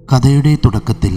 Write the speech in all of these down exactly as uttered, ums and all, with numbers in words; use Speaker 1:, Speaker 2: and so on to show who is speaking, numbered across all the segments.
Speaker 1: കഥയുടെ തുടക്കത്തിൽ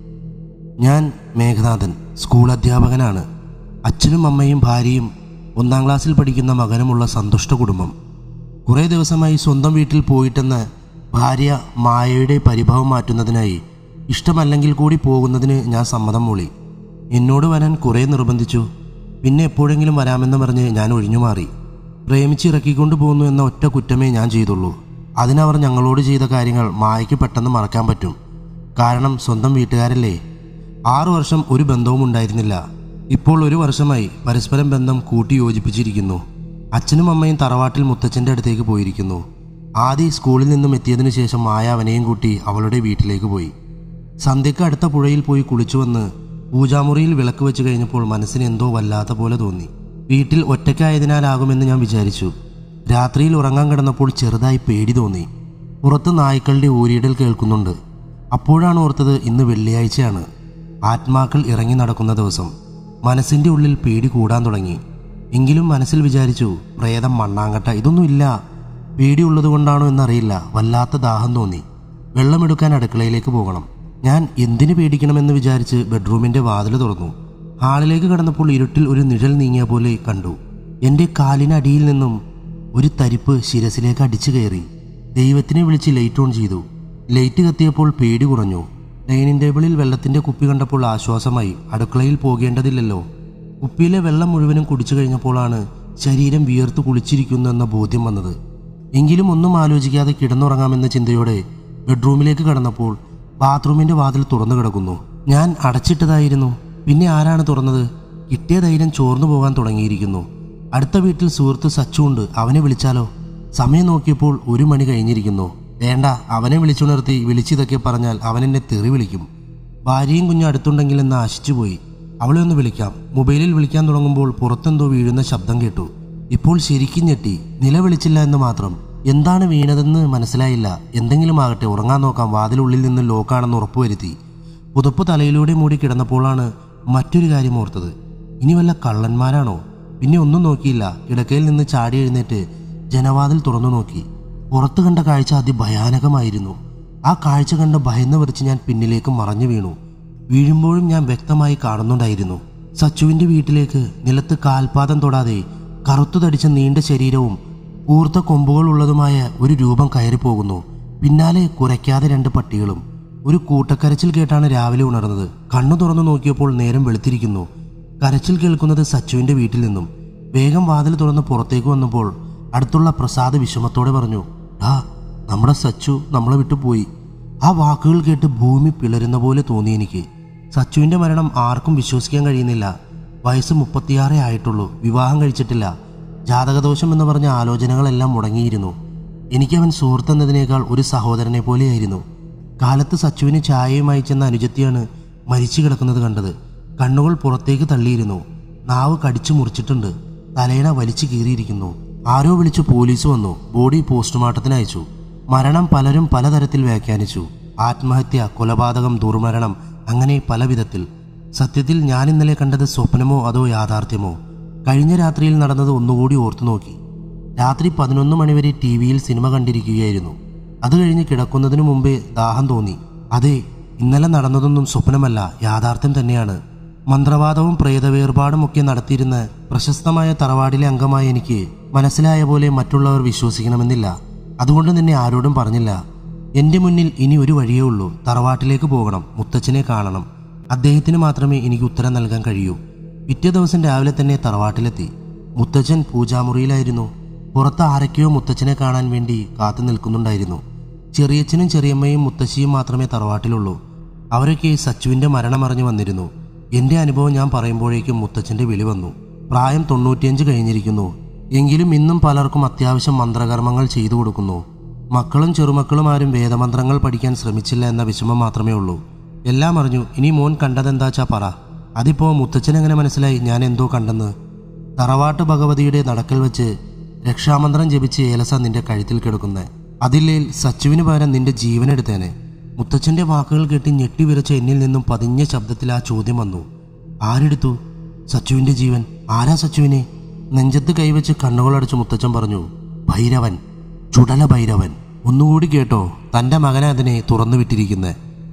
Speaker 1: ഞാൻ മേഘനാഥൻ സ്കൂൾ അധ്യാപകനാണ്. അച്ഛനും അമ്മയും ഭാര്യയും ഒന്നാം ക്ലാസ്സിൽ പഠിക്കുന്ന മകനുമുള്ള സന്തുഷ്ട കുടുംബം. കുറേ ദിവസമായി സ്വന്തം വീട്ടിൽ പോയിട്ടെന്ന് ഭാര്യ മായയുടെ പരിഭവം മാറ്റുന്നതിനായി ഇഷ്ടമല്ലെങ്കിൽ കൂടി പോകുന്നതിന് ഞാൻ സമ്മതം മൂളി. എന്നോട് വരാൻ കുറേ നിർബന്ധിച്ചു. പിന്നെ എപ്പോഴെങ്കിലും വരാമെന്ന് പറഞ്ഞ് ഞാൻ ഒഴിഞ്ഞു മാറി. പ്രേമിച്ച് ഇറക്കിക്കൊണ്ട് പോകുന്നു എന്ന ഒറ്റ കുറ്റമേ ഞാൻ ചെയ്തുള്ളൂ. അതിനവർ ഞങ്ങളോട് ചെയ്ത കാര്യങ്ങൾ മായയ്ക്ക് പെട്ടെന്ന് മറക്കാൻ പറ്റും. കാരണം സ്വന്തം വീട്ടുകാരല്ലേ. ആറു വർഷം ഒരു ബന്ധവും ഉണ്ടായിരുന്നില്ല. ഇപ്പോൾ ഒരു വർഷമായി പരസ്പരം ബന്ധം കൂട്ടി യോജിപ്പിച്ചിരിക്കുന്നു. അച്ഛനും അമ്മയും തറവാട്ടിൽ മുത്തച്ഛൻ്റെ അടുത്തേക്ക് പോയിരിക്കുന്നു. ആദി സ്കൂളിൽ നിന്നും എത്തിയതിനു ശേഷം മായ അവനെയും കൂട്ടി അവളുടെ വീട്ടിലേക്ക് പോയി. സന്ധ്യയ്ക്ക് അടുത്ത പുഴയിൽ പോയി കുളിച്ചു വന്ന് പൂജാമുറിയിൽ വിളക്ക് വെച്ച് കഴിഞ്ഞപ്പോൾ മനസ്സിന് എന്തോ വല്ലാത്ത പോലെ തോന്നി. വീട്ടിൽ ഒറ്റയ്ക്കായതിനാലാകുമെന്ന് ഞാൻ വിചാരിച്ചു. രാത്രിയിൽ ഉറങ്ങാൻ കിടന്നപ്പോൾ ചെറുതായി പേടി തോന്നി. പുറത്ത് നായ്ക്കളുടെ ഊരിയിടൽ കേൾക്കുന്നുണ്ട്. അപ്പോഴാണ് ഓർത്തത് ഇന്ന് വെള്ളിയാഴ്ചയാണ്, ആത്മാക്കൾ ഇറങ്ങി നടക്കുന്ന ദിവസം. മനസ്സിൻ്റെ ഉള്ളിൽ പേടി കൂടാൻ തുടങ്ങി. എങ്കിലും മനസ്സിൽ വിചാരിച്ചു, പ്രേതം മണ്ണാങ്കട്ട ഇതൊന്നുമില്ല. പേടിയുള്ളത് കൊണ്ടാണോ എന്നറിയില്ല, വല്ലാത്ത ദാഹം തോന്നി. വെള്ളമെടുക്കാൻ അടുക്കളയിലേക്ക് പോകണം. ഞാൻ എന്തിനു പേടിക്കണമെന്ന് വിചാരിച്ച് ബെഡ്റൂമിൻ്റെ വാതിൽ തുറന്നു. ഹാളിലേക്ക് കടന്നപ്പോൾ ഇരുട്ടിൽ ഒരു നിഴൽ നീങ്ങിയ പോലെ കണ്ടു. എൻ്റെ കാലിനടിയിൽ നിന്നും ഒരു തരിപ്പ് ശിരസിലേക്ക് അടിച്ചു കയറി. ദൈവത്തിനെ വിളിച്ച് ലൈറ്റ് ഓൺ ചെയ്തു. ലൈറ്റ് കത്തിയപ്പോൾ പേടി കുറഞ്ഞു. ഡൈനിങ് ടേബിളിൽ വെള്ളത്തിൻ്റെ കുപ്പി കണ്ടപ്പോൾ ആശ്വാസമായി. അടുക്കളയിൽ പോകേണ്ടതില്ലല്ലോ. കുപ്പിയിലെ വെള്ളം മുഴുവനും കുടിച്ചു കഴിഞ്ഞപ്പോഴാണ് ശരീരം വിയർത്ത് കുളിച്ചിരിക്കുന്നു എന്ന ബോധ്യം വന്നത്. എങ്കിലും ഒന്നും ആലോചിക്കാതെ കിടന്നുറങ്ങാമെന്ന ചിന്തയോടെ ബെഡ്റൂമിലേക്ക് കടന്നപ്പോൾ ബാത്റൂമിൻ്റെ വാതിൽ തുറന്നു കിടക്കുന്നു. ഞാൻ അടച്ചിട്ടതായിരുന്നു. പിന്നെ ആരാണ് തുറന്നത്? കിട്ടിയ ധൈര്യം ചോർന്നു പോകാൻ തുടങ്ങിയിരിക്കുന്നു. അടുത്ത വീട്ടിൽ സുഹൃത്ത് സച്ചുണ്ട്, അവനെ വിളിച്ചാലോ? സമയം നോക്കിയപ്പോൾ ഒരു മണി കഴിഞ്ഞിരിക്കുന്നു. വേണ്ട, അവനെ വിളിച്ചുണർത്തി വിളിച്ചിതൊക്കെ പറഞ്ഞാൽ അവനെന്നെ തെറി വിളിക്കും. ഭാര്യയും കുഞ്ഞും അടുത്തുണ്ടെങ്കിലെന്ന് ആശിച്ചുപോയി. അവളെ ഒന്ന് വിളിക്കാം. മൊബൈലിൽ വിളിക്കാൻ തുടങ്ങുമ്പോൾ പുറത്തെന്തോ വീഴുന്ന ശബ്ദം കേട്ടു. ഇപ്പോൾ ശരിക്കും ഞെട്ടി. നിലവിളിച്ചില്ല എന്ന് മാത്രം. എന്താണ് വീണതെന്ന് മനസ്സിലായില്ല. എന്തെങ്കിലും ആകട്ടെ, ഉറങ്ങാൻ നോക്കാം. വാതിലുള്ളിൽ നിന്ന് ലോക്കാണെന്ന് ഉറപ്പുവരുത്തി പുതപ്പ് തലയിലൂടെ മൂടി കിടന്നപ്പോഴാണ് മറ്റൊരു കാര്യം ഓർത്തത്. ഇനി വല്ല കള്ളന്മാരാണോ? പിന്നെ ഒന്നും നോക്കിയില്ല. കിടക്കയിൽ നിന്ന് ചാടി എഴുന്നേറ്റ് ജനവാതിൽ തുറന്നു നോക്കി. പുറത്ത് കണ്ട കാഴ്ച അതിഭയാനകമായിരുന്നു. ആ കാഴ്ച കണ്ട് ഭയന്ന് വിറച്ച് ഞാൻ പിന്നിലേക്ക് മറഞ്ഞു വീണു. വീഴുമ്പോഴും ഞാൻ വ്യക്തമായി കാണുന്നുണ്ടായിരുന്നു. സച്ചുവിൻ്റെ വീട്ടിലേക്ക് നിലത്ത് കാൽപാദം തൊടാതെ കറുത്തു തടിച്ച നീണ്ട ശരീരവും കൂർത്ത കൊമ്പുകൾ ഉള്ളതുമായ ഒരു രൂപം കയറിപ്പോകുന്നു. പിന്നാലെ കുരയ്ക്കാതെ രണ്ട് പട്ടികളും. ഒരു കൂട്ടക്കരച്ചിൽ കേട്ടാണ് രാവിലെ ഉണർന്നത്. കണ്ണു തുറന്നു നോക്കിയപ്പോൾ നേരം വെളുത്തിരിക്കുന്നു. കരച്ചിൽ കേൾക്കുന്നത് സച്ചുവിൻ്റെ വീട്ടിൽ നിന്നും. വേഗം വാതിൽ തുറന്ന് പുറത്തേക്ക് വന്നപ്പോൾ അടുത്തുള്ള പ്രസാദ് വിഷമത്തോടെ പറഞ്ഞു, ആ നമ്മുടെ സച്ചു നമ്മളെ വിട്ടുപോയി. ആ വാക്കുകൾ കേട്ട് ഭൂമി പിളരുന്ന പോലെ തോന്നി എനിക്ക്. സച്ചുവിൻ്റെ മരണം ആർക്കും വിശ്വസിക്കാൻ കഴിയുന്നില്ല. വയസ്സ് മുപ്പത്തിയാറേ ആയിട്ടുള്ളൂ. വിവാഹം കഴിച്ചിട്ടില്ല. ജാതകദോഷം എന്ന് പറഞ്ഞ ആലോചനകളെല്ലാം മുടങ്ങിയിരുന്നു. എനിക്കവൻ സുഹൃത്തെന്നതിനേക്കാൾ ഒരു സഹോദരനെ പോലെയായിരുന്നു. കാലത്ത് സച്ചുവിന് ചായയുമായി ചെന്ന അനുജത്തിയാണ് മരിച്ചു കിടക്കുന്നത് കണ്ടത്. കണ്ണുകൾ പുറത്തേക്ക് തള്ളിയിരുന്നു. നാവ് കടിച്ചു മുറിച്ചിട്ടുണ്ട്. തലയിണ വലിച്ചു കീറിയിരിക്കുന്നു. ആരോ വിളിച്ചു പോലീസ് വന്നു. ബോഡി പോസ്റ്റ്മോർട്ടത്തിന് അയച്ചു. മരണം പലരും പലതരത്തിൽ വ്യാഖ്യാനിച്ചു. ആത്മഹത്യ, കൊലപാതകം, ദുർമരണം, അങ്ങനെ പല വിധത്തിൽ. സത്യത്തിൽ ഞാൻ ഇന്നലെ കണ്ടത് സ്വപ്നമോ അതോ യാഥാർത്ഥ്യമോ? കഴിഞ്ഞ രാത്രിയിൽ നടന്നത് ഒന്നുകൂടി ഓർത്തു നോക്കി. രാത്രി പതിനൊന്ന് മണിവരെ ടി വിയിൽ സിനിമ കണ്ടിരിക്കുകയായിരുന്നു. അത് കഴിഞ്ഞ് കിടക്കുന്നതിനു മുമ്പേ ദാഹം തോന്നി. അതെ, ഇന്നലെ നടന്നതൊന്നും സ്വപ്നമല്ല, യാഥാർത്ഥ്യം തന്നെയാണ്. മന്ത്രവാദവും പ്രേതവേർപാടും ഒക്കെ നടത്തിയിരുന്ന പ്രശസ്തമായ തറവാടിലെ അംഗമായ എനിക്ക് മനസ്സിലായ പോലെ മറ്റുള്ളവർ വിശ്വസിക്കണമെന്നില്ല. അതുകൊണ്ട് തന്നെ ആരോടും പറഞ്ഞില്ല. എൻ്റെ മുന്നിൽ ഇനി ഒരു വഴിയേ ഉള്ളൂ. തറവാട്ടിലേക്ക് പോകണം. മുത്തച്ഛനെ കാണണം. അദ്ദേഹത്തിന് മാത്രമേ എനിക്ക് ഉത്തരം നൽകാൻ കഴിയൂ. പിറ്റേ ദിവസം രാവിലെ തന്നെ തറവാട്ടിലെത്തി. മുത്തച്ഛൻ പൂജാമുറിയിലായിരുന്നു. പുറത്ത് ആരൊക്കെയോ മുത്തച്ഛനെ കാണാൻ വേണ്ടി കാത്തു നിൽക്കുന്നുണ്ടായിരുന്നു. ചെറിയച്ഛനും ചെറിയമ്മയും മുത്തശ്ശിയും മാത്രമേ തറവാട്ടിലുള്ളൂ. അവരൊക്കെ സച്ചുവിൻ്റെ മരണമറിഞ്ഞു വന്നിരുന്നു. എൻ്റെ അനുഭവം ഞാൻ പറയുമ്പോഴേക്കും മുത്തച്ഛൻ്റെ വിളി വന്നു. പ്രായം തൊണ്ണൂറ്റിയഞ്ച് കഴിഞ്ഞിരിക്കുന്നു. എങ്കിലും ഇന്നും പലർക്കും അത്യാവശ്യം മന്ത്രകർമ്മങ്ങൾ ചെയ്തു കൊടുക്കുന്നു. മക്കളും ചെറുമക്കളും ആരും വേദമന്ത്രങ്ങൾ പഠിക്കാൻ ശ്രമിച്ചില്ല എന്ന വിഷമം മാത്രമേ ഉള്ളൂ. എല്ലാം അറിഞ്ഞു. ഇനി മോൻ കണ്ടതെന്താച്ചാ പറ. അതിപ്പോൾ മുത്തച്ഛൻ എങ്ങനെ മനസ്സിലായി ഞാൻ എന്തോ കണ്ടെന്ന്? തറവാട്ട് ഭഗവതിയുടെ നടക്കൽ വെച്ച് രക്ഷാമന്ത്രം ജപിച്ച് ഏലസ നിന്റെ കഴുത്തിൽ കിടക്കുന്നത്. അതില്ലേൽ സച്ചുവിന് പകരം നിന്റെ ജീവനെടുത്തേനെ. മുത്തച്ഛൻ്റെ വാക്കുകൾ കേട്ട് ഞെട്ടി വിറച്ച എന്നിൽ നിന്നും പതിഞ്ഞ ശബ്ദത്തിൽ ആ ചോദ്യം വന്നു. ആരെടുത്തു സച്ചുവിൻ്റെ ജീവൻ? ആരാ സച്ചുവിനെ? നെഞ്ചത്ത് കൈവച്ച് കണ്ണുകളടച്ച് മുത്തച്ഛൻ പറഞ്ഞു, ഭൈരവൻ, ചുടല ഭൈരവൻ. ഒന്നുകൂടി കേട്ടോ, തൻ്റെ മകനെ അതിനെ തുറന്നു വിട്ടിരിക്കുന്നത്.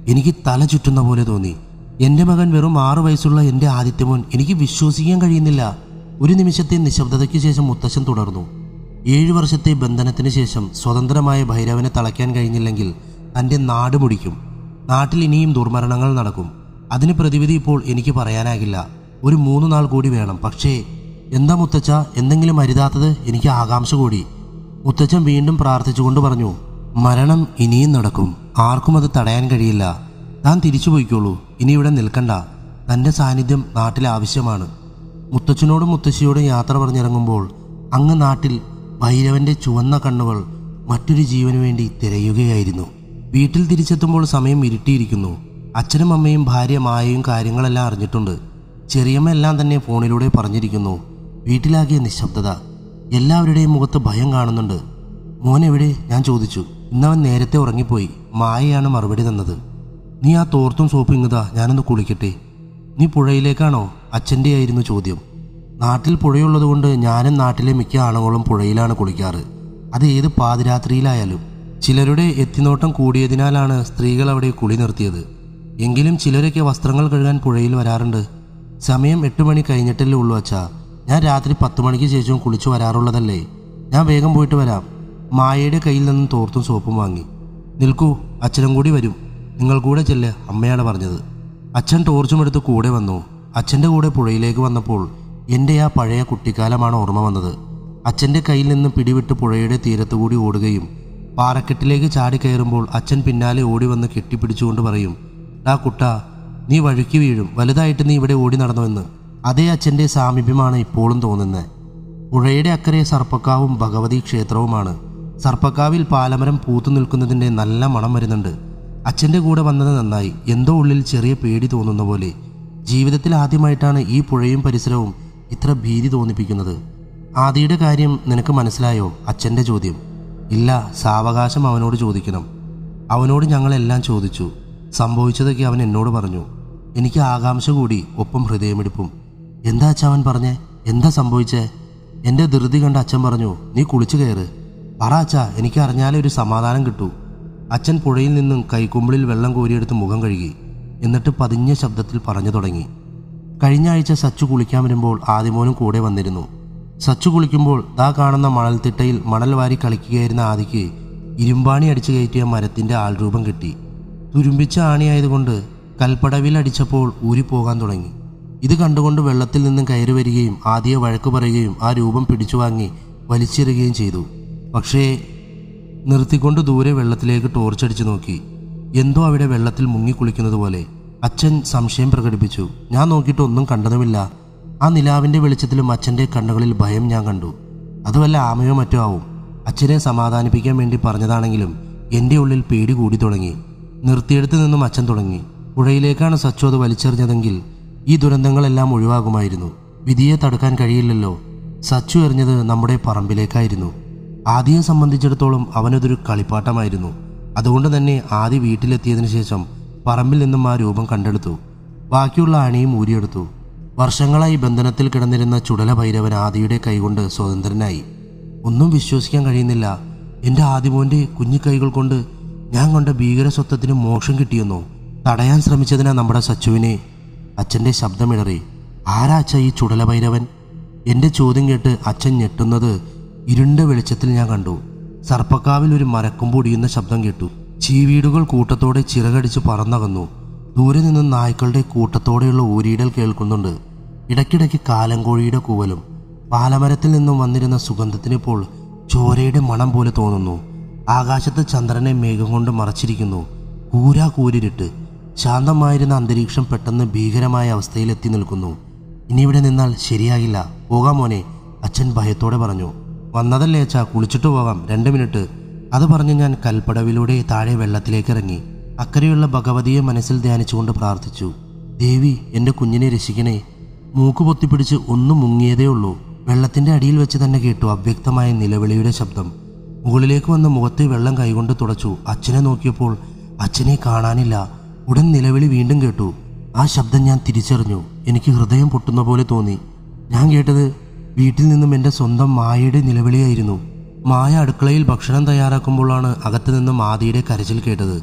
Speaker 1: എനിക്ക് തല ചുറ്റുന്ന പോലെ തോന്നി. എൻ്റെ മകൻ വെറും ആറു വയസ്സുള്ള എൻ്റെ ആദ്യത്തെ മോൻ. എനിക്ക് വിശ്വസിക്കാൻ കഴിയുന്നില്ല. ഒരു നിമിഷത്തെ നിശബ്ദതയ്ക്ക് ശേഷം മുത്തശ്ശൻ തുടർന്നു. ഏഴു വർഷത്തെ ബന്ധനത്തിന് ശേഷം സ്വതന്ത്രമായ ഭൈരവനെ തളയ്ക്കാൻ കഴിഞ്ഞില്ലെങ്കിൽ തൻ്റെ നാട് മുടിക്കും. നാട്ടിൽ ഇനിയും ദുർമരണങ്ങൾ നടക്കും. അതിന് പ്രതിവിധി ഇപ്പോൾ എനിക്ക് പറയാനാകില്ല. ഒരു മൂന്ന് നാൾ കൂടി വേണം. പക്ഷേ എന്താ മുത്തച്ഛ, എന്തെങ്കിലും അരുതാത്തത്? എനിക്ക് ആകാംക്ഷ കൂടി. മുത്തച്ഛൻ വീണ്ടും പ്രാർത്ഥിച്ചുകൊണ്ട് പറഞ്ഞു, മരണം ഇനിയും നടക്കും. ആർക്കും അത് തടയാൻ കഴിയില്ല. താൻ തിരിച്ചു പോയിക്കോളൂ. ഇനി ഇവിടെ നിൽക്കണ്ട. തൻ്റെ സാന്നിധ്യം നാട്ടിൽ ആവശ്യമാണ്. മുത്തച്ഛനോടും മുത്തശ്ശിയോടും യാത്ര പറഞ്ഞിറങ്ങുമ്പോൾ അങ്ങ് നാട്ടിൽ ഭൈരവന്റെ ചുവന്ന കണ്ണുകൾ മറ്റൊരു ജീവന് വേണ്ടി തിരയുകയായിരുന്നു. വീട്ടിൽ തിരിച്ചെത്തുമ്പോൾ സമയം ഇരുട്ടിയിരിക്കുന്നു. അച്ഛനും അമ്മയും ഭാര്യ മായയും കാര്യങ്ങളെല്ലാം അറിഞ്ഞിട്ടുണ്ട്. ചെറിയമ്മ എല്ലാം തന്നെ ഫോണിലൂടെ പറഞ്ഞിരിക്കുന്നു. വീട്ടിലാകിയ നിശബ്ദത. എല്ലാവരുടെയും മുഖത്ത് ഭയം കാണുന്നുണ്ട്. മോൻ എവിടെ? ഞാൻ ചോദിച്ചു. ഇന്നവൻ നേരത്തെ ഉറങ്ങിപ്പോയി. മായയാണ് മറുപടി തന്നത്. നീ ആ തോർത്തും സോപ്പ് ഇങ്ങതാ, ഞാനൊന്ന് കുളിക്കട്ടെ. നീ പുഴയിലേക്കാണോ? അച്ഛൻ്റെ ആയിരുന്നു ചോദ്യം. നാട്ടിൽ പുഴയുള്ളതുകൊണ്ട് ഞാനും നാട്ടിലെ മിക്ക ആണുങ്ങളും പുഴയിലാണ് കുളിക്കാറ്. അത് ഏത് പാതിരാത്രിയിലായാലും. ചിലരുടെ എത്തിനോട്ടം കൂടിയതിനാലാണ് സ്ത്രീകൾ അവിടെ കുളി നിർത്തിയത്. എങ്കിലും ചിലരൊക്കെ വസ്ത്രങ്ങൾ കഴുകാൻ പുഴയിൽ വരാറുണ്ട്. സമയം എട്ട് മണി കഴിഞ്ഞിട്ടല്ലേ ഉള്ളൂ അച്ഛാ. ഞാൻ രാത്രി പത്ത് മണിക്ക് ശേഷവും കുളിച്ചു വരാറുള്ളതല്ലേ. ഞാൻ വേഗം പോയിട്ട് വരാം. മായയുടെ കയ്യിൽ നിന്നും തോർത്തും സോപ്പും വാങ്ങി. നിൽക്കൂ, അച്ഛനും കൂടി വരും. നിങ്ങൾ കൂടെ ചെല്ല്, അമ്മയാണ് പറഞ്ഞത്. അച്ഛൻ ടോർച്ചുമെടുത്ത് കൂടെ വന്നു. അച്ഛൻ്റെ കൂടെ പുഴയിലേക്ക് വന്നപ്പോൾ എൻ്റെ ആ പഴയ കുട്ടിക്കാലമാണ് ഓർമ്മ വന്നത്. അച്ഛൻ്റെ കയ്യിൽ നിന്ന് പിടിവിട്ട് പുഴയുടെ തീരത്തുകൂടി ഓടുകയും പാറക്കെട്ടിലേക്ക് ചാടിക്കയറുമ്പോൾ അച്ഛൻ പിന്നാലെ ഓടി വന്ന് കെട്ടിപ്പിടിച്ചുകൊണ്ട് പറയും, ഡാ കുട്ടാ, നീ വഴുക്കി വീഴും. വലുതായിട്ട് നീ ഇവിടെ ഓടി നടന്നുവെന്ന്. അതേ അച്ഛൻ്റെ സാമീപ്യമാണ് ഇപ്പോഴും തോന്നുന്നത്. പുഴയുടെ അക്കരെ സർപ്പക്കാവും ഭഗവതി ക്ഷേത്രവുമാണ്. സർപ്പക്കാവിൽ പാലമരം പൂത്തു നിൽക്കുന്നതിൻ്റെ നല്ല മണം വരുന്നുണ്ട്. അച്ഛൻ്റെ കൂടെ വന്നത് നന്നായി. എന്തോ ഉള്ളിൽ ചെറിയ പേടി തോന്നുന്ന പോലെ. ജീവിതത്തിൽ ആദ്യമായിട്ടാണ് ഈ പുഴയും പരിസരവും ഇത്ര ഭീതി തോന്നിപ്പിക്കുന്നത്. ആദിയുടെ കാര്യം നിനക്ക് മനസ്സിലായോ? അച്ഛൻ്റെ ചോദ്യം. ഇല്ല, സാവകാശം അവനോട് ചോദിക്കണം. അവനോട് ഞങ്ങളെല്ലാം ചോദിച്ചു. സംഭവിച്ചതൊക്കെ അവൻ എന്നോട് പറഞ്ഞു. എനിക്ക് ആകാംക്ഷ കൂടി, ഒപ്പം ഹൃദയമിടിപ്പും. എന്താ അച്ഛൻ അവൻ പറഞ്ഞേ? എന്താ സംഭവിച്ചേ? എൻ്റെ ധൃതി കണ്ട അച്ഛൻ പറഞ്ഞു, നീ കുളിച്ചു കയറ്. പറ അച്ഛാ, എനിക്ക് അറിഞ്ഞാലേ ഒരു സമാധാനം കിട്ടൂ. അച്ഛൻ പുഴയിൽ നിന്നും കൈക്കുമ്പിളിൽ വെള്ളം കോരിയെടുത്ത് മുഖം കഴുകി. എന്നിട്ട് പതിഞ്ഞ ശബ്ദത്തിൽ പറഞ്ഞു തുടങ്ങി. കഴിഞ്ഞ ആഴ്ച സച്ചു കുളിക്കാൻ വരുമ്പോൾ ആദിമോനും കൂടെ വന്നിരുന്നു. സച്ചു കുളിക്കുമ്പോൾ ദാ കാണുന്ന മണൽത്തിട്ടയിൽ മണൽ വാരി കളിക്കുകയായിരുന്ന ആദിക്ക് ഇരുമ്പാണി അടിച്ചു കയറ്റിയ മരത്തിൻ്റെ ആൾരൂപം കിട്ടി. തുരുമ്പിച്ച ആണിയായതുകൊണ്ട് കൽപ്പടവിൽ അടിച്ചപ്പോൾ ഊരിപ്പോകാൻ തുടങ്ങി. ഇത് കണ്ടുകൊണ്ട് വെള്ളത്തിൽ നിന്നും കയറി വരികയും ആദിയെ വഴക്ക് പറയുകയും ആ രൂപം പിടിച്ചു വാങ്ങി വലിച്ചെറിയുകയും ചെയ്തു. പക്ഷേ നിർത്തിക്കൊണ്ട് ദൂരെ വെള്ളത്തിലേക്ക് ടോർച്ചടിച്ചു നോക്കി. എന്തോ അവിടെ വെള്ളത്തിൽ മുങ്ങിക്കുളിക്കുന്നത് പോലെ. അച്ഛൻ സംശയം പ്രകടിപ്പിച്ചു. ഞാൻ നോക്കിയിട്ട് ഒന്നും കണ്ടതുമില്ല. ആ നിലാവിൻ്റെ വെളിച്ചത്തിലും അച്ഛൻ്റെ കണ്ണുകളിൽ ഭയം ഞാൻ കണ്ടു. അതുവല്ല ആമയോ മറ്റോ ആവും. അച്ഛനെ സമാധാനിപ്പിക്കാൻ വേണ്ടി പറഞ്ഞതാണെങ്കിലും എൻ്റെ ഉള്ളിൽ പേടി കൂടി തുടങ്ങി. നിർത്തിയെടുത്ത് നിന്നും അച്ഛൻ തുടങ്ങി. പുഴയിലേക്കാണ് സച്ചു അത് വലിച്ചെറിഞ്ഞതെങ്കിൽ ഈ ദുരന്തങ്ങളെല്ലാം ഒഴിവാകുമായിരുന്നു. വിധിയെ തടുക്കാൻ കഴിയില്ലല്ലോ. സച്ചു എറിഞ്ഞത് നമ്മുടെ പറമ്പിലേക്കായിരുന്നു. ആദിയെ സംബന്ധിച്ചിടത്തോളം അവനതൊരു കളിപ്പാട്ടമായിരുന്നു. അതുകൊണ്ട് തന്നെ ആദി വീട്ടിലെത്തിയതിനു ശേഷം പറമ്പിൽ നിന്നും ആ രൂപം കണ്ടെടുത്തു. ബാക്കിയുള്ള ആണിയും ഊരിയെടുത്തു. വർഷങ്ങളായി ബന്ധനത്തിൽ കിടന്നിരുന്ന ചുടല ഭൈരവൻ ആദിയുടെ കൈകൊണ്ട് സ്വതന്ത്രനായി. ഒന്നും വിശ്വസിക്കാൻ കഴിയുന്നില്ല. എൻ്റെ ആദിമോൻ്റെ കുഞ്ഞു കൈകൾ കൊണ്ട് ഞാൻ കൊണ്ട ഭീകര സ്വത്വത്തിന് മോക്ഷം കിട്ടിയെന്നോ? തടയാൻ ശ്രമിച്ചതിനാ നമ്മുടെ സച്ചുവിനെ. അച്ഛൻ്റെ ശബ്ദമിടറി. ആരാ അച്ഛ ഈ ചുടല ഭൈരവൻ? എൻ്റെ ചോദ്യം കേട്ട് അച്ഛൻ ഞെട്ടുന്നത് ഇരുണ്ട വെളിച്ചത്തിൽ ഞാൻ കണ്ടു. സർപ്പക്കാവിൽ ഒരു മരക്കൊമ്പൊടിയുന്ന ശബ്ദം കേട്ടു. ചീവീടുകൾ കൂട്ടത്തോടെ ചിറകടിച്ച് പറന്നകന്നു. ദൂരെ നിന്നും നായ്ക്കളുടെ കൂട്ടത്തോടെയുള്ള ഊരിയിടൽ കേൾക്കുന്നുണ്ട്. ഇടയ്ക്കിടയ്ക്ക് കാലങ്കോഴിയുടെ കൂവലും. പാലമരത്തിൽ നിന്നും വന്നിരുന്ന സുഗന്ധത്തിനിപ്പോൾ ചോരയുടെ മണം പോലെ തോന്നുന്നു. ആകാശത്ത് ചന്ദ്രനെ മേഘം കൊണ്ട് മറച്ചിരിക്കുന്നു. കൂരാ കൂരിരുട്ട്. ശാന്തമായിരുന്ന അന്തരീക്ഷം പെട്ടെന്ന് ഭീകരമായ അവസ്ഥയിലെത്തി നിൽക്കുന്നു. ഇനി ഇവിടെ നിന്നാൽ ശരിയാകില്ല. പോകാം മോനെ, അച്ഛൻ ഭയത്തോടെ പറഞ്ഞു. വന്നതല്ലേ അച്ഛാ, കുളിച്ചിട്ട് പോകാം, രണ്ട് മിനിറ്റ്. അത് പറഞ്ഞ് ഞാൻ കൽപ്പടവിലൂടെ താഴെ വെള്ളത്തിലേക്ക് ഇറങ്ങി. അക്കരെയുള്ള ഭഗവതിയെ മനസ്സിൽ ധ്യാനിച്ചുകൊണ്ട് പ്രാർത്ഥിച്ചു. ദേവി, എൻ്റെ കുഞ്ഞിനെ രക്ഷിക്കണേ. മൂക്ക് പൊത്തിപ്പിടിച്ച് ഒന്ന് മുങ്ങിയതേ ഉള്ളൂ. വെള്ളത്തിൻ്റെ അടിയിൽ വെച്ച് തന്നെ കേട്ടു അവ്യക്തമായ നിലവിളിയുടെ ശബ്ദം. മുകളിലേക്ക് വന്ന് മുഖത്തെ വെള്ളം കൈകൊണ്ട് തുടച്ചു. അച്ഛനെ നോക്കിയപ്പോൾ അച്ഛനെ കാണാനില്ല. ഉടൻ നിലവിളി വീണ്ടും കേട്ടു. ആ ശബ്ദം ഞാൻ തിരിച്ചറിഞ്ഞു. എനിക്ക് ഹൃദയം പൊട്ടുന്ന പോലെ തോന്നി. ഞാൻ കേട്ടത് വീട്ടിൽ നിന്നും എൻ്റെ സ്വന്തം മായയുടെ നിലവിളിയായിരുന്നു. മായ അടുക്കളയിൽ ഭക്ഷണം തയ്യാറാക്കുമ്പോഴാണ് അകത്തു നിന്നും ആദിയുടെ കരച്ചിൽ കേട്ടത്.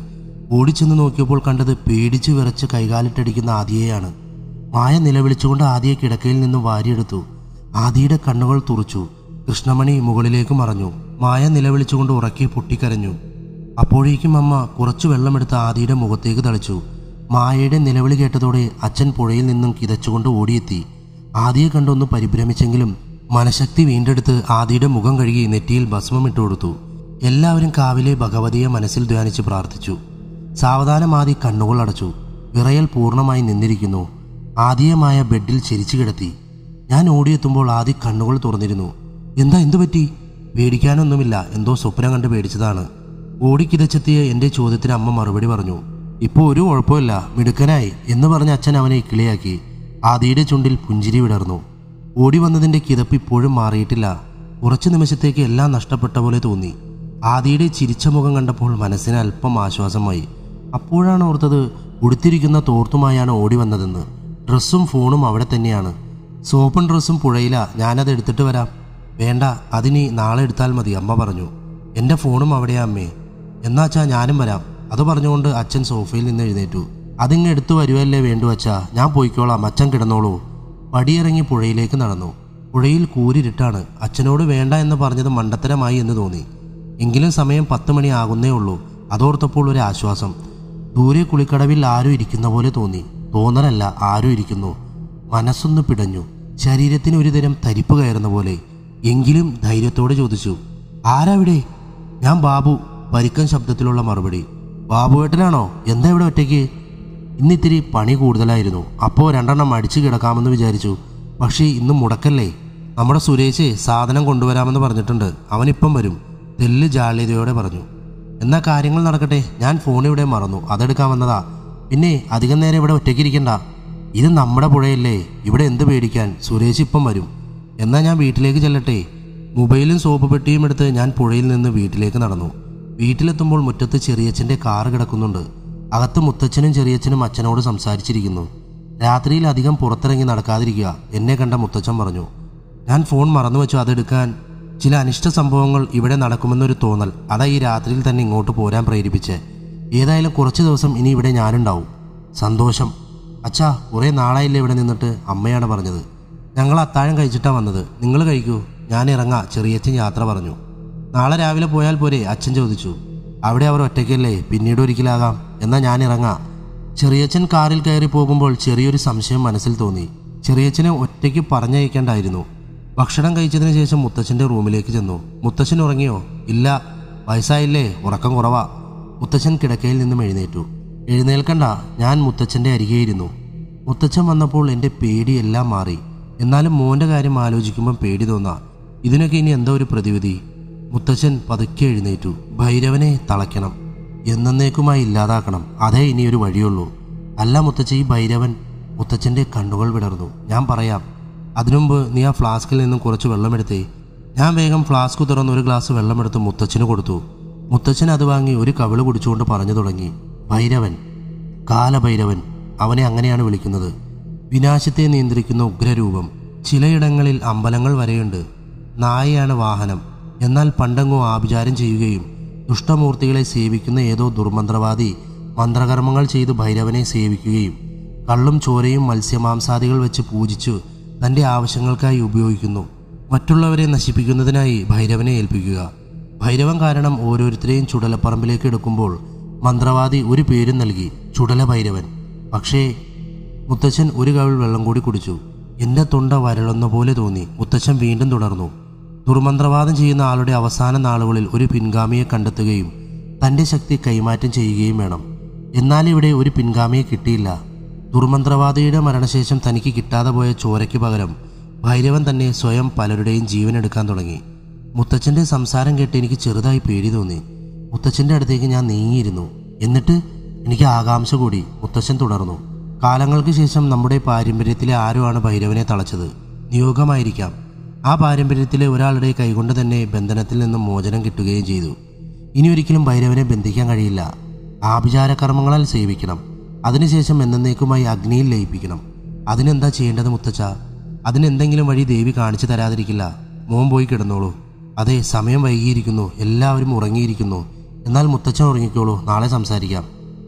Speaker 1: ഓടിച്ചെന്ന് നോക്കിയപ്പോൾ കണ്ടത് പേടിച്ച് വിറച്ച് കൈകാലിട്ടടിക്കുന്ന ആദിയെയാണ്. മായ നിലവിളിച്ചുകൊണ്ട് ആദിയെ കിടക്കയിൽ നിന്നും വാരിയെടുത്തു. ആദിയുടെ കണ്ണുകൾ തുറച്ചു. കൃഷ്ണമണി മുകളിലേക്ക് മറഞ്ഞു. മായ നിലവിളിച്ചുകൊണ്ട് ഉറക്കെ പൊട്ടിക്കരഞ്ഞു. അപ്പോഴേക്കും അമ്മ കുറച്ചു വെള്ളമെടുത്ത് ആദിയുടെ മുഖത്തേക്ക് തളിച്ചു. മായയുടെ നിലവിളി കേട്ടതോടെ അച്ഛൻ പുഴയിൽ നിന്നും കിതച്ചുകൊണ്ട് ഓടിയെത്തി. ആദിയെ കണ്ടൊന്ന് പരിഭ്രമിച്ചെങ്കിലും മനഃശക്തി വീണ്ടെടുത്ത് ആദിയുടെ മുഖം കഴുകി നെറ്റിയിൽ ഭസ്മം ഇട്ടുകൊടുത്തു. എല്ലാവരും കാവിലെ ഭഗവതിയെ മനസ്സിൽ ധ്യാനിച്ച് പ്രാർത്ഥിച്ചു. സാവധാനം ആദി കണ്ണുകൾ അടച്ചു. വിറയൽ പൂർണ്ണമായി നിന്നിരിക്കുന്നു. ആദിയെ മായ ബെഡിൽ ചെരിച്ചു കിടത്തി. ഞാൻ ഓടിയെത്തുമ്പോൾ ആദി കണ്ണുകൾ തുറന്നിരുന്നു. എന്താ, എന്തു പറ്റി? പേടിക്കാനൊന്നുമില്ല, എന്തോ സ്വപ്നം കണ്ട് പേടിച്ചതാണ്. ഓടിക്കിതച്ചെത്തിയ എൻ്റെ ചോദ്യത്തിന് അമ്മ മറുപടി പറഞ്ഞു. ഇപ്പോൾ ഒരു കുഴപ്പമില്ല, മിടുക്കനായി എന്ന് പറഞ്ഞ് അച്ഛൻ അവനെ ഇക്കിളിയാക്കി. ആദിയുടെ ചുണ്ടിൽ പുഞ്ചിരി വിടർന്നു. ഓടി വന്നതിൻ്റെ കിതപ്പ് ഇപ്പോഴും മാറിയിട്ടില്ല. കുറച്ചു നിമിഷത്തേക്ക് എല്ലാം നഷ്ടപ്പെട്ട പോലെ തോന്നി. ആദിയുടെ ചിരിച്ച മുഖം കണ്ടപ്പോൾ മനസ്സിന് അല്പം ആശ്വാസമായി. അപ്പോഴാണ് ഓർത്തത് ഉടുത്തിരിക്കുന്ന തോർത്തുമായാണ് ഓടി വന്നതെന്ന്. ഡ്രസ്സും ഫോണും അവിടെ തന്നെയാണ്. സോപ്പും ഡ്രസ്സും പുഴയില, ഞാനത് എടുത്തിട്ട് വരാം. വേണ്ട, അതിനി നാളെ എടുത്താൽ മതി, അമ്മ പറഞ്ഞു. എൻ്റെ ഫോണും അവിടെയാ അമ്മേ. എന്നാച്ചാ ഞാനും വരാം. അത് പറഞ്ഞുകൊണ്ട് അച്ഛൻ സോഫയിൽ നിന്ന് എഴുന്നേറ്റു. അതിങ്ങ് എടുത്തു വരുവല്ലേ വേണ്ടു വച്ചാ, ഞാൻ പോയിക്കോളാം, അച്ഛൻ കിടന്നോളൂ. പടിയിറങ്ങി പുഴയിലേക്ക് നടന്നു. പുഴയിൽ കൂരിരുട്ടാണ്. അച്ഛനോട് വേണ്ട എന്ന് പറഞ്ഞത് മണ്ടത്തരമായി എന്ന് തോന്നി. എങ്കിലും സമയം പത്ത് മണി ആകുന്നേ ഉള്ളൂ. അതോർത്തപ്പോൾ ഒരു ആശ്വാസം. ദൂരെ കുളിക്കടവിൽ ആരും ഇരിക്കുന്ന പോലെ തോന്നി. തോന്നലല്ല, ആരും ഇരിക്കുന്നു. മനസ്സൊന്ന് പിടഞ്ഞു. ശരീരത്തിന് ഒരുതരം തരിപ്പ് കയറുന്ന പോലെ. എങ്കിലും ധൈര്യത്തോടെ ചോദിച്ചു, ആരാവിടെ? ഞാൻ ബാബു. പരിക്കൻ ശബ്ദത്തിലുള്ള മറുപടി. ബാബുവേട്ടനാണോ? എന്താ ഇവിടെ ഒറ്റയ്ക്ക്? ഇന്നിത്തിരി പണി കൂടുതലായിരുന്നു. അപ്പോൾ രണ്ടെണ്ണം അടിച്ചു കിടക്കാമെന്ന് വിചാരിച്ചു. പക്ഷേ ഇന്ന് മുടക്കല്ലേ. നമ്മുടെ സുരേഷ് സാധനം കൊണ്ടുവരാമെന്ന് പറഞ്ഞിട്ടുണ്ട്. അവനിപ്പം വരും, തെല്ല് ജാള്യതയോടെ പറഞ്ഞു. എന്നാ കാര്യങ്ങൾ നടക്കട്ടെ, ഞാൻ ഫോൺ ഇവിടെ മറന്നു, അതെടുക്കാൻ വന്നതാ. പിന്നെ അധികം നേരം ഇവിടെ ഒറ്റയ്ക്കിരിക്കണ്ട. ഇത് നമ്മുടെ പുഴയല്ലേ, ഇവിടെ എന്ത് പേടിക്കാൻ. സുരേഷ് ഇപ്പം വരും. എന്നാൽ ഞാൻ വീട്ടിലേക്ക് ചെല്ലട്ടെ. മൊബൈലും സോപ്പ് പെട്ടിയും എടുത്ത് ഞാൻ പുഴയിൽ നിന്ന് വീട്ടിലേക്ക് നടന്നു. വീട്ടിലെത്തുമ്പോൾ മുറ്റത്ത് ചെറിയച്ഛൻ്റെ കാറ് കിടക്കുന്നുണ്ട്. അകത്ത് മുത്തച്ഛനും ചെറിയച്ഛനും അച്ഛനോട് സംസാരിച്ചിരിക്കുന്നു. രാത്രിയിൽ അധികം പുറത്തിറങ്ങി നടക്കാതിരിക്കുക, എന്നെ കണ്ട മുത്തച്ഛൻ പറഞ്ഞു. ഞാൻ ഫോൺ മറന്നു വെച്ചു, അതെടുക്കാൻ. ചില അനിഷ്ട സംഭവങ്ങൾ ഇവിടെ നടക്കുമെന്നൊരു തോന്നൽ, അതാ ഈ രാത്രിയിൽ തന്നെ ഇങ്ങോട്ട് പോരാൻ പ്രേരിപ്പിച്ച്. ഏതായാലും കുറച്ച് ദിവസം ഇനി ഇവിടെ ഞാനുണ്ടാവും. സന്തോഷം. അച്ഛാ, കുറേ നാളായില്ലേ ഇവിടെ നിന്നിട്ട്, അമ്മയാണ് പറഞ്ഞത്. ഞങ്ങൾ അത്താഴം കഴിച്ചിട്ടാണ് വന്നത്, നിങ്ങൾ കഴിക്കൂ, ഞാൻ ഇറങ്ങാം, ചെറിയച്ഛൻ യാത്ര പറഞ്ഞു. നാളെ രാവിലെ പോയാൽ പോരെ, അച്ഛൻ ചോദിച്ചു. അവിടെ അവർ ഒറ്റയ്ക്കല്ലേ, പിന്നീട് ഒരിക്കലാകാം. എന്നാൽ ഞാൻ ഇറങ്ങാം. ചെറിയച്ഛൻ കാറിൽ കയറി പോകുമ്പോൾ ചെറിയൊരു സംശയം മനസ്സിൽ തോന്നി. ചെറിയച്ഛനെ ഒറ്റയ്ക്ക് പറഞ്ഞയക്കേണ്ടായിരുന്നു. ഭക്ഷണം കഴിച്ചതിന് ശേഷം മുത്തച്ഛൻ്റെ റൂമിലേക്ക് ചെന്നു. മുത്തച്ഛൻ ഉറങ്ങിയോ? ഇല്ല, വയസ്സായില്ലേ, ഉറക്കം കുറവാ. മുത്തച്ഛൻ കിടക്കയിൽ നിന്നും എഴുന്നേറ്റു. എഴുന്നേൽക്കണ്ട, ഞാൻ മുത്തച്ഛൻ്റെ അരികെ ഇരുന്നു. മുത്തച്ഛൻ വന്നപ്പോൾ എൻ്റെ പേടിയെല്ലാം മാറി. എന്നാലും മോൻ്റെ കാര്യം ആലോചിക്കുമ്പം പേടി തോന്നാം. ഇതിനൊക്കെ ഇനി എന്താ ഒരു പ്രതിവിധി? മുത്തച്ഛൻ പതുക്കെ എഴുന്നേറ്റു. ഭൈരവനെ തളയ്ക്കണം, എന്നേക്കുമായി ഇല്ലാതാക്കണം, അതേ ഇനി ഒരു വഴിയുള്ളൂ. അല്ല മുത്തച്ഛ, ഈ ഭൈരവൻ. മുത്തച്ഛൻ്റെ കണ്ണുകൾ വിടർന്നു. ഞാൻ പറയാം. അതിനുമുമ്പ് നീ ആ ഫ്ലാസ്കിൽ നിന്നും കുറച്ച് വെള്ളമെടുത്തേ. ഞാൻ വേഗം ഫ്ലാസ്ക് തുറന്ന് ഒരു ഗ്ലാസ് വെള്ളമെടുത്ത് മുത്തച്ഛന് കൊടുത്തു. മുത്തച്ഛൻ അത് വാങ്ങി ഒരു കവിള് കുടിച്ചുകൊണ്ട് പറഞ്ഞു തുടങ്ങി. ഭൈരവൻ, കാലഭൈരവൻ, അവനെ അങ്ങനെയാണ് വിളിക്കുന്നത്. വിനാശത്തെ നിയന്ത്രിക്കുന്ന ഉഗ്രരൂപം. ചിലയിടങ്ങളിൽ അമ്പലങ്ങൾ വരെയുണ്ട്. നായയാണ് വാഹനം. എന്നാൽ പണ്ടെങ്ങോ ആഭിചാരം ചെയ്യുകയും ദുഷ്ടമൂർത്തികളെ സേവിക്കുന്ന ഏതോ ദുർമന്ത്രവാദി മന്ത്രകർമ്മങ്ങൾ ചെയ്ത് ഭൈരവനെ സേവിക്കുകയും കള്ളും ചോരയും മത്സ്യമാംസാദികൾ വെച്ച് പൂജിച്ചു തൻ്റെ ആവശ്യങ്ങൾക്കായി ഉപയോഗിക്കുന്നു. മറ്റുള്ളവരെ നശിപ്പിക്കുന്നതിനായി ഭൈരവനെ ഏൽപ്പിക്കുക. ഭൈരവൻ കാരണം ഓരോരുത്തരെയും ചുടലപ്പറമ്പിലേക്ക് എടുക്കുമ്പോൾ മന്ത്രവാദി ഒരു പേരും നൽകി, ചുടല ഭൈരവൻ. പക്ഷേ മുത്തച്ഛൻ ഒരു കവിൾ വെള്ളം കൂടി കുടിച്ചു. എൻ്റെ തൊണ്ട വരളുന്ന പോലെ തോന്നി. മുത്തച്ഛൻ വീണ്ടും തുടർന്നു. ദുർമന്ത്രവാദം ചെയ്യുന്ന ആളുടെ അവസാന നാളുകളിൽ ഒരു പിൻഗാമിയെ കണ്ടെത്തുകയും തൻ്റെ ശക്തി കൈമാറ്റം ചെയ്യുകയും വേണം. എന്നാൽ ഇവിടെ ഒരു പിൻഗാമിയെ കിട്ടിയില്ല. ദുർമന്ത്രവാദിയുടെ മരണശേഷം തനിക്ക് കിട്ടാതെ പോയ ചോരയ്ക്ക് പകരം ഭൈരവൻ തന്നെ സ്വയം പലരുടെയും ജീവനെടുക്കാൻ തുടങ്ങി. മുത്തച്ഛൻ്റെ സംസാരം കേട്ട് എനിക്ക് ചെറുതായി പേടി തോന്നി. മുത്തച്ഛൻ്റെ അടുത്തേക്ക് ഞാൻ നീങ്ങിയിരുന്നു. എന്നിട്ട് എനിക്ക് ആകാംക്ഷ കൂടി. മുത്തച്ഛൻ തുടർന്നു. കാലങ്ങൾക്ക് ശേഷം നമ്മുടെ പാരമ്പര്യത്തിലെ ആരുമാണ് ഭൈരവനെ തളച്ചത്? നിയോഗമായിരിക്കാം. ആ പാരമ്പര്യത്തിലെ ഒരാളുടെ കൈകൊണ്ട് തന്നെ ബന്ധനത്തിൽ നിന്നും മോചനം കിട്ടുകയും ചെയ്തു. ഇനി ഒരിക്കലും ഭൈരവനെ ബന്ധിക്കാൻ കഴിയില്ല. ആഭിചാരകർമ്മങ്ങളാൽ സേവിക്കണം. അതിനുശേഷം എന്നേക്കുമായി അഗ്നിയിൽ ലയിപ്പിക്കണം. അതിനെന്താ ചെയ്യേണ്ടത് മുത്തച്ഛ? അതിനെന്തെങ്കിലും വഴി ദേവി കാണിച്ചു തരാതിരിക്കില്ല. മോൻ പോയി കിടന്നോളൂ. അതെ, സമയം വൈകിയിരിക്കുന്നു, എല്ലാവരും ഉറങ്ങിയിരിക്കുന്നു. എന്നാൽ മുത്തച്ഛൻ ഉറങ്ങിക്കോളൂ, നാളെ സംസാരിക്കാം.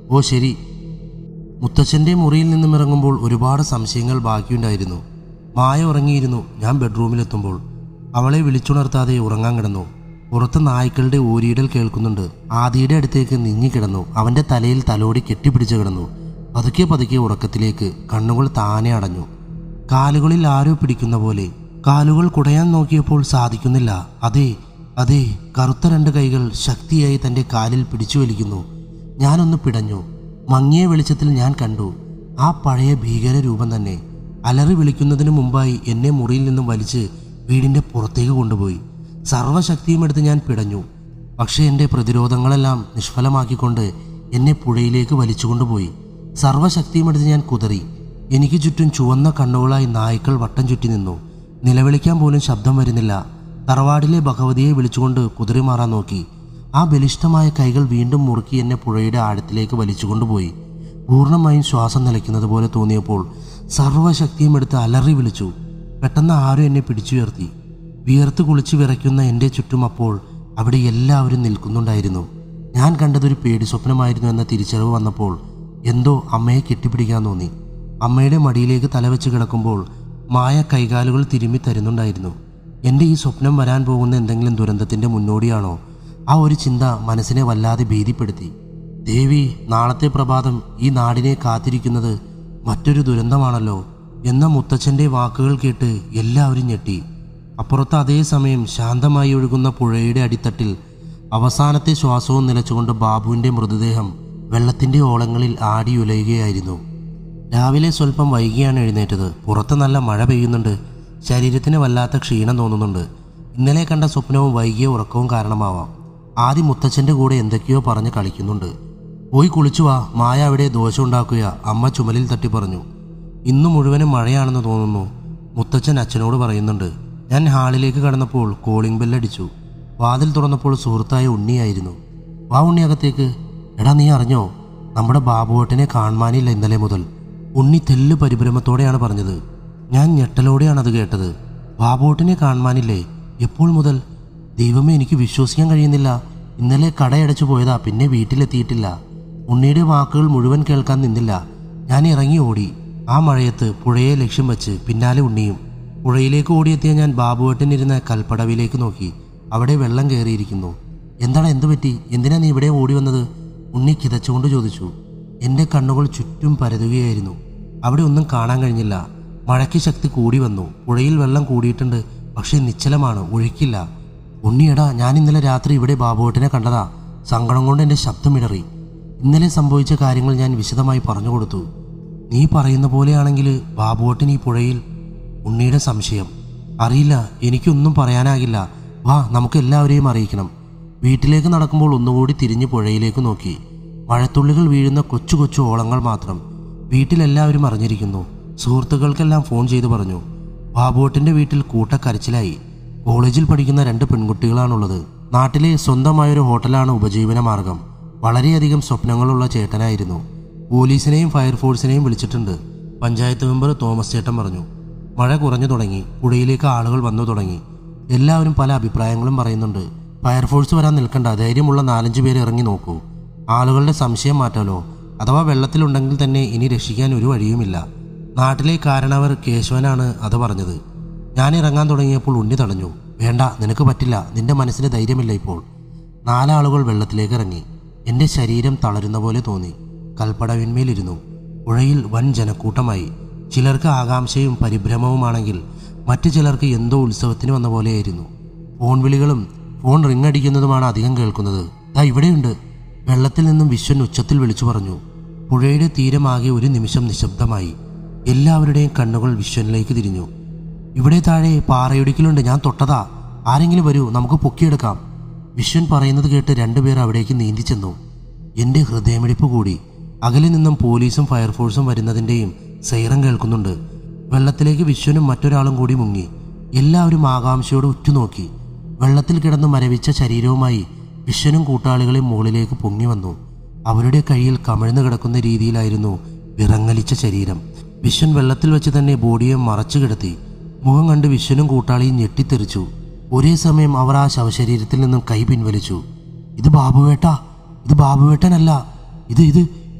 Speaker 1: ഓ ശരി. മുത്തച്ഛൻ്റെ മുറിയിൽ നിന്നും ഇറങ്ങുമ്പോൾ ഒരുപാട് സംശയങ്ങൾ ബാക്കിയുണ്ടായിരുന്നു. മായ ഉറങ്ങിയിരുന്നു. ഞാൻ ബെഡ്റൂമിലെത്തുമ്പോൾ അവളെ വിളിച്ചുണർത്താതെ ഉറങ്ങാൻ കിടന്നു. പുറത്ത് നായ്ക്കളുടെ ഓരിയിടൽ കേൾക്കുന്നുണ്ട്. ആദിയുടെ അടുത്തേക്ക് നീങ്ങിക്കിടന്നു. അവൻ്റെ തലയിൽ തലോടി കെട്ടിപ്പിടിച്ച് കിടന്നു. പതുക്കെ പതുക്കെ ഉറക്കത്തിലേക്ക്. കണ്ണുകൾ താനെ അടഞ്ഞു. കാലുകളിൽ ആരോ പിടിക്കുന്ന പോലെ. കാലുകൾ കുടയാൻ നോക്കിയപ്പോൾ സാധിക്കുന്നില്ല. അതെ അതെ കറുത്ത രണ്ട് കൈകൾ ശക്തിയായി തൻ്റെ കാലിൽ പിടിച്ചു വലിക്കുന്നു. ഞാനൊന്ന് പിടഞ്ഞു. മങ്ങിയ വെളിച്ചത്തിൽ ഞാൻ കണ്ടു ആ പഴയ ഭീകര രൂപം തന്നെ. അലറി വിളിക്കുന്നതിന് മുമ്പായി എന്നെ മുറിയിൽ നിന്നും വലിച്ച് വീടിൻ്റെ പുറത്തേക്ക് കൊണ്ടുപോയി. സർവ്വശക്തിയും എടുത്ത് ഞാൻ പിടഞ്ഞു. പക്ഷേ എൻ്റെ പ്രതിരോധങ്ങളെല്ലാം നിഷ്ഫലമാക്കിക്കൊണ്ട് എന്നെ പുഴയിലേക്ക് വലിച്ചുകൊണ്ടുപോയി. സർവ്വശക്തിയും എടുത്ത് ഞാൻ കുതറി. എനിക്ക് ചുറ്റും ചുവന്ന കണ്ണുകളായി നായ്ക്കൾ വട്ടം ചുറ്റി നിന്നു. നിലവിളിക്കാൻ പോലും ശബ്ദം വരുന്നില്ല. തറവാടിലെ ഭഗവതിയെ വിളിച്ചുകൊണ്ട് കുതിറി മാറാൻ നോക്കി. ആ ബലിഷ്ഠമായ കൈകൾ വീണ്ടും മുറുക്കി എന്നെ പുഴയുടെ ആഴത്തിലേക്ക് വലിച്ചുകൊണ്ടുപോയി. പൂർണ്ണമായും ശ്വാസം നിലയ്ക്കുന്നത് പോലെ തോന്നിയപ്പോൾ സർവ്വശക്തിയും എടുത്ത് അലറി വിളിച്ചു. പെട്ടെന്ന് ആരും എന്നെ പിടിച്ചുയർത്തി. വിയർത്ത് കുളിച്ച് വിറയ്ക്കുന്ന എൻ്റെ ചുറ്റും അപ്പോൾ അവിടെ എല്ലാവരും നിൽക്കുന്നുണ്ടായിരുന്നു. ഞാൻ കണ്ടതൊരു പേടി സ്വപ്നമായിരുന്നു എന്ന തിരിച്ചറിവ് വന്നപ്പോൾ എന്തോ അമ്മയെ കെട്ടിപ്പിടിക്കാൻ തോന്നി. അമ്മയുടെ മടിയിലേക്ക് തലവെച്ച് കിടക്കുമ്പോൾ മായ കൈകാലുകൾ തിരുമ്മി തരുന്നുണ്ടായിരുന്നു. എൻ്റെ ഈ സ്വപ്നം വരാൻ പോകുന്ന എന്തെങ്കിലും ദുരന്തത്തിൻ്റെ മുന്നോടിയാണോ? ആ ഒരു ചിന്ത മനസ്സിനെ വല്ലാതെ ഭീതിപ്പെടുത്തി. ദേവി, നാളത്തെ പ്രഭാതം ഈ നാടിനെ കാത്തിരിക്കുന്നത് മറ്റൊരു ദുരന്തമാണല്ലോ എന്ന മുത്തച്ഛൻ്റെ വാക്കുകൾ കേട്ട് എല്ലാവരും ഞെട്ടി. അപ്പുറത്ത് അതേസമയം ശാന്തമായി ഒഴുകുന്ന പുഴയുടെ അടിത്തട്ടിൽ അവസാനത്തെ ശ്വാസവും നിലച്ചുകൊണ്ട് ബാബുവിൻ്റെ മൃതദേഹം വെള്ളത്തിൻ്റെ ഓളങ്ങളിൽ ആടിയുലയുകയായിരുന്നു. രാവിലെ സ്വല്പം വൈകിയാണ് എഴുന്നേറ്റത്. പുറത്ത് നല്ല മഴ പെയ്യുന്നുണ്ട്. ശരീരത്തിന് വല്ലാത്ത ക്ഷീണം തോന്നുന്നുണ്ട്. ഇന്നലെ കണ്ട സ്വപ്നവും വൈകിയ ഉറക്കവും കാരണമാവാം. ആദ്യം മുത്തച്ഛൻ്റെ കൂടെ എന്തൊക്കെയോ പറഞ്ഞ് കളിക്കുന്നുണ്ട്. പോയി കുളിച്ചു വാ, മായ അവിടെ ദോശ ഉണ്ടാക്കുക, അമ്മ ചുമലിൽ തട്ടി പറഞ്ഞു. ഇന്നു മുഴുവനും മഴയാണെന്ന് തോന്നുന്നു, മുത്തച്ഛൻ അച്ഛനോട് പറയുന്നുണ്ട്. ഞാൻ ഹാളിലേക്ക് കടന്നപ്പോൾ കോളിംഗ് ബെല്ലടിച്ചു. വാതിൽ തുറന്നപ്പോൾ സുഹൃത്തായ ഉണ്ണിയായിരുന്നു. വാ ഉണ്ണി അകത്തേക്ക്. എടാ നീ അറിഞ്ഞോ, നമ്മുടെ ബാബുവേട്ടനെ കാണാനില്ല ഇന്നലെ മുതൽ. ഉണ്ണി തെല്ല് പരിഭ്രമത്തോടെയാണ് പറഞ്ഞത്. ഞാൻ ഞെട്ടലോടെയാണ് അത് കേട്ടത്. ബാബുവേട്ടനെ കാണാനില്ലേ? എപ്പോൾ മുതൽ? ദൈവമേ, എനിക്ക് വിശ്വസിക്കാൻ കഴിയുന്നില്ല. ഇന്നലെ കടയടച്ചു പോയതാ, പിന്നെ വീട്ടിലെത്തിയിട്ടില്ല. ഉണ്ണിയുടെ വാക്കുകൾ മുഴുവൻ കേൾക്കാൻ നിന്നില്ല. ഞാൻ ഇറങ്ങി ഓടി. ആ മഴയത്ത് പുഴയെ ലക്ഷ്യം വച്ച് പിന്നാലെ ഉണ്ണിയും. പുഴയിലേക്ക് ഓടിയെത്തിയ ഞാൻ ബാബുവേട്ടനിരുന്ന കൽപ്പടവിലേക്ക് നോക്കി. അവിടെ വെള്ളം കയറിയിരിക്കുന്നു. എന്താണ്, എന്തു പറ്റി? എന്തിനാ നീ ഇവിടെ ഓടി വന്നത്? ഉണ്ണി കിതച്ചുകൊണ്ട് ചോദിച്ചു. എൻ്റെ കണ്ണുകൾ ചുറ്റും പരതുകയായിരുന്നു. അവിടെ ഒന്നും കാണാൻ കഴിഞ്ഞില്ല. മഴയ്ക്ക് ശക്തി കൂടി വന്നു. പുഴയിൽ വെള്ളം കൂടിയിട്ടുണ്ട്, പക്ഷേ നിശ്ചലമാണ്, ഒഴുക്കില്ല. ഉണ്ണിയടാ, ഞാൻ ഇന്നലെ രാത്രി ഇവിടെ ബാബുവേട്ടനെ കണ്ടതാ. സങ്കടം കൊണ്ട് എൻ്റെ ശബ്ദം ഇടറി. ഇന്നലെ സംഭവിച്ച കാര്യങ്ങൾ ഞാൻ വിശദമായി പറഞ്ഞു കൊടുത്തു. നീ പറയുന്ന പോലെയാണെങ്കിൽ ബാബുവേട്ടൻ ഈ പുഴയിൽ? ഉണ്ണിയുടെ സംശയം. അറിയില്ല, എനിക്കൊന്നും പറയാനാകില്ല. വാ, നമുക്ക് എല്ലാവരെയും അറിയിക്കണം. വീട്ടിലേക്ക് നടക്കുമ്പോൾ ഒന്നുകൂടി തിരിഞ്ഞ് പുഴയിലേക്ക് നോക്കി. മഴത്തുള്ളികൾ വീഴുന്ന കൊച്ചു കൊച്ചു ഓളങ്ങൾ മാത്രം. വീട്ടിലെല്ലാവരും അറിഞ്ഞിരിക്കുന്നു. സുഹൃത്തുക്കൾക്കെല്ലാം ഫോൺ ചെയ്തു പറഞ്ഞു. ബാബുവേട്ടൻ്റെ വീട്ടിൽ കൂട്ടക്കരച്ചിലായി. കോളേജിൽ പഠിക്കുന്ന രണ്ട് പെൺകുട്ടികളാണുള്ളത്. നാട്ടിലെ സ്വന്തമായൊരു ഹോട്ടലാണ് ഉപജീവന മാർഗം. വളരെയധികം സ്വപ്നങ്ങളുള്ള ചേട്ടനായിരുന്നു. പോലീസിനെയും ഫയർഫോഴ്സിനെയും വിളിച്ചിട്ടുണ്ട്. പഞ്ചായത്ത് മെമ്പർ തോമസ് ചേട്ടൻ പറഞ്ഞു. മഴ കുറഞ്ഞു തുടങ്ങി. പുഴയിലേക്ക് ആളുകൾ വന്നു തുടങ്ങി. എല്ലാവരും പല അഭിപ്രായങ്ങളും പറയുന്നുണ്ട്. ഫയർഫോഴ്സ് വരാൻ നിൽക്കണ്ട, ധൈര്യമുള്ള നാലഞ്ച് പേര് ഇറങ്ങി നോക്കൂ. ആളുകളുടെ സംശയം മാറ്റാലോ. അഥവാ വെള്ളത്തിലുണ്ടെങ്കിൽ തന്നെ ഇനി രക്ഷിക്കാൻ ഒരു വഴിയുമില്ല. നാട്ടിലെ കാരണവർ കേശവനാണ് അത് പറഞ്ഞത്. ഞാൻ ഇറങ്ങാൻ തുടങ്ങിയപ്പോൾ ഉണ്ണി തടഞ്ഞു. വേണ്ട, നിനക്ക് പറ്റില്ല, നിന്റെ മനസ്സിന് ധൈര്യമില്ല ഇപ്പോൾ. നാലാളുകൾ വെള്ളത്തിലേക്ക് ഇറങ്ങി. എൻ്റെ ശരീരം തളരുന്ന പോലെ തോന്നി. കൽപ്പടവിന്മേലിരുന്നു. പുഴയിൽ വൻ ജനക്കൂട്ടമായി. ചിലർക്ക് ആകാംക്ഷയും പരിഭ്രമവുമാണെങ്കിൽ മറ്റു ചിലർക്ക് എന്തോ ഉത്സവത്തിന് വന്ന പോലെയായിരുന്നു. ഫോൺ വിളികളും ഫോൺ റിങ് അടിക്കുന്നതുമാണ് അധികം കേൾക്കുന്നത്. ദാ ഇവിടെയുണ്ട്. വെള്ളത്തിൽ നിന്നും വിശ്വൻ ഉച്ചത്തിൽ വിളിച്ചു പറഞ്ഞു. പുഴയുടെ തീരമാകെ ഒരു നിമിഷം നിശബ്ദമായി. എല്ലാവരുടെയും കണ്ണുകൾ വിശ്വനിലേക്ക് തിരിഞ്ഞു. ഇവിടെ താഴെ പാറയിടുക്കിലുണ്ട്, ഞാൻ തൊട്ടതാ. ആരെങ്കിലും വരൂ, നമുക്ക് പൊക്കിയെടുക്കാം. വിശ്വൻ പറയുന്നത് കേട്ട് രണ്ടുപേർ അവിടേക്ക് നീന്തി ചെന്നു. എൻ്റെ ഹൃദയമിടിപ്പ് കൂടി. അകലെ നിന്നും പോലീസും ഫയർഫോഴ്സും വരുന്നതിൻ്റെയും സൈറൻ കേൾക്കുന്നുണ്ട്. വെള്ളത്തിലേക്ക് വിശ്വനും മറ്റൊരാളും കൂടി മുങ്ങി. എല്ലാവരും ആകാംക്ഷയോടെ ഉറ്റുനോക്കി. വെള്ളത്തിൽ കിടന്ന് മരവിച്ച ശരീരവുമായി വിശ്വനും കൂട്ടാളികളെ മുകളിലേക്ക് പൊങ്ങി വന്നു. അവരുടെ കയ്യിൽ കമിഴ്ന്നു കിടക്കുന്ന രീതിയിലായിരുന്നു വിറങ്ങലിച്ച ശരീരം. വിശ്വൻ വെള്ളത്തിൽ വെച്ച് തന്നെ ബോഡിയെ മറച്ചു കിടത്തി. മുഖം കണ്ട് വിശ്വനും കൂട്ടാളിയും ഞെട്ടിത്തെറിച്ചു. ഒരേ സമയം അവർ ആ ശവശരീരത്തിൽ നിന്നും കൈ പിൻവലിച്ചു. ഇത് ബാബുവേട്ട, ഇത് ബാബുവേട്ടനല്ല, ഇത് ഇത്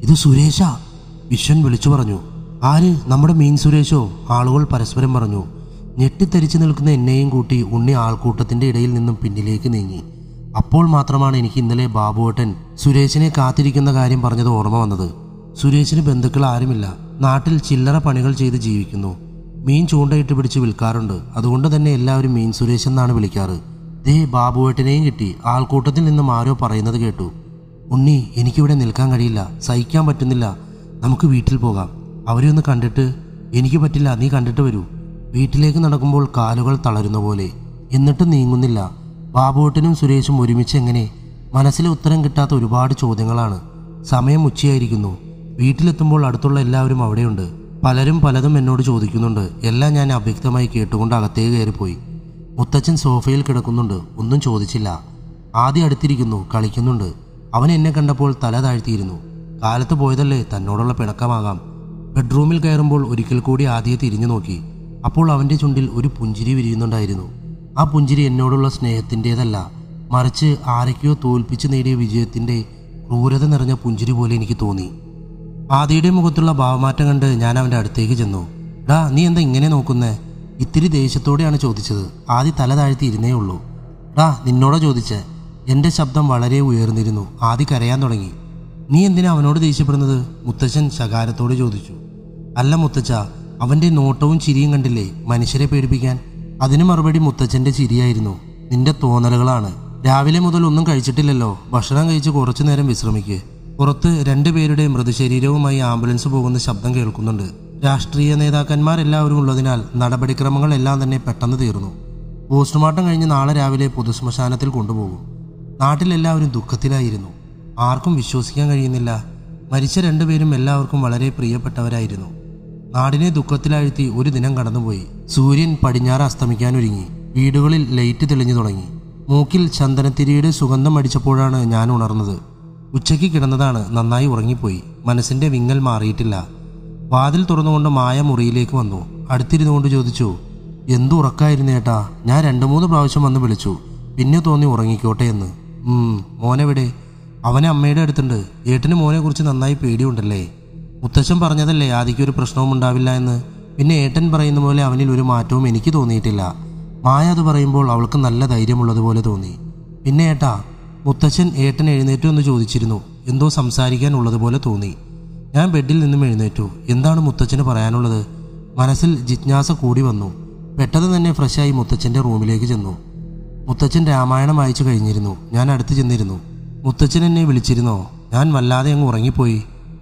Speaker 1: ഇത് സുരേഷാ, വിശ്വൻ വിളിച്ചു പറഞ്ഞു. ആര്? നമ്മുടെ മീൻ സുരേഷോ? ആളുകൾ പരസ്പരം പറഞ്ഞു. ഞെട്ടിത്തരിച്ചു നിൽക്കുന്ന എന്നെയും കൂട്ടി ഉണ്ണി ആൾക്കൂട്ടത്തിന്റെ ഇടയിൽ നിന്നും പിന്നിലേക്ക് നീങ്ങി. അപ്പോൾ മാത്രമാണ് എനിക്ക് ഇന്നലെ ബാബുവേട്ടൻ സുരേഷിനെ കാത്തിരിക്കുന്ന കാര്യം പറഞ്ഞത് ഓർമ്മ വന്നത്. സുരേഷിന് ബന്ധുക്കൾ ആരുമില്ല. നാട്ടിൽ ചില്ലറ പണികൾ ചെയ്ത് ജീവിക്കുന്നു. മീൻ ചൂണ്ടയിട്ട് പിടിച്ച് വിൽക്കാറുണ്ട്. അതുകൊണ്ട് തന്നെ എല്ലാവരും മീൻ സുരേഷ് എന്നാണ് വിളിക്കാറ്. ദേ ബാബുവേട്ടനെയും കിട്ടി. ആൾക്കൂട്ടത്തിൽ നിന്നും ആരോ പറയുന്നത് കേട്ടു. ഉണ്ണി, എനിക്കിവിടെ നിൽക്കാൻ കഴിയില്ല, സഹിക്കാൻ പറ്റുന്നില്ല. നമുക്ക് വീട്ടിൽ പോകാം. അവരെ ഒന്ന് കണ്ടിട്ട്. എനിക്ക് പറ്റില്ല, നീ കണ്ടിട്ട് വരൂ. വീട്ടിലേക്ക് നടക്കുമ്പോൾ കാലുകൾ തളരുന്ന പോലെ. എന്നിട്ടും നീങ്ങുന്നില്ല. ബാബുവേട്ടനും സുരേഷും ഒരുമിച്ച് എങ്ങനെ? മനസ്സിലെ ഉത്തരം കിട്ടാത്ത ഒരുപാട് ചോദ്യങ്ങളാണ്. സമയം ഉച്ചയായിരിക്കുന്നു. വീട്ടിലെത്തുമ്പോൾ അടുത്തുള്ള എല്ലാവരും അവിടെയുണ്ട്. പലരും പലതും എന്നോട് ചോദിക്കുന്നുണ്ട്. എല്ലാം ഞാൻ അവ്യക്തമായി കേട്ടുകൊണ്ട് അകത്തേക്ക് കയറിപ്പോയി. മുത്തച്ഛൻ സോഫയിൽ കിടക്കുന്നുണ്ട്. ഒന്നും ചോദിച്ചില്ല. ആദ്യം അടുത്തിരിക്കുന്നു, കളിക്കുന്നുണ്ട്. അവൻ എന്നെ കണ്ടപ്പോൾ തല താഴ്ത്തിയിരുന്നു. കാലത്ത് പോയതല്ലേ, തന്നോടുള്ള പിണക്കമാകാം. ബെഡ്റൂമിൽ കയറുമ്പോൾ ഒരിക്കൽ കൂടി ആദ്യം തിരിഞ്ഞു നോക്കി. അപ്പോൾ അവൻ്റെ ചുണ്ടിൽ ഒരു പുഞ്ചിരി വിരിയുന്നുണ്ടായിരുന്നു. ആ പുഞ്ചിരി എന്നോടുള്ള സ്നേഹത്തിൻ്റെതല്ല, മറിച്ച് ആരൊക്കെയോ തോൽപ്പിച്ച് നേടിയ വിജയത്തിൻ്റെ ക്രൂരത നിറഞ്ഞ പുഞ്ചിരി പോലെ എനിക്ക് തോന്നി. ആദിയുടെ മുഖത്തുള്ള ഭാവമാറ്റം കണ്ട് ഞാൻ അവൻ്റെ അടുത്തേക്ക് ചെന്നു. ഡാ, നീ എന്താ ഇങ്ങനെ നോക്കുന്നേ? ഇത്തിരി ദേഷ്യത്തോടെയാണ് ചോദിച്ചത്. ആദി തല താഴ്ത്തി ഇരുന്നേ ഉള്ളൂ. ഡാ, നിന്നോടാ ചോദിച്ചേ. എൻ്റെ ശബ്ദം വളരെ ഉയർന്നിരുന്നു. ആദി കരയാൻ തുടങ്ങി. നീ എന്തിനാ അവനോട് ദേഷ്യപ്പെടുന്നത്? മുത്തച്ഛൻ ശകാരത്തോടെ ചോദിച്ചു. അല്ല മുത്തച്ഛ, അവൻ്റെ നോട്ടവും ചിരിയും കണ്ടില്ലേ, മനുഷ്യരെ പേടിപ്പിക്കാൻ. അതിന് മറുപടി മുത്തച്ഛൻ്റെ ചിരിയായിരുന്നു. നിന്റെ തോന്നലുകളാണ്. രാവിലെ മുതൽ ഒന്നും കഴിച്ചിട്ടില്ലല്ലോ. ഭക്ഷണം കഴിച്ച് കുറച്ചു നേരം വിശ്രമിക്ക്. പുറത്ത് രണ്ടുപേരുടെ മൃതശരീരവുമായി ആംബുലൻസ് പോകുന്ന ശബ്ദം കേൾക്കുന്നുണ്ട്. രാഷ്ട്രീയ നേതാക്കന്മാരെല്ലാവരും ഉള്ളതിനാൽ നടപടിക്രമങ്ങളെല്ലാം തന്നെ പെട്ടെന്ന് തീർന്നു. പോസ്റ്റ്മോർട്ടം കഴിഞ്ഞ് നാളെ രാവിലെ പൊതുശ്മശാനത്തിൽ കൊണ്ടുപോകും. നാട്ടിലെല്ലാവരും ദുഃഖത്തിലായിരുന്നു. ആർക്കും വിശ്വസിക്കാൻ കഴിയുന്നില്ല. മരിച്ച രണ്ടുപേരും എല്ലാവർക്കും വളരെ പ്രിയപ്പെട്ടവരായിരുന്നു. നാടിനെ ദുഃഖത്തിലാഴ്ത്തി ഒരു ദിനം കടന്നുപോയി. സൂര്യൻ പടിഞ്ഞാറ് അസ്തമിക്കാനൊരുങ്ങി. വീടുകളിൽ ലൈറ്റ് തെളിഞ്ഞു തുടങ്ങി. മൂക്കിൽ ചന്ദനത്തിരിയുടെ സുഗന്ധം അടിച്ചപ്പോഴാണ് ഞാൻ ഉണർന്നത്. ഉച്ചയ്ക്ക് കിടന്നതാണ്. നന്നായി ഉറങ്ങിപ്പോയി. മനസ്സിന്റെ വിങ്ങൽ മാറിയിട്ടില്ല. വാതിൽ തുറന്നുകൊണ്ട് മായ മുറിയിലേക്ക് വന്നു. അടുത്തിരുന്നുകൊണ്ട് ചോദിച്ചു, എന്തു ഉറക്കായിരുന്നു ഏട്ടാ? ഞാൻ രണ്ടു മൂന്ന് പ്രാവശ്യം വന്ന് വിളിച്ചു. പിന്നെ തോന്നി ഉറങ്ങിക്കോട്ടെ എന്ന്. ഉം മോനെവിടെ? അവനെ അമ്മയുടെ അടുത്തുണ്ട്. ഏട്ടന് മോനെ കുറിച്ച് നന്നായി പേടിയുണ്ടല്ലേ? മുത്തച്ഛൻ പറഞ്ഞതല്ലേ ആദിക്കൊരു പ്രശ്നവും ഉണ്ടാവില്ല എന്ന്. പിന്നെ ഏട്ടൻ പറയുന്ന പോലെ അവനിൽ ഒരു മാറ്റവും എനിക്ക് തോന്നിയിട്ടില്ല. മായ അത് പറയുമ്പോൾ അവൾക്ക് നല്ല ധൈര്യമുള്ളതുപോലെ തോന്നി. പിന്നെ ഏട്ടാ, മുത്തച്ഛൻ ഏട്ടൻ എഴുന്നേറ്റു എന്ന് ചോദിച്ചിരുന്നു. എന്തോ സംസാരിക്കാനുള്ളതുപോലെ തോന്നി. ഞാൻ ബെഡിൽ നിന്നും എഴുന്നേറ്റു. എന്താണ് മുത്തച്ഛന് പറയാനുള്ളത്? മനസ്സിൽ ജിജ്ഞാസ കൂടി വന്നു. പെട്ടെന്ന് തന്നെ ഫ്രഷായി മുത്തച്ഛൻ്റെ റൂമിലേക്ക് ചെന്നു. മുത്തച്ഛൻ രാമായണം വായിച്ചു കഴിഞ്ഞിരുന്നു. ഞാൻ അടുത്ത് ചെന്നിരുന്നു. മുത്തച്ഛൻ എന്നെ വിളിച്ചിരുന്നോ? ഞാൻ വല്ലാതെ അങ്ങ് ഉറങ്ങിപ്പോയി.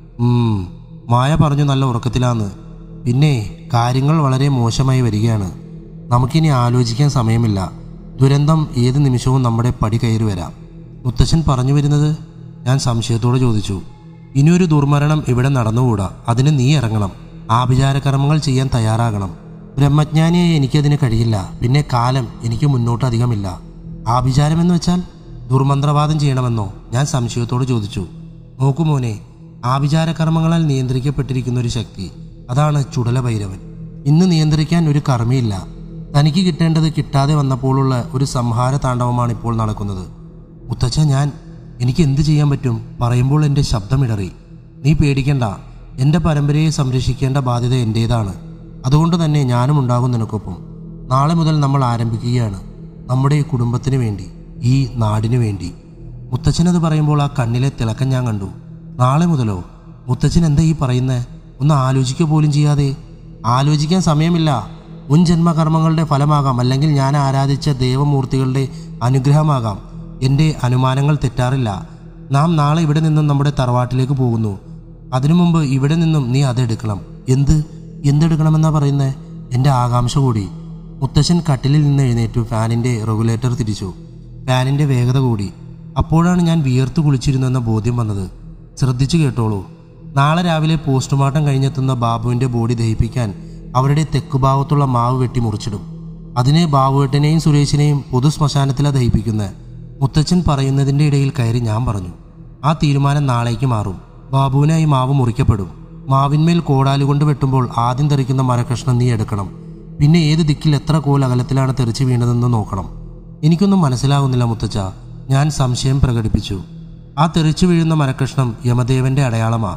Speaker 1: ഉം മായ പറഞ്ഞു നല്ല ഉറക്കത്തിലാന്ന്. പിന്നെ കാര്യങ്ങൾ വളരെ മോശമായി വരികയാണ്. നമുക്കിനി ആലോചിക്കാൻ സമയമില്ല. ദുരന്തം ഏത് നിമിഷവും നമ്മുടെ പടി കയറി വരാം. മുത്തച്ഛൻ പറഞ്ഞു വരുന്നത്? ഞാൻ സംശയത്തോടെ ചോദിച്ചു. ഇനിയൊരു ദുർമരണം ഇവിടെ നടന്നുകൂടാ. അതിന് നീ ഇറങ്ങണം. ആഭിചാരകർമ്മങ്ങൾ ചെയ്യാൻ തയ്യാറാകണം. ബ്രഹ്മജ്ഞാനിയായി എനിക്കതിന് കഴിയില്ല. പിന്നെ കാലം എനിക്ക് മുന്നോട്ട് അധികമില്ല. ആഭിചാരമെന്ന് വെച്ചാൽ ദുർമന്ത്രവാദം ചെയ്യണമെന്നോ? ഞാൻ സംശയത്തോട് ചോദിച്ചു. നോക്കു മോനെ, ആഭിചാരകർമ്മങ്ങളാൽ നിയന്ത്രിക്കപ്പെട്ടിരിക്കുന്ന ഒരു ശക്തി, അതാണ് ചുടല ഭൈരവൻ. ഇന്ന് നിയന്ത്രിക്കാൻ ഒരു കർമ്മയില്ല. തനിക്ക് കിട്ടേണ്ടത് കിട്ടാതെ വന്നപ്പോഴുള്ള ഒരു സംഹാര താണ്ഡവമാണ് ഇപ്പോൾ നടക്കുന്നത്. മുത്തച്ഛ, ഞാൻ എനിക്ക് എന്ത് ചെയ്യാൻ പറ്റും? പറയുമ്പോൾ എൻ്റെ ശബ്ദമിടറി. നീ പേടിക്കണ്ട. എൻ്റെ പരമ്പരയെ സംരക്ഷിക്കേണ്ട ബാധ്യത എൻ്റേതാണ്. അതുകൊണ്ട് തന്നെ ഞാനും ഉണ്ടാകും നിനക്കൊപ്പം. നാളെ മുതൽ നമ്മൾ ആരംഭിക്കുകയാണ്. നമ്മുടെ കുടുംബത്തിന് വേണ്ടി, ഈ നാടിനു വേണ്ടി. മുത്തച്ഛനത് പറയുമ്പോൾ ആ കണ്ണിലെ തിളക്കം ഞാൻ കണ്ടു. നാളെ മുതലോ? മുത്തച്ഛൻ എന്താ ഈ പറയുന്നത്? ഒന്ന് ആലോചിക്കുക പോലും ചെയ്യാതെ. ആലോചിക്കാൻ സമയമില്ല. മുൻ ജന്മകർമ്മങ്ങളുടെ ഫലമാകാം, അല്ലെങ്കിൽ ഞാൻ ആരാധിച്ച ദേവമൂർത്തികളുടെ അനുഗ്രഹമാകാം. എൻ്റെ അനുമാനങ്ങൾ തെറ്റാറില്ല. നാം നാളെ ഇവിടെ നിന്നും നമ്മുടെ തറവാട്ടിലേക്ക് പോകുന്നു. അതിനു മുമ്പ് ഇവിടെ നിന്നും നീ അതെടുക്കണം. എന്ത് എന്തെടുക്കണമെന്നാ പറയുന്നത്? എൻ്റെ ആകാംക്ഷ കൂടി. മുത്തശ്ശൻ കട്ടിലിൽ നിന്ന് എഴുന്നേറ്റു. ഫാനിൻ്റെ റെഗുലേറ്റർ തിരിച്ചു. ഫാനിൻ്റെ വേഗത കൂടി. അപ്പോഴാണ് ഞാൻ വിയർത്തു കുളിച്ചിരുന്നെന്ന ബോധ്യം വന്നത്. ശ്രദ്ധിച്ചു കേട്ടോളൂ. നാളെ രാവിലെ പോസ്റ്റ്മോർട്ടം കഴിഞ്ഞെത്തുന്ന ബാബുവിൻ്റെ ബോഡി ദഹിപ്പിക്കാൻ അവരുടെ തെക്കുഭാഗത്തുള്ള മാവ് വെട്ടി മുറിച്ചിടും. അതിനെ ബാബുവേട്ടനെയും സുരേഷിനെയും പൊതു ശ്മശാനത്തിലാണ് ദഹിപ്പിക്കുന്നത്. മുത്തച്ഛൻ പറയുന്നതിൻ്റെ ഇടയിൽ കയറി ഞാൻ പറഞ്ഞു, ആ തീരുമാനം നാളേക്ക് മാറും. ബാബുവിനായി മാവ് മുറിക്കപ്പെടും. മാവിന്മേൽ കോടാലുകൊണ്ട് വെട്ടുമ്പോൾ ആദ്യം തെറിക്കുന്ന മരക്കഷ്ണം നീ എടുക്കണം. പിന്നെ ഏത് ദിക്കിൽ എത്ര കോൽ അകലത്തിലാണ് തെറിച്ച് വീണതെന്ന് നോക്കണം. എനിക്കൊന്നും മനസ്സിലാകുന്നില്ല മുത്തച്ഛ. ഞാൻ സംശയം പ്രകടിപ്പിച്ചു. ആ തെറിച്ചു വീഴുന്ന മരക്കഷ്ണം യമദേവന്റെ അടയാളമാ.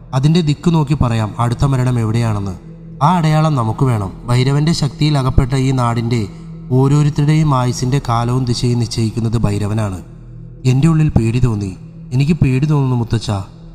Speaker 1: അതിൻ്റെ ദിക്ക് നോക്കി പറയാം അടുത്ത മരണം എവിടെയാണെന്ന്. ആ അടയാളം നമുക്ക് വേണം. ഭൈരവന്റെ ശക്തിയിൽ അകപ്പെട്ട ഈ നാടിൻ്റെ ഓരോരുത്തരുടെയും ആയുസിൻ്റെ കാലവും ദിശയും നിശ്ചയിക്കുന്നത് ഭൈരവനാണ്. എൻ്റെ ഉള്ളിൽ പേടി തോന്നി. എനിക്ക് പേടി തോന്നുന്നു മുത്തച്ഛ.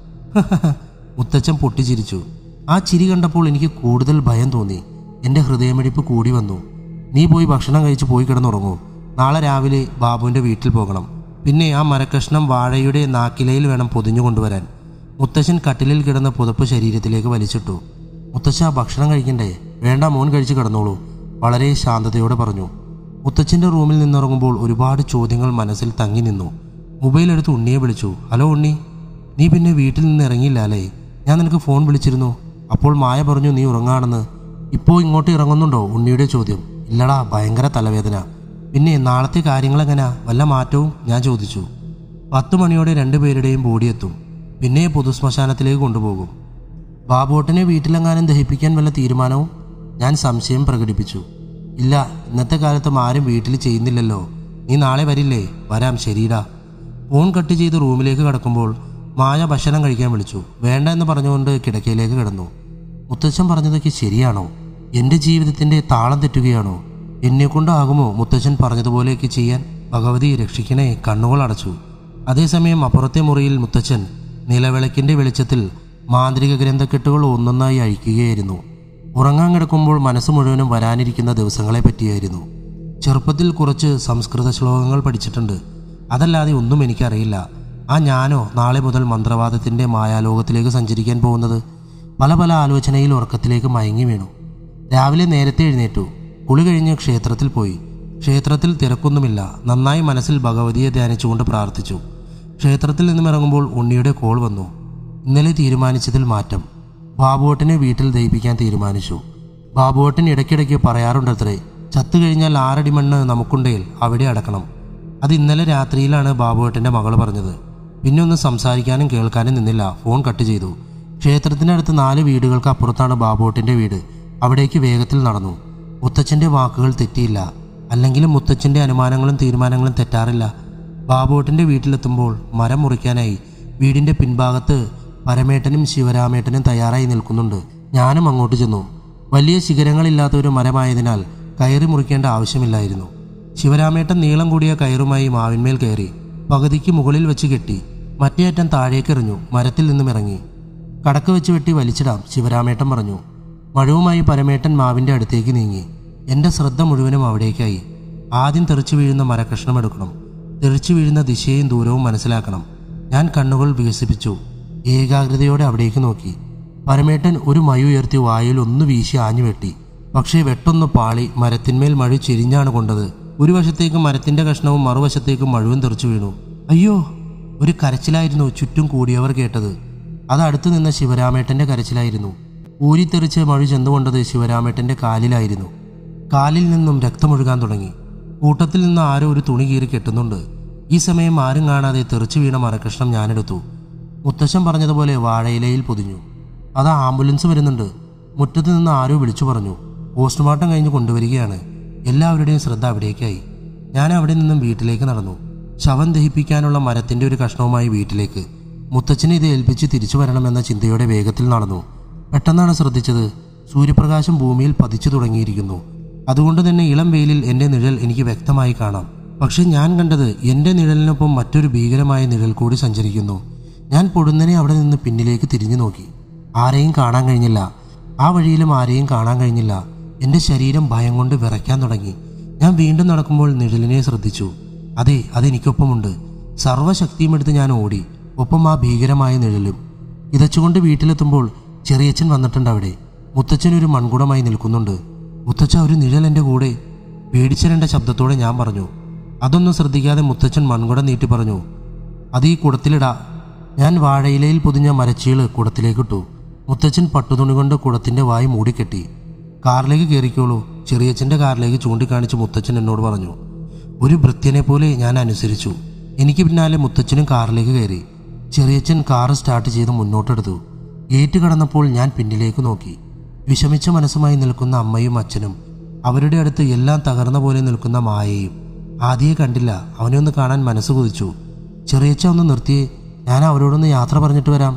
Speaker 1: മുത്തച്ഛൻ പൊട്ടിച്ചിരിച്ചു. ആ ചിരി കണ്ടപ്പോൾ എനിക്ക് കൂടുതൽ ഭയം തോന്നി. എൻ്റെ ഹൃദയമിടിപ്പ് കൂടി വന്നു. നീ പോയി ഭക്ഷണം കഴിച്ച് പോയി കിടന്നുറങ്ങൂ. നാളെ രാവിലെ ബാബുവിൻ്റെ വീട്ടിൽ പോകണം. പിന്നെ ആ മരക്കഷ്ണം വാഴയുടെ നാക്കിലയിൽ വേണം പൊതിഞ്ഞു കൊണ്ടുവരാൻ. മുത്തച്ഛൻ കട്ടിലിൽ കിടന്ന പുതപ്പ് ശരീരത്തിലേക്ക് വലിച്ചിട്ടു. മുത്തച്ഛ ഭക്ഷണം കഴിക്കണ്ടേ? വേണ്ട, മോൻ കഴിച്ച് കിടന്നോളൂ, വളരെ ശാന്തതയോടെ പറഞ്ഞു. മുത്തച്ഛൻ്റെ റൂമിൽ നിന്നിറങ്ങുമ്പോൾ ഒരുപാട് ചോദ്യങ്ങൾ മനസ്സിൽ തങ്ങി നിന്നു. മൊബൈൽ എടുത്ത് ഉണ്ണിയെ വിളിച്ചു. ഹലോ ഉണ്ണി, നീ പിന്നെ വീട്ടിൽ നിന്ന് ഇറങ്ങിയില്ല അല്ലേ? ഞാൻ നിനക്ക് ഫോൺ വിളിച്ചിരുന്നു. അപ്പോൾ മായ പറഞ്ഞു നീ ഉറങ്ങാണെന്ന്. ഇപ്പോൾ ഇങ്ങോട്ട് ഇറങ്ങുന്നുണ്ടോ? ഉണ്ണിയുടെ ചോദ്യം. ഇല്ലടാ, ഭയങ്കര തലവേദന. പിന്നെ നാളത്തെ കാര്യങ്ങളെങ്ങനെയാ? വല്ല മാറ്റവും? ഞാൻ ചോദിച്ചു. പത്ത് മണിയോടെ രണ്ടുപേരുടെയും ബോഡി എത്തും. പിന്നെ പൊതുശ്മശാനത്തിലേക്ക് കൊണ്ടുപോകും. ബാബുവേട്ടനെ വീട്ടിലെങ്ങാനും ദഹിപ്പിക്കാൻ വല്ല തീരുമാനവും? ഞാൻ സംശയം പ്രകടിപ്പിച്ചു. ഇല്ല, ഇന്നത്തെ കാലത്തും ആരും വീട്ടിൽ ചെയ്യുന്നില്ലല്ലോ. നീ നാളെ വരില്ലേ? വരാം, ശരിടാ. ഫോൺ കട്ട് ചെയ്ത് റൂമിലേക്ക് കടക്കുമ്പോൾ മായ ഭക്ഷണം കഴിക്കാൻ വിളിച്ചു. വേണ്ട എന്ന് പറഞ്ഞുകൊണ്ട് കിടക്കയിലേക്ക് കിടന്നു. മുത്തച്ഛൻ പറഞ്ഞതൊക്കെ ശരിയാണോ? എൻ്റെ ജീവിതത്തിൻ്റെ താളം തെറ്റുകയാണോ? എന്നെക്കൊണ്ടാകുമോ മുത്തച്ഛൻ പറഞ്ഞതുപോലെയൊക്കെ ചെയ്യാൻ? ഭഗവതി രക്ഷിക്കണേ. കണ്ണുകൾ അടച്ചു. അതേസമയം അപ്പുറത്തെ മുറിയിൽ മുത്തച്ഛൻ നിലവിളക്കിൻ്റെ വെളിച്ചത്തിൽ മാന്ത്രിക ഗ്രന്ഥക്കെട്ടുകൾ ഒന്നൊന്നായി അഴിക്കുകയായിരുന്നു. ഉറങ്ങാൻ കിടക്കുമ്പോൾ മനസ്സ് മുഴുവനും വരാനിരിക്കുന്ന ദിവസങ്ങളെ പറ്റിയായിരുന്നു. ചെറുപ്പത്തിൽ കുറച്ച് സംസ്കൃത ശ്ലോകങ്ങൾ പഠിച്ചിട്ടുണ്ട്. അതല്ലാതെ ഒന്നും എനിക്കറിയില്ല. ആ ഞാനോ നാളെ മുതൽ മന്ത്രവാദത്തിൻ്റെ മായാലോകത്തിലേക്ക് സഞ്ചരിക്കാൻ പോകുന്നത്? പല പല ആലോചനയിൽ ഉറക്കത്തിലേക്ക് മയങ്ങി വീണു. രാവിലെ നേരത്തെ എഴുന്നേറ്റു. കുളി കഴിഞ്ഞ് ക്ഷേത്രത്തിൽ പോയി. ക്ഷേത്രത്തിൽ തിരക്കൊന്നുമില്ല. നന്നായി മനസ്സിൽ ഭഗവതിയെ ധ്യാനിച്ചുകൊണ്ട് പ്രാർത്ഥിച്ചു. ക്ഷേത്രത്തിൽ നിന്നും ഇറങ്ങുമ്പോൾ ഉണ്ണിയുടെ കോൾ വന്നു. ഇന്നലെ തീരുമാനിച്ചതിൽ മാറ്റം. ബാബുവേട്ടനെ വീട്ടിൽ ദഹിപ്പിക്കാൻ തീരുമാനിച്ചു. ബാബുവേട്ടൻ ഇടയ്ക്കിടയ്ക്ക് പറയാറുണ്ടത്രേ, ചത്തു കഴിഞ്ഞാൽ ആറടി മണ്ണ് നമുക്കുണ്ടേൽ അവിടെ അടക്കണം. അത് ഇന്നലെ രാത്രിയിലാണ് ബാബുവേട്ടൻ്റെ മകൾ പറഞ്ഞത്. പിന്നെ ഒന്നും സംസാരിക്കാനും കേൾക്കാനും നിന്നില്ല. ഫോൺ കട്ട് ചെയ്തു. ക്ഷേത്രത്തിനടുത്ത് നാല് വീടുകൾക്ക് അപ്പുറത്താണ് ബാബുവേട്ടൻ്റെ വീട്. അവിടേക്ക് വേഗത്തിൽ നടന്നു. മുത്തച്ഛൻ്റെ വാക്കുകൾ തെറ്റിയില്ല. അല്ലെങ്കിലും മുത്തച്ഛൻ്റെ അനുമാനങ്ങളും തീരുമാനങ്ങളും തെറ്റാറില്ല. ബാബുവേട്ടൻ്റെ വീട്ടിലെത്തുമ്പോൾ മരം മുറിക്കാനായി വീടിൻ്റെ പിൻഭാഗത്ത് പരമേട്ടനും ശിവരാമേട്ടനും തയ്യാറായി നിൽക്കുന്നുണ്ട്. ഞാനും അങ്ങോട്ട് ചെന്നു. വലിയ ശിഖരങ്ങളില്ലാത്ത ഒരു മരമായതിനാൽ കയറി മുറിക്കേണ്ട ആവശ്യമില്ലായിരുന്നു. ശിവരാമേട്ടൻ നീളം കൂടിയ കയറുമായി മാവിന്മേൽ കയറി പകുതിക്ക് മുകളിൽ വെച്ച് കെട്ടി. മറ്റേ അറ്റം താഴേക്കെറിഞ്ഞു. മരത്തിൽ നിന്നും ഇറങ്ങി. കടക്ക് വെച്ച് വെട്ടി വലിച്ചിടാം, ശിവരാമേട്ടൻ പറഞ്ഞു. മഴവുമായി പരമേട്ടൻ മാവിൻ്റെ അടുത്തേക്ക് നീങ്ങി. എൻ്റെ ശ്രദ്ധ മുഴുവനും അവിടേക്കായി. ആദ്യം തെറിച്ചു വീഴുന്ന മരക്കഷ്ണം എടുക്കണം. തെറിച്ചു വീഴുന്ന ദിശയും ദൂരവും മനസ്സിലാക്കണം. ഞാൻ കണ്ണുകൾ വികസിപ്പിച്ചു. ഏകാഗ്രതയോടെ അവിടേക്ക് നോക്കി. പരമേട്ടൻ ഒരു മഴ ഉയർത്തി വായിൽ ഒന്ന് വീശി ആഞ്ഞു വെട്ടി. പക്ഷേ വെട്ടൊന്ന് പാളി മരത്തിന്മേൽ മഴ ചെരിഞ്ഞാണ് കൊണ്ടത്. ഒരു വശത്തേക്ക് മരത്തിൻ്റെ കഷ്ണവും മറുവശത്തേക്ക് മഴുവും തെറിച്ചു വീണു. അയ്യോ! ഒരു കരച്ചിലായിരുന്നു ചുറ്റും കൂടിയവർ കേട്ടത്. അത് അടുത്തു നിന്ന ശിവരാമേട്ടൻ്റെ കരച്ചിലായിരുന്നു. ഊരിത്തെറിച്ച് മഴ ചെന്നുകൊണ്ടത് ശിവരാമേട്ടൻ്റെ കാലിലായിരുന്നു. കാലിൽ നിന്നും രക്തമൊഴുകാൻ തുടങ്ങി. കൂട്ടത്തിൽ നിന്ന് ആരോ ഒരു തുണി കീറി കെട്ടുന്നുണ്ട്. ഈ സമയം ആരും കാണാതെ തെറിച്ചു വീണ മരക്കഷ്ണം ഞാനെടുത്തു. മുത്തശ്ശൻ പറഞ്ഞതുപോലെ വാഴയിലയിൽ പൊതിഞ്ഞു. അത് ആംബുലൻസ് വരുന്നുണ്ട്. മുറ്റത്ത് നിന്ന് ആരോ വിളിച്ചു പറഞ്ഞു. പോസ്റ്റ്മോർട്ടം കഴിഞ്ഞ് കൊണ്ടുവരികയാണ്. എല്ലാവരുടെയും ശ്രദ്ധ അവിടേക്കായി. ഞാൻ അവിടെ നിന്നും വീട്ടിലേക്ക് നടന്നു. ശവം ദഹിപ്പിക്കാനുള്ള മരത്തിൻ്റെ ഒരു കഷ്ണവുമായി വീട്ടിലേക്ക്. മുത്തച്ഛനെ ഇത് ഏൽപ്പിച്ച് തിരിച്ചു വരണമെന്ന ചിന്തയോടെ വേഗത്തിൽ നടന്നു. പെട്ടെന്നാണ് ശ്രദ്ധിച്ചത്, സൂര്യപ്രകാശം ഭൂമിയിൽ പതിച്ചു തുടങ്ങിയിരിക്കുന്നു. അതുകൊണ്ട് തന്നെ ഇളം വെയിലിൽ എൻ്റെ നിഴൽ എനിക്ക് വ്യക്തമായി കാണാം. പക്ഷെ ഞാൻ കണ്ടത് എൻ്റെ നിഴലിനൊപ്പം മറ്റൊരു ഭീകരമായ നിഴൽ കൂടി സഞ്ചരിക്കുന്നു. ഞാൻ പൊടുന്നനെ അവിടെ നിന്ന് പിന്നിലേക്ക് തിരിഞ്ഞു നോക്കി. ആരെയും കാണാൻ കഴിഞ്ഞില്ല. ആ വഴിയിലും ആരെയും കാണാൻ കഴിഞ്ഞില്ല. എൻ്റെ ശരീരം ഭയം കൊണ്ട് വിറയ്ക്കാൻ തുടങ്ങി. ഞാൻ വീണ്ടും നടക്കുമ്പോൾ നിഴലിനെ ശ്രദ്ധിച്ചു. അതെ, അതെനിക്കൊപ്പമുണ്ട്. സർവ്വശക്തിയും എടുത്ത് ഞാൻ ഓടി. ഒപ്പം ആ ഭീകരമായ നിഴലും. ഇതച്ചുകൊണ്ട് വീട്ടിലെത്തുമ്പോൾ ചെറിയച്ഛൻ വന്നിട്ടുണ്ട്. അവിടെ മുത്തച്ഛൻ ഒരു മൺകുടമായി നിൽക്കുന്നുണ്ട്. മുത്തച്ഛ, ഒരു നിഴൽ എൻ്റെ കൂടെ. പേടിച്ചരേണ്ട ശബ്ദത്തോടെ ഞാൻ പറഞ്ഞു. അതൊന്നും ശ്രദ്ധിക്കാതെ മുത്തച്ഛൻ മൺകുടം നീട്ടി പറഞ്ഞു, അത് ഈ കുടത്തിലിടാ. ഞാൻ വാഴയിലയിൽ പൊതിഞ്ഞ മരച്ചീള് കുടത്തിലേക്കിട്ടു. മുത്തച്ഛൻ പട്ടുതുണി കൊണ്ട് കുടത്തിൻ്റെ വായി മൂടിക്കെട്ടി. കാറിലേക്ക് കയറിക്കോളൂ, ചെറിയച്ഛൻ്റെ കാറിലേക്ക് ചൂണ്ടിക്കാണിച്ച് മുത്തച്ഛൻ എന്നോട് പറഞ്ഞു. ഒരു ഭൃത്യനെ പോലെ ഞാൻ അനുസരിച്ചു. എനിക്ക് പിന്നാലെ മുത്തച്ഛനും കാറിലേക്ക് കയറി. ചെറിയച്ഛൻ കാറ് സ്റ്റാർട്ട് ചെയ്ത് മുന്നോട്ടെടുത്തു. ഗേറ്റ് കടന്നപ്പോൾ ഞാൻ പിന്നിലേക്ക് നോക്കി. വിഷമിച്ച മനസ്സുമായി നിൽക്കുന്ന അമ്മയും അച്ഛനും, അവരുടെ അടുത്ത് എല്ലാം തകർന്ന പോലെ നിൽക്കുന്ന മായയും. ആദ്യയെ കണ്ടില്ല. അവനെ ഒന്ന് കാണാൻ മനസ്സ് കൊതിച്ചു. ചെറിയച്ഛ ഒന്ന് നിർത്തിയേ, ഞാൻ അവരോടൊന്ന് യാത്ര പറഞ്ഞിട്ട് വരാം.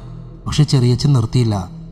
Speaker 1: പക്ഷെ ചെറിയച്ഛൻ നിർത്തിയില്ല.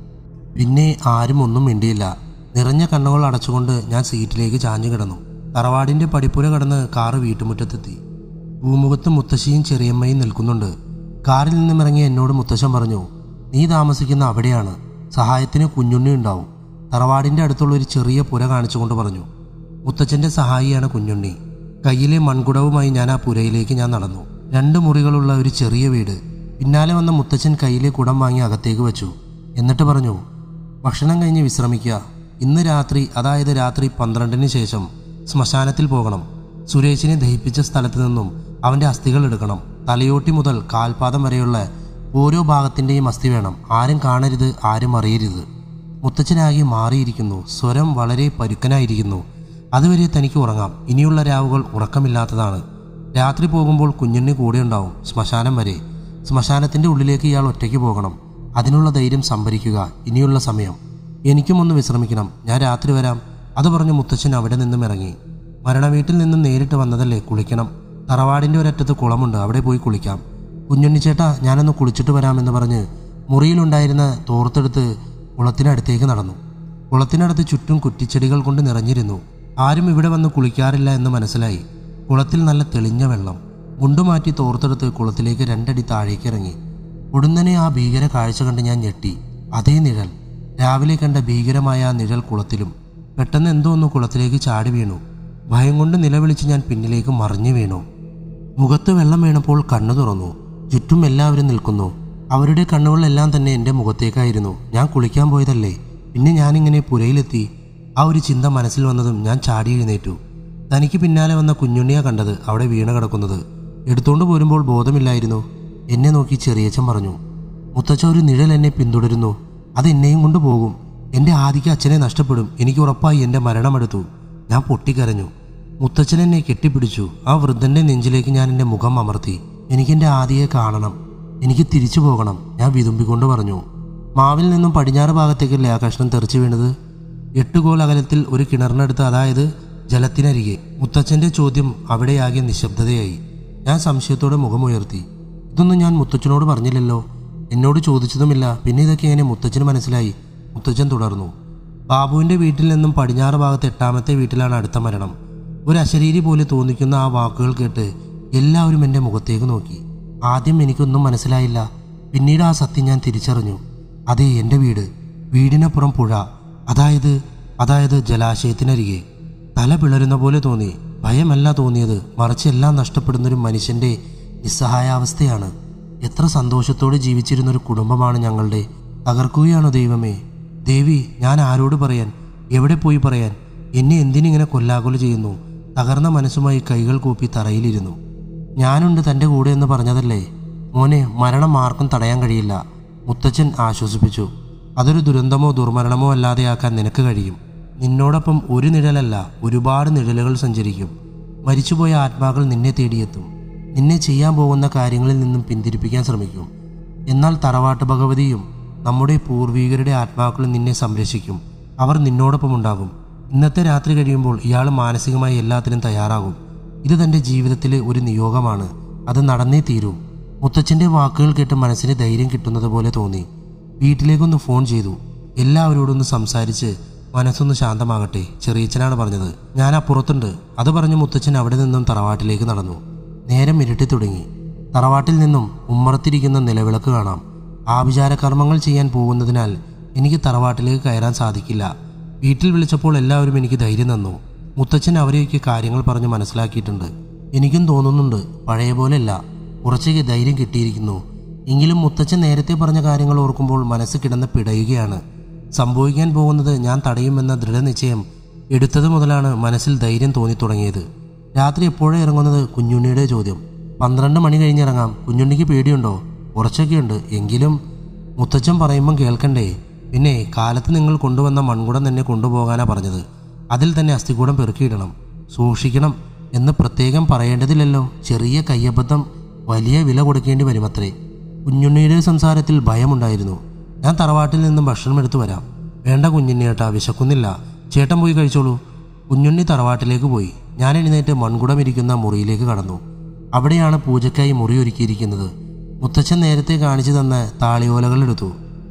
Speaker 1: പിന്നെ ആരും ഒന്നും മിണ്ടിയില്ല. നിറഞ്ഞ കണ്ണുകൾ അടച്ചുകൊണ്ട് ഞാൻ സീറ്റിലേക്ക് ചാഞ്ഞു കിടന്നു. തറവാടിൻ്റെ പടിപ്പുര കടന്ന് കാറ് വീട്ടുമുറ്റത്തെത്തി. പൂമുഖത്ത് മുത്തശ്ശിയും ചെറിയമ്മയും നിൽക്കുന്നുണ്ട്. കാറിൽ നിന്നും ഇറങ്ങി എന്നോട് മുത്തശ്ശൻ പറഞ്ഞു, നീ താമസിക്കുന്ന അവിടെയാണ്, സഹായത്തിന് കുഞ്ഞുണ്ണി ഉണ്ടാവും. തറവാടിൻ്റെ അടുത്തുള്ള ഒരു ചെറിയ പുര കാണിച്ചുകൊണ്ട് പറഞ്ഞു. മുത്തച്ഛൻ്റെ സഹായിയാണ് കുഞ്ഞുണ്ണി. കയ്യിലെ മൺകുടവുമായി ഞാൻ ആ പുരയിലേക്ക് ഞാൻ നടന്നു. രണ്ട് മുറികളുള്ള ഒരു ചെറിയ വീട്. പിന്നാലെ വന്ന മുത്തച്ഛൻ കയ്യിലെ കുടം വാങ്ങി അകത്തേക്ക് വെച്ചു. എന്നിട്ട് പറഞ്ഞു, ഭക്ഷണം കഴിഞ്ഞ് വിശ്രമിക്കുക. ഇന്ന് രാത്രി, അതായത് രാത്രി പന്ത്രണ്ടിന് ശേഷം ശ്മശാനത്തിൽ പോകണം. സുരേഷിനെ ദഹിപ്പിച്ച സ്ഥലത്ത് നിന്നും അവൻ്റെ അസ്ഥികൾ എടുക്കണം. തലയോട്ടി മുതൽ കാൽപാദം വരെയുള്ള ഓരോ ഭാഗത്തിൻ്റെയും അസ്ഥി വേണം. ആരും കാണരുത്, ആരും അറിയരുത്. മുത്തച്ഛനാകെ മാറിയിരിക്കുന്നു. സ്വരം വളരെ പരുക്കനായിരിക്കുന്നു. അതുവരെ തനിക്ക് ഉറങ്ങാം. ഇനിയുള്ള രാവുകൾ ഉറക്കമില്ലാത്തതാണ്. രാത്രി പോകുമ്പോൾ കുഞ്ഞുണ്ണി കൂടെ ഉണ്ടാവും, ശ്മശാനം വരെ. ശ്മശാനത്തിൻ്റെ ഉള്ളിലേക്ക് ഇയാൾ ഒറ്റയ്ക്ക് പോകണം. അതിനുള്ള ധൈര്യം സംഭരിക്കുക. ഇനിയുള്ള സമയം എനിക്കും ഒന്ന് വിശ്രമിക്കണം. ഞാൻ രാത്രി വരാം. അത് പറഞ്ഞ് മുത്തച്ഛൻ അവിടെ നിന്നും ഇറങ്ങി. മരണവീട്ടിൽ നിന്നും നേരിട്ട് വന്നതല്ലേ, കുളിക്കണം. തറവാടിൻ്റെ ഒരറ്റത്ത് കുളമുണ്ട്, അവിടെ പോയി കുളിക്കാം. കുഞ്ഞുണ്ണി ചേട്ടാ, ഞാനൊന്ന് കുളിച്ചിട്ട് വരാമെന്ന് പറഞ്ഞ് മുറിയിലുണ്ടായിരുന്ന തോർത്തെടുത്ത് കുളത്തിനടുത്തേക്ക് നടന്നു. കുളത്തിനടുത്ത് ചുറ്റും കുറ്റിച്ചെടികൾ കൊണ്ട് നിറഞ്ഞിരുന്നു. ആരും ഇവിടെ വന്ന് കുളിക്കാറില്ല എന്ന് മനസ്സിലായി. കുളത്തിൽ നല്ല തെളിഞ്ഞ വെള്ളം. മുണ്ടുമാറ്റി തോർത്തെടുത്ത് കുളത്തിലേക്ക് രണ്ടടി താഴേക്ക് ഇറങ്ങി. ഉടനെ ആ ഭീകര കാഴ്ച കണ്ട് ഞാൻ ഞെട്ടി. അതേ നിഴൽ, രാവിലെ കണ്ട ഭീകരമായ ആ നിഴൽ കുളത്തിലും. പെട്ടെന്ന് എന്തോ ഒന്ന് കുളത്തിലേക്ക് ചാടി വീണു. ഭയം കൊണ്ട് നിലവിളിച്ച് ഞാൻ പിന്നിലേക്ക് മറിഞ്ഞു വീണു. മുഖത്ത് വെള്ളം വീണപ്പോൾ കണ്ണു തുറന്നു. ചുറ്റും എല്ലാവരും നിൽക്കുന്നു. അവരുടെ കണ്ണുകളെല്ലാം തന്നെ എൻ്റെ മുഖത്തേക്കായിരുന്നു. ഞാൻ കുളിക്കാൻ പോയതല്ലേ, പിന്നെ ഞാനിങ്ങനെ പുരയിലെത്തി. ആ ഒരു ചിന്ത മനസ്സിൽ വന്നതും ഞാൻ ചാടി എഴുന്നേറ്റു. തനിക്ക് പിന്നാലെ വന്ന കുഞ്ഞുണ്ണിയാ കണ്ടത്, അവിടെ വീണ് കിടക്കുന്നത്. എടുത്തുകൊണ്ട് പോരുമ്പോൾ ബോധമില്ലായിരുന്നു. എന്നെ നോക്കി ചെറിയച്ഛൻ പറഞ്ഞു, മുത്തച്ഛ, ഒരു നിഴൽ എന്നെ പിന്തുടരുന്നു. അത് എന്നെയും കൊണ്ട് പോകും. എൻ്റെ ആദിക്ക് അച്ഛനെ നഷ്ടപ്പെടും. എനിക്ക് ഉറപ്പായി എൻ്റെ മരണമെടുത്തു. ഞാൻ പൊട്ടിക്കരഞ്ഞു. മുത്തച്ഛൻ എന്നെ കെട്ടിപ്പിടിച്ചു. ആ വൃദ്ധൻ്റെ നെഞ്ചിലേക്ക് ഞാൻ എൻ്റെ മുഖം അമർത്തി. എനിക്കെൻ്റെ ആദിയെ കാണണം. എനിക്ക് തിരിച്ചു പോകണം, ഞാൻ വിതുമ്പിക്കൊണ്ട് പറഞ്ഞു. മാവിൽ നിന്നും പടിഞ്ഞാറ് ഭാഗത്തേക്കല്ലേ ആ കഷ്ണം തെറിച്ചു വീണത്? എട്ടുകോൽ അകലത്തിൽ ഒരു കിണറിനടുത്ത്, അതായത് ജലത്തിനരികെ. മുത്തച്ഛൻ്റെ ചോദ്യം അവിടെയാകെ നിശബ്ദതയായി. ഞാൻ സംശയത്തോടെ മുഖമുയർത്തി. ഇതൊന്നും ഞാൻ മുത്തച്ഛനോട് പറഞ്ഞില്ലല്ലോ, എന്നോട് ചോദിച്ചതുമില്ല. പിന്നെ ഇതൊക്കെ എങ്ങനെ മുത്തച്ഛന് മനസ്സിലായി? മുത്തച്ഛൻ തുടർന്നു. ബാബുവിൻ്റെ വീട്ടിൽ നിന്നും പടിഞ്ഞാറ് ഭാഗത്ത് എട്ടാമത്തെ വീട്ടിലാണ് അടുത്ത മരണം. ഒരു അശരീരി പോലെ തോന്നിക്കുന്ന ആ വാക്കുകൾ കേട്ട് എല്ലാവരും എൻ്റെ മുഖത്തേക്ക് നോക്കി. ആദ്യം എനിക്കൊന്നും മനസ്സിലായില്ല. പിന്നീട് ആ സത്യം ഞാൻ തിരിച്ചറിഞ്ഞു. അതെ, എൻ്റെ വീട്. വീടിനപ്പുറം പുഴ, അതായത് അതായത് ജലാശയത്തിനരികെ. തല പിളരുന്ന പോലെ തോന്നി. ഭയമല്ല തോന്നിയത്, മറിച്ച് എല്ലാം നഷ്ടപ്പെടുന്നൊരു മനുഷ്യൻ്റെ നിസ്സഹായാവസ്ഥയാണ്. എത്ര സന്തോഷത്തോടെ ജീവിച്ചിരുന്നൊരു കുടുംബമാണ് ഞങ്ങളുടെ. തകർക്കുകയാണോ ദൈവമേ? ദേവി, ഞാൻ ആരോട് പറയാൻ, എവിടെ പോയി പറയാൻ? എന്നെ എന്തിനിങ്ങനെ കൊല്ലാകൊല ചെയ്യുന്നു? തകർന്ന മനസ്സുമായി കൈകൾ കൂപ്പി തറയിലിരുന്നു. ഞാനുണ്ട് തൻ്റെ കൂടെ എന്ന് പറഞ്ഞതല്ലേ മോനെ, മരണം ആർക്കും തടയാൻ കഴിയില്ല, മുത്തച്ഛൻ ആശ്വസിപ്പിച്ചു. അതൊരു ദുരന്തമോ ദുർമരണമോ അല്ലാതെയാക്കാൻ നിനക്ക് കഴിയും. നിന്നോടൊപ്പം ഒരു നിഴലല്ല, ഒരുപാട് നിഴലുകൾ സഞ്ചരിക്കും. മരിച്ചുപോയ ആത്മാക്കൾ നിന്നെ തേടിയെത്തും. നിന്നെ ചെയ്യാൻ പോകുന്ന കാര്യങ്ങളിൽ നിന്നും പിന്തിരിപ്പിക്കാൻ ശ്രമിക്കും. എന്നാൽ തറവാട്ട് ഭഗവതിയും നമ്മുടെ പൂർവികരുടെ ആത്മാക്കളും നിന്നെ സംരക്ഷിക്കും. അവർ നിന്നോടൊപ്പം ഉണ്ടാകും. ഇന്നത്തെ രാത്രി കഴിയുമ്പോൾ ഇയാൾ മാനസികമായി എല്ലാത്തിനും തയ്യാറാകും. ഇത് തൻ്റെ ജീവിതത്തിലെ ഒരു നിയോഗമാണ്. അത് നടന്നേ തീരൂ. മുത്തച്ഛൻ്റെ വാക്കുകൾ കേട്ട് മനസ്സിന് ധൈര്യം കിട്ടുന്നത് പോലെ തോന്നി. വീട്ടിലേക്കൊന്ന് ഫോൺ ചെയ്തു. എല്ലാവരോടൊന്ന് സംസാരിച്ച് മനസ്സൊന്ന് ശാന്തമാകട്ടെ, ചെറിയച്ഛനാണ് പറഞ്ഞത്. ഞാൻ അപ്പുറത്തുണ്ട്. അത് പറഞ്ഞ് മുത്തച്ഛൻ അവിടെ നിന്നും തറവാട്ടിലേക്ക് നടന്നു. നേരം ഇരുട്ടി തുടങ്ങി. തറവാട്ടിൽ നിന്നും ഉമ്മറത്തിരിക്കുന്ന നിലവിളക്ക് കാണാം. ആഭിചാരകർമ്മങ്ങൾ ചെയ്യാൻ പോകുന്നതിനാൽ എനിക്ക് തറവാട്ടിലേക്ക് കയറാൻ സാധിക്കില്ല. വീട്ടിൽ വിളിച്ചപ്പോൾ എല്ലാവരും എനിക്ക് ധൈര്യം തന്നു. മുത്തച്ഛൻ അവരെയൊക്കെ കാര്യങ്ങൾ പറഞ്ഞ് മനസ്സിലാക്കിയിട്ടുണ്ട്. എനിക്കും തോന്നുന്നുണ്ട് പഴയ പോലെയല്ല, കുറച്ചൊക്കെ ധൈര്യം കിട്ടിയിരിക്കുന്നു. എങ്കിലും മുത്തച്ഛൻ നേരത്തെ പറഞ്ഞ കാര്യങ്ങൾ ഓർക്കുമ്പോൾ മനസ്സ് കിടന്ന് പിടയുകയാണ്. സംഭവിക്കാൻ പോകുന്നത് ഞാൻ തടയുമെന്ന ദൃഢനിശ്ചയം എടുത്തത് മുതലാണ് മനസ്സിൽ ധൈര്യം തോന്നി തുടങ്ങിയത്. രാത്രി എപ്പോഴും ഇറങ്ങുന്നത്? കുഞ്ഞുണ്ണിയുടെ ചോദ്യം. പന്ത്രണ്ട് മണി കഴിഞ്ഞിറങ്ങാം. കുഞ്ഞുണ്ണിക്ക് പേടിയുണ്ടോ? കുറച്ചൊക്കെയുണ്ട്. എങ്കിലും മുത്തച്ഛൻ പറയുമ്പം കേൾക്കണ്ടേ? പിന്നെ കാലത്ത് നിങ്ങൾ കൊണ്ടുവന്ന മൺകുടം തന്നെ കൊണ്ടുപോകാനാണ് പറഞ്ഞത്. അതിൽ തന്നെ അസ്ഥികൂടം പെറുക്കിയിടണം. സൂക്ഷിക്കണം എന്ന് പ്രത്യേകം പറയേണ്ടതില്ലല്ലോ. ചെറിയ കയ്യബദ്ധം വലിയ വില കൊടുക്കേണ്ടി വരുമത്രേ. കുഞ്ഞുണ്ണിയുടെ സംസാരത്തിൽ ഭയമുണ്ടായിരുന്നു. ഞാൻ തറവാട്ടിൽ നിന്നും ഭക്ഷണം എടുത്തു വരാം. വേണ്ട കുഞ്ഞുണ്ണി ഏട്ടാ, വിശക്കുന്നില്ല. ചേട്ടൻ പോയി കഴിച്ചോളൂ. കുഞ്ഞുണ്ണി തറവാട്ടിലേക്ക് പോയി. ഞാൻ എഴുന്നേറ്റ് മൺകുടം ഇരിക്കുന്ന മുറിയിലേക്ക് കടന്നു. അവിടെയാണ് പൂജയ്ക്കായി മുറി ഒരുക്കിയിരിക്കുന്നത്. മുത്തച്ഛൻ നേരത്തെ കാണിച്ചു തന്ന താളിയോലകൾ എടുത്തു.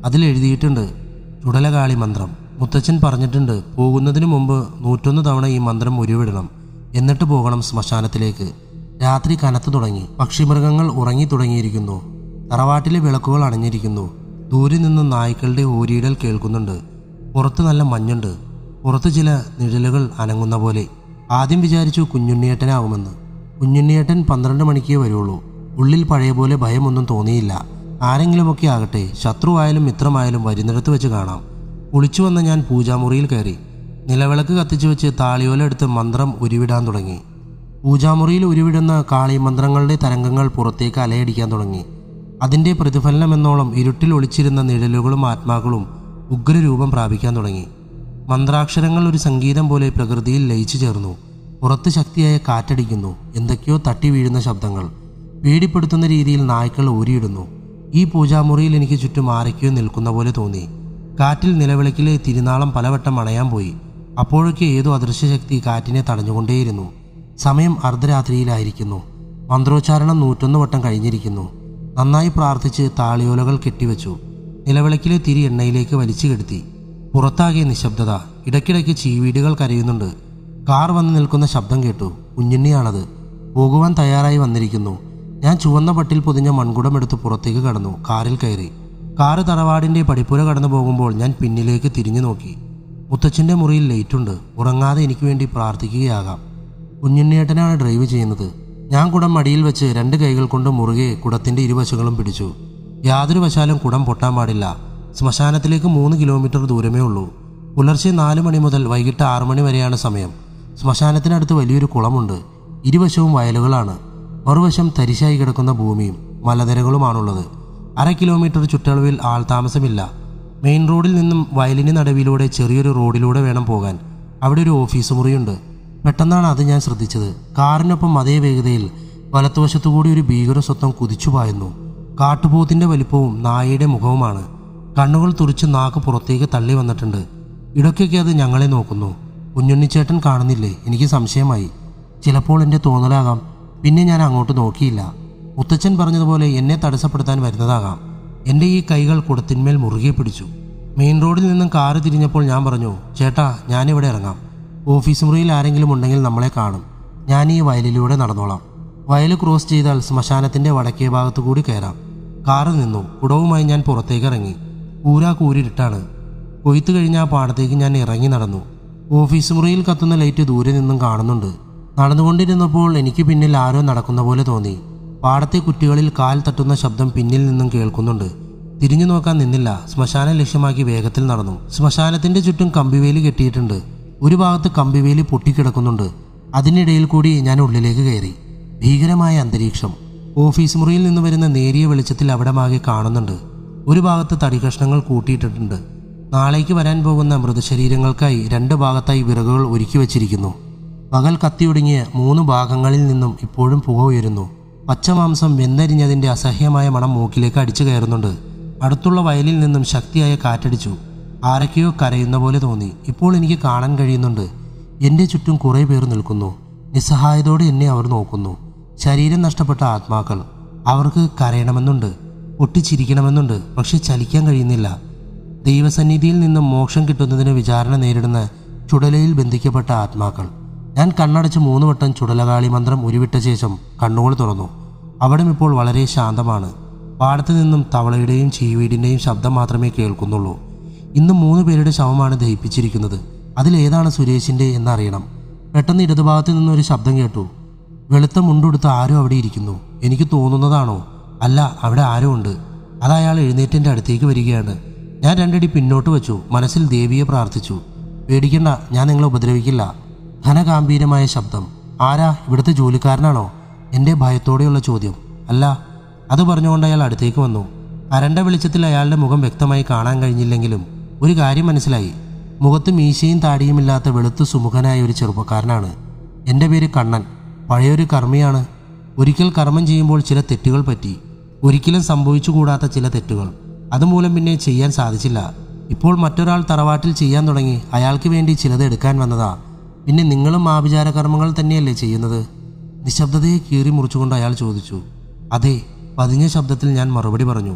Speaker 1: അതിലെഴുതിയിട്ടുണ്ട് ചുടലകാളി മന്ത്രം. മുത്തച്ഛൻ പറഞ്ഞിട്ടുണ്ട് പോകുന്നതിന് മുമ്പ് നൂറ്റൊന്ന് തവണ ഈ മന്ത്രം ഉരുവിടണം, എന്നിട്ട് പോകണം ശ്മശാനത്തിലേക്ക്. രാത്രി കനത്തു തുടങ്ങി. പക്ഷിമൃഗങ്ങൾ ഉറങ്ങി തുടങ്ങിയിരിക്കുന്നു. തറവാട്ടിലെ വിളക്കുകൾ അണഞ്ഞിരിക്കുന്നു. ദൂരെ നിന്ന് നായ്ക്കളുടെ ഊരിയിടൽ കേൾക്കുന്നുണ്ട്. പുറത്ത് നല്ല മഞ്ഞുണ്ട്. പുറത്ത് ചില നിഴലുകൾ അനങ്ങുന്ന പോലെ. ആദ്യം വിചാരിച്ചു കുഞ്ഞുണ്ണിയേട്ടനാവുമെന്ന്. കുഞ്ഞുണ്ണിയേട്ടൻ പന്ത്രണ്ട് മണിക്കേ വരുള്ളൂ. ഉള്ളിൽ പഴയ പോലെ ഭയമൊന്നും തോന്നിയില്ല. ആരെങ്കിലുമൊക്കെ ആകട്ടെ, ശത്രുവായാലും മിത്രമായാലും വരുന്നിടത്ത് വെച്ച് കാണാം. കുളിച്ചു വന്ന ഞാൻ പൂജാമുറിയിൽ കയറി. നിലവിളക്ക് കത്തിച്ചു വെച്ച് താളിയോല എടുത്ത് മന്ത്രം ഉരുവിടാൻ തുടങ്ങി. പൂജാമുറിയിൽ ഉരുവിടുന്ന കാളിമന്ത്രങ്ങളുടെ തരംഗങ്ങൾ പുറത്തേക്ക് അലയടിക്കാൻ തുടങ്ങി. അതിൻ്റെ പ്രതിഫലനമെന്നോളം ഇരുട്ടിൽ ഒളിച്ചിരുന്ന നിഴലുകളും ആത്മാക്കളും ഉഗ്രരൂപം പ്രാപിക്കാൻ തുടങ്ങി. മന്ത്രാക്ഷരങ്ങൾ ഒരു സംഗീതം പോലെ പ്രകൃതിയിൽ ലയിച്ചു ചേർന്നു. പുറത്ത് ശക്തിയായ കാറ്റടിക്കുന്നു. എന്തൊക്കെയോ തട്ടി വീഴുന്ന ശബ്ദങ്ങൾ. പേടിപ്പെടുത്തുന്ന രീതിയിൽ നായ്ക്കൾ ഊരിയിടുന്നു. ഈ പൂജാമുറിയിൽ എനിക്ക് ചുറ്റും ആരൊക്കെയോ നിൽക്കുന്ന പോലെ തോന്നി. കാറ്റിൽ നിലവിളക്കിലെ തിരുനാളം പലവട്ടം അണയാൻ പോയി. അപ്പോഴൊക്കെ ഏതോ അദൃശ്യശക്തി കാറ്റിനെ തടഞ്ഞുകൊണ്ടേയിരുന്നു. സമയം അർദ്ധരാത്രിയിലായിരിക്കുന്നു. മന്ത്രോച്ചാരണം നൂറ്റൊന്ന് വട്ടം കഴിഞ്ഞിരിക്കുന്നു. നന്നായി പ്രാർത്ഥിച്ച് താളിയോലകൾ കെട്ടിവെച്ചു. നിലവിളക്കിലെ തിരി എണ്ണയിലേക്ക് വലിച്ചു കെടുത്തി. പുറത്താകെ നിശബ്ദത. ഇടയ്ക്കിടയ്ക്ക് ചീവീടുകൾ കരയുന്നുണ്ട്. കാർ വന്ന് നിൽക്കുന്ന ശബ്ദം കേട്ടു. കുഞ്ഞുണ്ണിയാണത്. പോകുവാൻ തയ്യാറായി വന്നിരിക്കുന്നു. ഞാൻ ചുവന്ന പട്ടിൽ പൊതിഞ്ഞ മൺകുടമെടുത്ത് പുറത്തേക്ക് കടന്നു. കാറിൽ കയറി. കാറ് തറവാടിൻ്റെ പടിപ്പുര കടന്നു പോകുമ്പോൾ ഞാൻ പിന്നിലേക്ക് തിരിഞ്ഞു നോക്കി. മുത്തച്ഛൻ്റെ മുറിയിൽ ലൈറ്റുണ്ട്. ഉറങ്ങാതെ എനിക്ക് വേണ്ടി പ്രാർത്ഥിക്കുകയാകാം. കുഞ്ഞുണ്ണിയേട്ടനാണ് ഡ്രൈവ് ചെയ്യുന്നത്. ഞാൻ കുടം മടിയിൽ വെച്ച് രണ്ട് കൈകൾ കൊണ്ട് മുറുകെ കുടത്തിൻ്റെ ഇരുവശങ്ങളും പിടിച്ചു. യാതൊരു വശാലും കുടം പൊട്ടാൻ പാടില്ല. ശ്മശാനത്തിലേക്ക് മൂന്ന് കിലോമീറ്റർ ദൂരമേ ഉള്ളൂ. പുലർച്ചെ നാല് മണി മുതൽ വൈകിട്ട് ആറു മണി വരെയാണ് സമയം. ശ്മശാനത്തിനടുത്ത് വലിയൊരു കുളമുണ്ട്. ഇരുവശവും വയലുകളാണ്. മറുവശം തരിശായി കിടക്കുന്ന ഭൂമിയും മലനിരകളുമാണുള്ളത്. അര കിലോമീറ്റർ ചുറ്റളവിൽ ആൾതാമസമില്ല. മെയിൻ റോഡിൽ നിന്നും വയലിന് നടുവിലൂടെ ചെറിയൊരു റോഡിലൂടെ വേണം പോകാൻ. അവിടെ ഒരു ഓഫീസ് മുറിയുണ്ട്. പെട്ടെന്നാണ് അത് ഞാൻ ശ്രദ്ധിച്ചത്. കാറിനൊപ്പം അതേ വേഗതയിൽ വലത്തുവശത്തുകൂടി ഒരു ഭീകര സ്വത്വം കുതിച്ചു പായുന്നു. കാട്ടുപോത്തിന്റെ വലിപ്പവും നായയുടെ മുഖവുമാണ്. കണ്ണുകൾ തുറിച്ച് നാക്ക് പുറത്തേക്ക് തള്ളി വന്നിട്ടുണ്ട്. ഇടയ്ക്കൊക്കെ അത് ഞങ്ങളെ നോക്കുന്നു. കുഞ്ഞുണ്ണിച്ചേട്ടൻ കാണുന്നില്ലേ? എനിക്ക് സംശയമായി. ചിലപ്പോൾ എൻ്റെ തോന്നലാകാം. പിന്നെ ഞാൻ അങ്ങോട്ട് നോക്കിയില്ല. മുത്തച്ഛൻ പറഞ്ഞതുപോലെ എന്നെ തടസ്സപ്പെടുത്താൻ വരുന്നതാകാം. എൻ്റെ ഈ കൈകൾ കുടത്തിന്മേൽ മുറുകെ പിടിച്ചു. മെയിൻ റോഡിൽ നിന്നും കാറ് തിരിഞ്ഞപ്പോൾ ഞാൻ പറഞ്ഞു, ചേട്ടാ ഞാനിവിടെ ഇറങ്ങാം. ഓഫീസ് മുറിയിൽ ആരെങ്കിലും ഉണ്ടെങ്കിൽ നമ്മളെ കാണും. ഞാൻ ഈ വയലിലൂടെ നടന്നോളാം. വയൽ ക്രോസ് ചെയ്താൽ ശ്മശാനത്തിൻ്റെ വടക്കേ ഭാഗത്തു കൂടി കയറാം. കാറ് നിന്നു. കുടവുമായി ഞാൻ പുറത്തേക്ക് ഇറങ്ങി. കൂരാ കൂരിട്ടാണ്. കൊയ്ത്ത് കഴിഞ്ഞ ആ പാടത്തേക്ക് ഞാൻ ഇറങ്ങി നടന്നു. ഓഫീസ് മുറിയിൽ കത്തുന്ന ലൈറ്റ് ദൂരെ നിന്നും കാണുന്നുണ്ട്. നടന്നുകൊണ്ടിരുന്നപ്പോൾ എനിക്ക് പിന്നിൽ ആരോ നടക്കുന്ന പോലെ തോന്നി. പാടത്തെ കുറ്റികളിൽ കാൽ തട്ടുന്ന ശബ്ദം പിന്നിൽ നിന്നും കേൾക്കുന്നുണ്ട്. തിരിഞ്ഞു നോക്കാൻ നിന്നില്ല. ശ്മശാനം ലക്ഷ്യമാക്കി വേഗത്തിൽ നടന്നു. ശ്മശാനത്തിന്റെ ചുറ്റും കമ്പിവേലി കെട്ടിയിട്ടുണ്ട്. ഒരു ഭാഗത്ത് കമ്പിവേലി പൊട്ടിക്കിടക്കുന്നുണ്ട്. അതിനിടയിൽ കൂടി ഞാൻ ഉള്ളിലേക്ക് കയറി. ഭീകരമായ അന്തരീക്ഷം. ഓഫീസ് മുറിയിൽ നിന്ന് വരുന്ന നേരിയ വെളിച്ചത്തിൽ അവിടമാകെ കാണുന്നുണ്ട്. ഒരു ഭാഗത്ത് തടികഷ്ണങ്ങൾ കൂട്ടിയിട്ടിട്ടുണ്ട്. നാളേക്ക് വരാൻ പോകുന്ന മൃതശരീരങ്ങൾക്കായി രണ്ട് ഭാഗത്തായി വിറകുകൾ ഒരുക്കി വച്ചിരിക്കുന്നു. പകൽ കത്തിയൊടുങ്ങിയ മൂന്ന് ഭാഗങ്ങളിൽ നിന്നും ഇപ്പോഴും പുക ഉയരുന്നു. പച്ചമാംസം വെന്തരിഞ്ഞതിൻ്റെ അസഹ്യമായ മണം മൂക്കിലേക്ക് അടിച്ചു കയറുന്നുണ്ട്. അടുത്തുള്ള വയലിൽ നിന്നും ശക്തിയായ കാറ്റടിച്ചു. ആരൊക്കെയോ കരയുന്ന പോലെ തോന്നി. ഇപ്പോൾ എനിക്ക് കാണാൻ കഴിയുന്നുണ്ട്. എൻ്റെ ചുറ്റും കുറേ പേർ നിൽക്കുന്നു. നിസ്സഹായതയോടെ എന്നെ അവർ നോക്കുന്നു. ശരീരം നഷ്ടപ്പെട്ട ആത്മാക്കൾ. അവർക്ക് കരയണമെന്നുണ്ട്, പൊട്ടിച്ചിരിക്കണമെന്നുണ്ട്, പക്ഷെ ചലിക്കാൻ കഴിയുന്നില്ല. ദൈവസന്നിധിയിൽ നിന്നും മോക്ഷം കിട്ടുന്നതിന് വിചാരണ നേരിടുന്ന ചുടലയിൽ ബന്ധിക്കപ്പെട്ട ആത്മാക്കൾ. ഞാൻ കണ്ണടച്ച് മൂന്ന് വട്ടം ചുടലകാളി മന്ത്രം ഉരുവിട്ട ശേഷം കണ്ണുകൾ തുറന്നു. അവിടം ഇപ്പോൾ വളരെ ശാന്തമാണ്. പാടത്തു നിന്നും തവളയുടെയും ചീവീടിൻ്റെയും ശബ്ദം മാത്രമേ കേൾക്കുന്നുള്ളൂ. ഇന്ന് മൂന്ന് പേരുടെ ശവമാണ് ദഹിപ്പിച്ചിരിക്കുന്നത്. അതിലേതാണ് സുരേഷിൻ്റെ എന്നറിയണം. പെട്ടെന്ന് ഇടതുഭാഗത്ത് നിന്നൊരു ശബ്ദം കേട്ടു. വെളുത്ത മുണ്ടുടുത്ത് ആരോ അവിടെ ഇരിക്കുന്നു. എനിക്ക് തോന്നുന്നതാണോ? അല്ല, അവിടെ ആരോ ഉണ്ട്. അത് അയാൾ എഴുന്നേറ്റിൻ്റെ അടുത്തേക്ക് വരികയാണ്. ഞാൻ രണ്ടടി പിന്നോട്ട് വെച്ചു. മനസ്സിൽ ദേവിയെ പ്രാർത്ഥിച്ചു. പേടിക്കണ്ട, ഞാൻ നിങ്ങളെ ഉപദ്രവിക്കില്ല. ഘനഗാംഭീരമായ ശബ്ദം. ആരാ? ഇവിടുത്തെ ജോലിക്കാരനാണോ? എൻ്റെ ഭയത്തോടെയുള്ള ചോദ്യം. അല്ല. അത് പറഞ്ഞുകൊണ്ട് അയാൾ അടുത്തേക്ക് വന്നു. അരണ്ട വെളിച്ചത്തിൽ അയാളുടെ മുഖം വ്യക്തമായി കാണാൻ കഴിഞ്ഞില്ലെങ്കിലും ഒരു കാര്യം മനസ്സിലായി. മുഖത്ത് മീശയും താടിയുമില്ലാത്ത വെളുത്തു സുമുഖനായ ഒരു ചെറുപ്പക്കാരനാണ്. എൻ്റെ പേര് കണ്ണൻ. പഴയൊരു കർമ്മിയാണ്. ഒരിക്കൽ കർമ്മം ചെയ്യുമ്പോൾ ചില തെറ്റുകൾ പറ്റി. ഒരിക്കലും സംഭവിച്ചുകൂടാത്ത ചില തെറ്റുകൾ. അതുമൂലം പിന്നെ ചെയ്യാൻ സാധിച്ചില്ല. ഇപ്പോൾ മറ്റൊരാൾ തറവാട്ടിൽ ചെയ്യാൻ തുടങ്ങി. അയാൾക്ക് വേണ്ടി ചിലത് എടുക്കാൻ വന്നതാ. പിന്നെ നിങ്ങളും ആഭിചാര കർമ്മങ്ങൾ തന്നെയല്ലേ ചെയ്യുന്നത്? നിശബ്ദതയെ കീറി മുറിച്ചുകൊണ്ട് അയാൾ ചോദിച്ചു. അതെ, പതിഞ്ഞ ശബ്ദത്തിൽ ഞാൻ മറുപടി പറഞ്ഞു.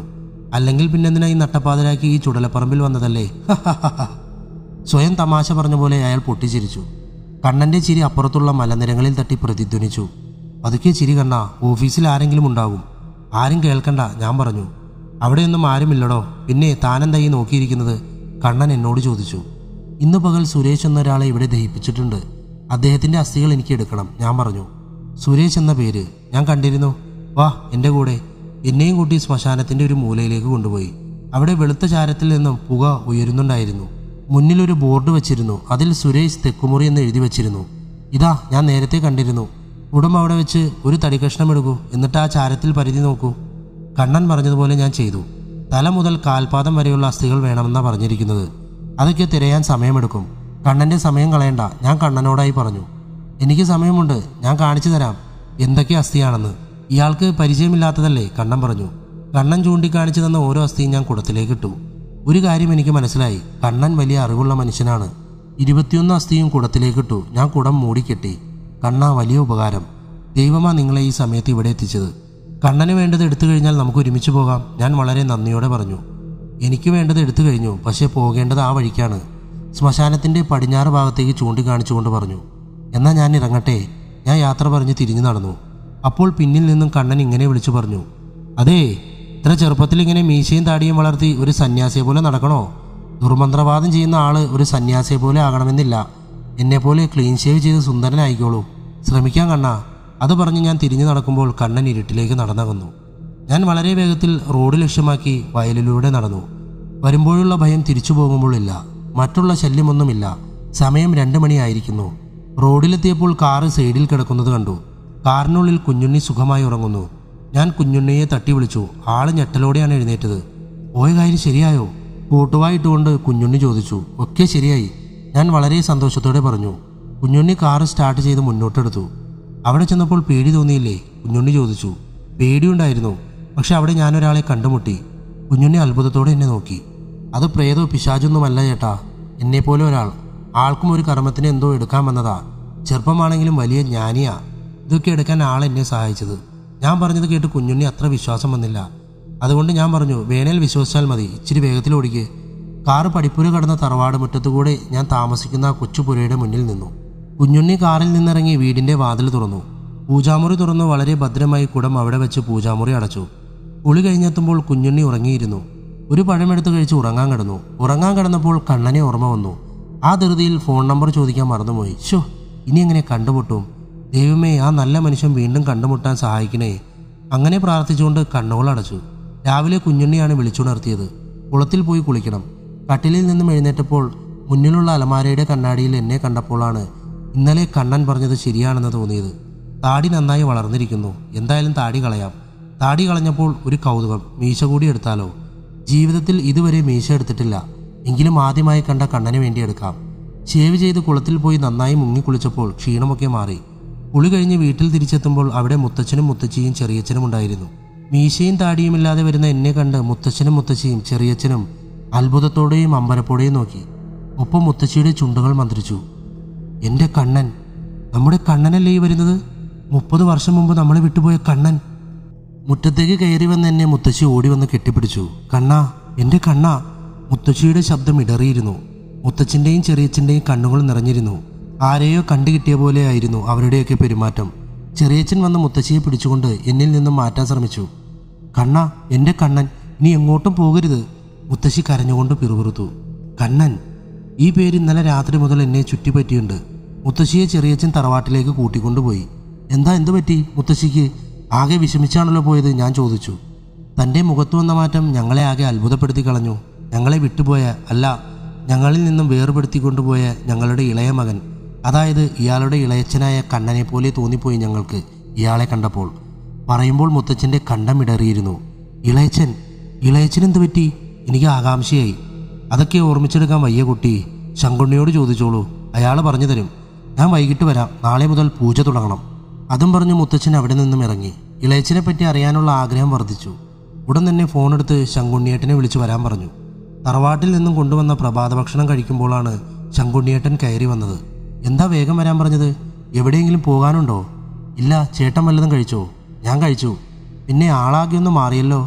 Speaker 1: അല്ലെങ്കിൽ പിന്നെന്തിനാ ഈ നട്ടപ്പാതിരാക്കി ഈ ചുടലപ്പറമ്പിൽ വന്നതല്ലേ? സ്വയം തമാശ പറഞ്ഞ പോലെ അയാൾ പൊട്ടിച്ചിരിച്ചു. കണ്ണൻ്റെ ചിരി അപ്പുറത്തുള്ള മലനിരങ്ങളിൽ തട്ടി പ്രതിധ്വനിച്ചു. പതുക്കെ ചിരി കണ്ണ, ഓഫീസിൽ ആരെങ്കിലും ഉണ്ടാകും. ആരും കേൾക്കണ്ട, ഞാൻ പറഞ്ഞു. അവിടെയൊന്നും ആരുമില്ലടോ. പിന്നെ താനെന്തായി നോക്കിയിരിക്കുന്നത്? കണ്ണൻ എന്നോട് ചോദിച്ചു. ഇന്ന് പകൽ സുരേഷ് എന്നൊരാളെ ഇവിടെ ദഹിപ്പിച്ചിട്ടുണ്ട്. അദ്ദേഹത്തിൻ്റെ അസ്ഥികൾ എനിക്ക് എടുക്കണം, ഞാൻ പറഞ്ഞു. സുരേഷ് എന്ന പേര് ഞാൻ കണ്ടിരുന്നു. വാ എൻ്റെ കൂടെ. എന്നെയും കൂട്ടി ശ്മശാനത്തിൻ്റെ ഒരു മൂലയിലേക്ക് കൊണ്ടുപോയി. അവിടെ വെളുത്ത ചാരത്തിൽ നിന്നും പുക ഉയരുന്നുണ്ടായിരുന്നു. മുന്നിലൊരു ബോർഡ് വെച്ചിരുന്നു. അതിൽ സുരേഷ് തെക്കുമുറി എന്ന് എഴുതി വെച്ചിരുന്നു. ഇതാ, ഞാൻ നേരത്തെ കണ്ടിരുന്നു. ഉടം അവിടെ വെച്ച് ഒരു തടികഷ്ണം എടുക്കൂ, എന്നിട്ട് ആ ചാരത്തിൽ പരിധി നോക്കൂ. കണ്ണൻ പറഞ്ഞതുപോലെ ഞാൻ ചെയ്തു. തല മുതൽ കാൽപാദം വരെയുള്ള അസ്ഥികൾ വേണമെന്നാണ് പറഞ്ഞിരിക്കുന്നത്. അതൊക്കെ തിരയാൻ സമയമെടുക്കും. കണ്ണൻ്റെ സമയം കളയണ്ട, ഞാൻ കണ്ണനോടായി പറഞ്ഞു. എനിക്ക് സമയമുണ്ട്, ഞാൻ കാണിച്ചു തരാം എന്തൊക്കെ അസ്ഥിയാണെന്ന്. ഇയാൾക്ക് പരിചയമില്ലാത്തതല്ലേ? കണ്ണൻ പറഞ്ഞു. കണ്ണൻ ചൂണ്ടിക്കാണിച്ചു തന്ന ഓരോ അസ്ഥിയും ഞാൻ കുടത്തിലേക്ക് ഇട്ടു. ഒരു കാര്യം എനിക്ക് മനസ്സിലായി, കണ്ണൻ വലിയ അറിവുള്ള മനുഷ്യനാണ്. ഇരുപത്തിയൊന്ന് അസ്ഥിയും കുടത്തിലേക്കിട്ടു. ഞാൻ കുടം മൂടിക്കെട്ടി. കണ്ണ, വലിയ ഉപകാരം. ദൈവമാ നിങ്ങളെ ഈ സമയത്ത് ഇവിടെ എത്തിച്ചത്. കണ്ണന് വേണ്ടത് എടുത്തു കഴിഞ്ഞാൽ നമുക്ക് ഒരുമിച്ച് പോകാം, ഞാൻ വളരെ നന്ദിയോടെ പറഞ്ഞു. എനിക്ക് വേണ്ടത് എടുത്തു കഴിഞ്ഞു, പക്ഷേ പോകേണ്ടത് ആ വഴിക്കാണ്. ശ്മശാനത്തിൻ്റെ പടിഞ്ഞാറ് ഭാഗത്തേക്ക് ചൂണ്ടിക്കാണിച്ചുകൊണ്ട് പറഞ്ഞു. എന്നാൽ ഞാൻ ഇറങ്ങട്ടെ. ഞാൻ യാത്ര പറഞ്ഞ് തിരിഞ്ഞു നടന്നു. അപ്പോൾ പിന്നിൽ നിന്നും കണ്ണൻ ഇങ്ങനെ വിളിച്ചു പറഞ്ഞു. അതേ, ഇത്ര ചെറുപ്പത്തിൽ ഇങ്ങനെ മീശയും താടിയും വളർത്തി ഒരു സന്യാസിയെ പോലെ നടക്കണോ? ദുർമന്ത്രവാദം ചെയ്യുന്ന ആള് ഒരു സന്യാസിയെ പോലെ ആകണമെന്നില്ല. എന്നെപ്പോലെ ക്ലീൻ ഷേവ് ചെയ്ത് സുന്ദരനായിക്കോളൂ. ശ്രമിക്കാൻ കണ്ണാ. അത് പറഞ്ഞ് ഞാൻ തിരിഞ്ഞു നടക്കുമ്പോൾ കണ്ണൻ ഇരുട്ടിലേക്ക് നടന്നകന്നു. ഞാൻ വളരെ വേഗത്തിൽ റോഡ് ലക്ഷ്യമാക്കി വയലിലൂടെ നടന്നു. വരുമ്പോഴുള്ള ഭയം തിരിച്ചു പോകുമ്പോഴില്ല. മറ്റുള്ള ശല്യമൊന്നുമില്ല. സമയം രണ്ടു മണിയായിരിക്കുന്നു. റോഡിലെത്തിയപ്പോൾ കാറ് സൈഡിൽ കിടക്കുന്നത് കണ്ടു. കാറിനുള്ളിൽ കുഞ്ഞുണ്ണി സുഖമായി ഉറങ്ങുന്നു. ഞാൻ കുഞ്ഞുണ്ണിയെ തട്ടി വിളിച്ചു. ആള് ഞെട്ടലോടെയാണ് എഴുന്നേറ്റത്. പോയ കാര്യം ശരിയായോ? കൂട്ടുവായിട്ടുകൊണ്ട് കുഞ്ഞുണ്ണി ചോദിച്ചു. ഒക്കെ ശരിയായി, ഞാൻ വളരെ സന്തോഷത്തോടെ പറഞ്ഞു. കുഞ്ഞുണ്ണി കാറ് സ്റ്റാർട്ട് ചെയ്ത് മുന്നോട്ടെടുത്തു. അവിടെ ചെന്നപ്പോൾ പേടി തോന്നിയില്ലേ? കുഞ്ഞുണ്ണി ചോദിച്ചു. പേടിയുണ്ടായിരുന്നു, പക്ഷെ അവിടെ ഞാനൊരാളെ കണ്ടുമുട്ടി. കുഞ്ഞുണ്ണി അത്ഭുതത്തോടെ എന്നെ നോക്കി. അത് പ്രേതോ പിശാചൊന്നുമല്ല ചേട്ടാ, എന്നെപ്പോലെ ഒരാൾ. ആൾക്കും ഒരു കർമ്മത്തിന് എന്തോ എടുക്കാൻ വന്നതാ. ചെറുപ്പമാണെങ്കിലും വലിയ ജ്ഞാനിയാ. ഇതൊക്കെ എടുക്കാൻ ആളെന്നെ സഹായിച്ചത്. ഞാൻ പറഞ്ഞത് കേട്ട് കുഞ്ഞുണ്ണി അത്ര വിശ്വാസം വന്നില്ല. അതുകൊണ്ട് ഞാൻ പറഞ്ഞു, വേനൽ വിശ്വസിച്ചാൽ മതി, ഇച്ചിരി വേഗത്തിൽ ഓടിക്ക്. കാറ് പടിപ്പുര കടന്ന തറവാട് മുറ്റത്തുകൂടെ ഞാൻ താമസിക്കുന്ന ആ കൊച്ചുപുരയുടെ മുന്നിൽ നിന്നു. കുഞ്ഞുണ്ണി കാറിൽ നിന്നിറങ്ങി വീടിൻ്റെ വാതിൽ തുറന്നു. പൂജാമുറി തുറന്നു വളരെ ഭദ്രമായി കുടം അവിടെ വെച്ച് പൂജാമുറി അടച്ചു. കുളി കഴിഞ്ഞെത്തുമ്പോൾ കുഞ്ഞുണ്ണി ഉറങ്ങിയിരുന്നു. ഒരു പഴമെടുത്ത് കഴിച്ച് ഉറങ്ങാൻ കിടന്നു. ഉറങ്ങാൻ കിടന്നപ്പോൾ കണ്ണനെ ഓർമ്മ വന്നു. ആ ധൃതിയിൽ ഫോൺ നമ്പർ ചോദിക്കാൻ മറന്നുപോയി. ഷോ, ഇനി എങ്ങനെ കണ്ടുമുട്ടും? ദൈവമേ, ആ നല്ല മനുഷ്യൻ വീണ്ടും കണ്ടുമുട്ടാൻ സഹായിക്കണേ. അങ്ങനെ പ്രാർത്ഥിച്ചുകൊണ്ട് കണ്ണുകൾ അടച്ചു. രാവിലെ കുഞ്ഞുണ്ണിയാണ് വിളിച്ചുണർത്തിയത്. കുളത്തിൽ പോയി കുളിക്കണം. കട്ടിലിൽ നിന്നും എഴുന്നേറ്റപ്പോൾ മുന്നിലുള്ള അലമാരയുടെ കണ്ണാടിയിൽ എന്നെ കണ്ടപ്പോഴാണ് ഇന്നലെ കണ്ണൻ പറഞ്ഞത് ശരിയാണെന്ന് തോന്നിയത്. താടി നന്നായി വളർന്നിരിക്കുന്നു. എന്തായാലും താടി കളയാം. താടി കളഞ്ഞപ്പോൾ ഒരു കൗതുകം, മീശ കൂടി എടുത്താലോ? ജീവിതത്തിൽ ഇതുവരെ മീശ എടുത്തിട്ടില്ല. എങ്കിലും ആദ്യമായി കണ്ട കണ്ണന് വേണ്ടി എടുക്കാം. ഷേവ് ചെയ്ത് കുളത്തിൽ പോയി നന്നായി മുങ്ങിക്കുളിച്ചപ്പോൾ ക്ഷീണമൊക്കെ മാറി. കുളി കഴിഞ്ഞ് വീട്ടിൽ തിരിച്ചെത്തുമ്പോൾ അവിടെ മുത്തച്ഛനും മുത്തച്ഛിയും ചെറിയച്ഛനും ഉണ്ടായിരുന്നു. മീശയും താടിയുമില്ലാതെ വരുന്ന എന്നെ കണ്ട് മുത്തച്ഛനും മുത്തച്ഛിയും ചെറിയച്ഛനും അത്ഭുതത്തോടെയും അമ്പരപ്പോടെയും നോക്കി. ഒപ്പം മുത്തച്ഛിയുടെ ചുണ്ടുകൾ മന്ത്രിച്ചു. എൻ്റെ കണ്ണൻ, നമ്മുടെ കണ്ണനല്ലേ ഈ വരുന്നത്? മുപ്പത് വർഷം മുമ്പ് നമ്മളെ വിട്ടുപോയ കണ്ണൻ. മുറ്റത്തേക്ക് കയറി വന്ന് എന്നെ മുത്തശ്ശി ഓടി വന്ന് കെട്ടിപ്പിടിച്ചു. കണ്ണാ, എൻ്റെ കണ്ണാ. മുത്തശ്ശിയുടെ ശബ്ദം ഇടറിയിരുന്നു. മുത്തച്ഛൻ്റെയും ചെറിയച്ഛൻ്റെയും കണ്ണുകൾ നിറഞ്ഞിരുന്നു. ആരെയോ കണ്ടുകിട്ടിയ പോലെയായിരുന്നു അവരുടെയൊക്കെ പെരുമാറ്റം. ചെറിയച്ഛൻ വന്ന് മുത്തശ്ശിയെ പിടിച്ചുകൊണ്ട് എന്നിൽ നിന്നും മാറ്റാൻ ശ്രമിച്ചു. കണ്ണാ, എൻ്റെ കണ്ണൻ, നീ എങ്ങോട്ടും പോകരുത്. മുത്തശ്ശി കരഞ്ഞുകൊണ്ട് പിറുപിറുത്തു. കണ്ണൻ, ഈ പേര് ഇന്നലെ രാത്രി മുതൽ എന്നെ ചുറ്റിപ്പറ്റിയുണ്ട്. മുത്തശ്ശിയെ ചെറിയച്ഛൻ തറവാട്ടിലേക്ക് കൂട്ടിക്കൊണ്ടുപോയി. എന്താ, എന്തു പറ്റി മുത്തശ്ശിക്ക്? ആകെ വിഷമിച്ചാണല്ലോ പോയത്, ഞാൻ ചോദിച്ചു. തൻ്റെ മുഖത്തു വന്ന മാറ്റം ഞങ്ങളെ ആകെ അത്ഭുതപ്പെടുത്തി കളഞ്ഞു. ഞങ്ങളെ വിട്ടുപോയ, അല്ല, ഞങ്ങളിൽ നിന്നും വേർപെടുത്തി കൊണ്ടുപോയ ഞങ്ങളുടെ ഇളയ മകൻ, അതായത് ഇയാളുടെ ഇളയച്ചനായ കണ്ണനെ പോലെ തോന്നിപ്പോയി ഞങ്ങൾക്ക് ഇയാളെ കണ്ടപ്പോൾ. പറയുമ്പോൾ മുത്തച്ഛൻ്റെ കണ്ടമിടറിയിരുന്നു. ഇളയച്ചൻ, ഇളയച്ചൻ എന്ത് പറ്റി? എനിക്ക് ആകാംക്ഷയായി. അതൊക്കെ ഓർമ്മിച്ചെടുക്കാൻ വയ്യ കുട്ടി. ശങ്കുണ്ണിയോട് ചോദിച്ചോളൂ, അയാൾ പറഞ്ഞു തരും. ഞാൻ വൈകിട്ട് വരാം, നാളെ മുതൽ പൂജ തുടങ്ങണം. അതും പറഞ്ഞ് മുത്തച്ഛൻ അവിടെ നിന്നും ഇറങ്ങി. ഇളയച്ചനെ പറ്റി അറിയാനുള്ള ആഗ്രഹം വർദ്ധിച്ചു. ഉടൻ തന്നെ ഫോണെടുത്ത് ശങ്കുണ്ണിയേട്ടനെ വിളിച്ചു വരാൻ പറഞ്ഞു. തറവാട്ടിൽ നിന്നും കൊണ്ടുവന്ന പ്രഭാത ഭക്ഷണം കഴിക്കുമ്പോഴാണ് ശങ്കുണ്ണിയേട്ടൻ കയറി വന്നത്. എന്താ വേഗം വരാൻ പറഞ്ഞത്? എവിടെയെങ്കിലും പോകാനുണ്ടോ? ഇല്ല, ചേട്ടൻ വല്ലതും കഴിച്ചോ? ഞാൻ കഴിച്ചു. പിന്നെ ആളാകെ ഒന്ന് മാറിയല്ലോ.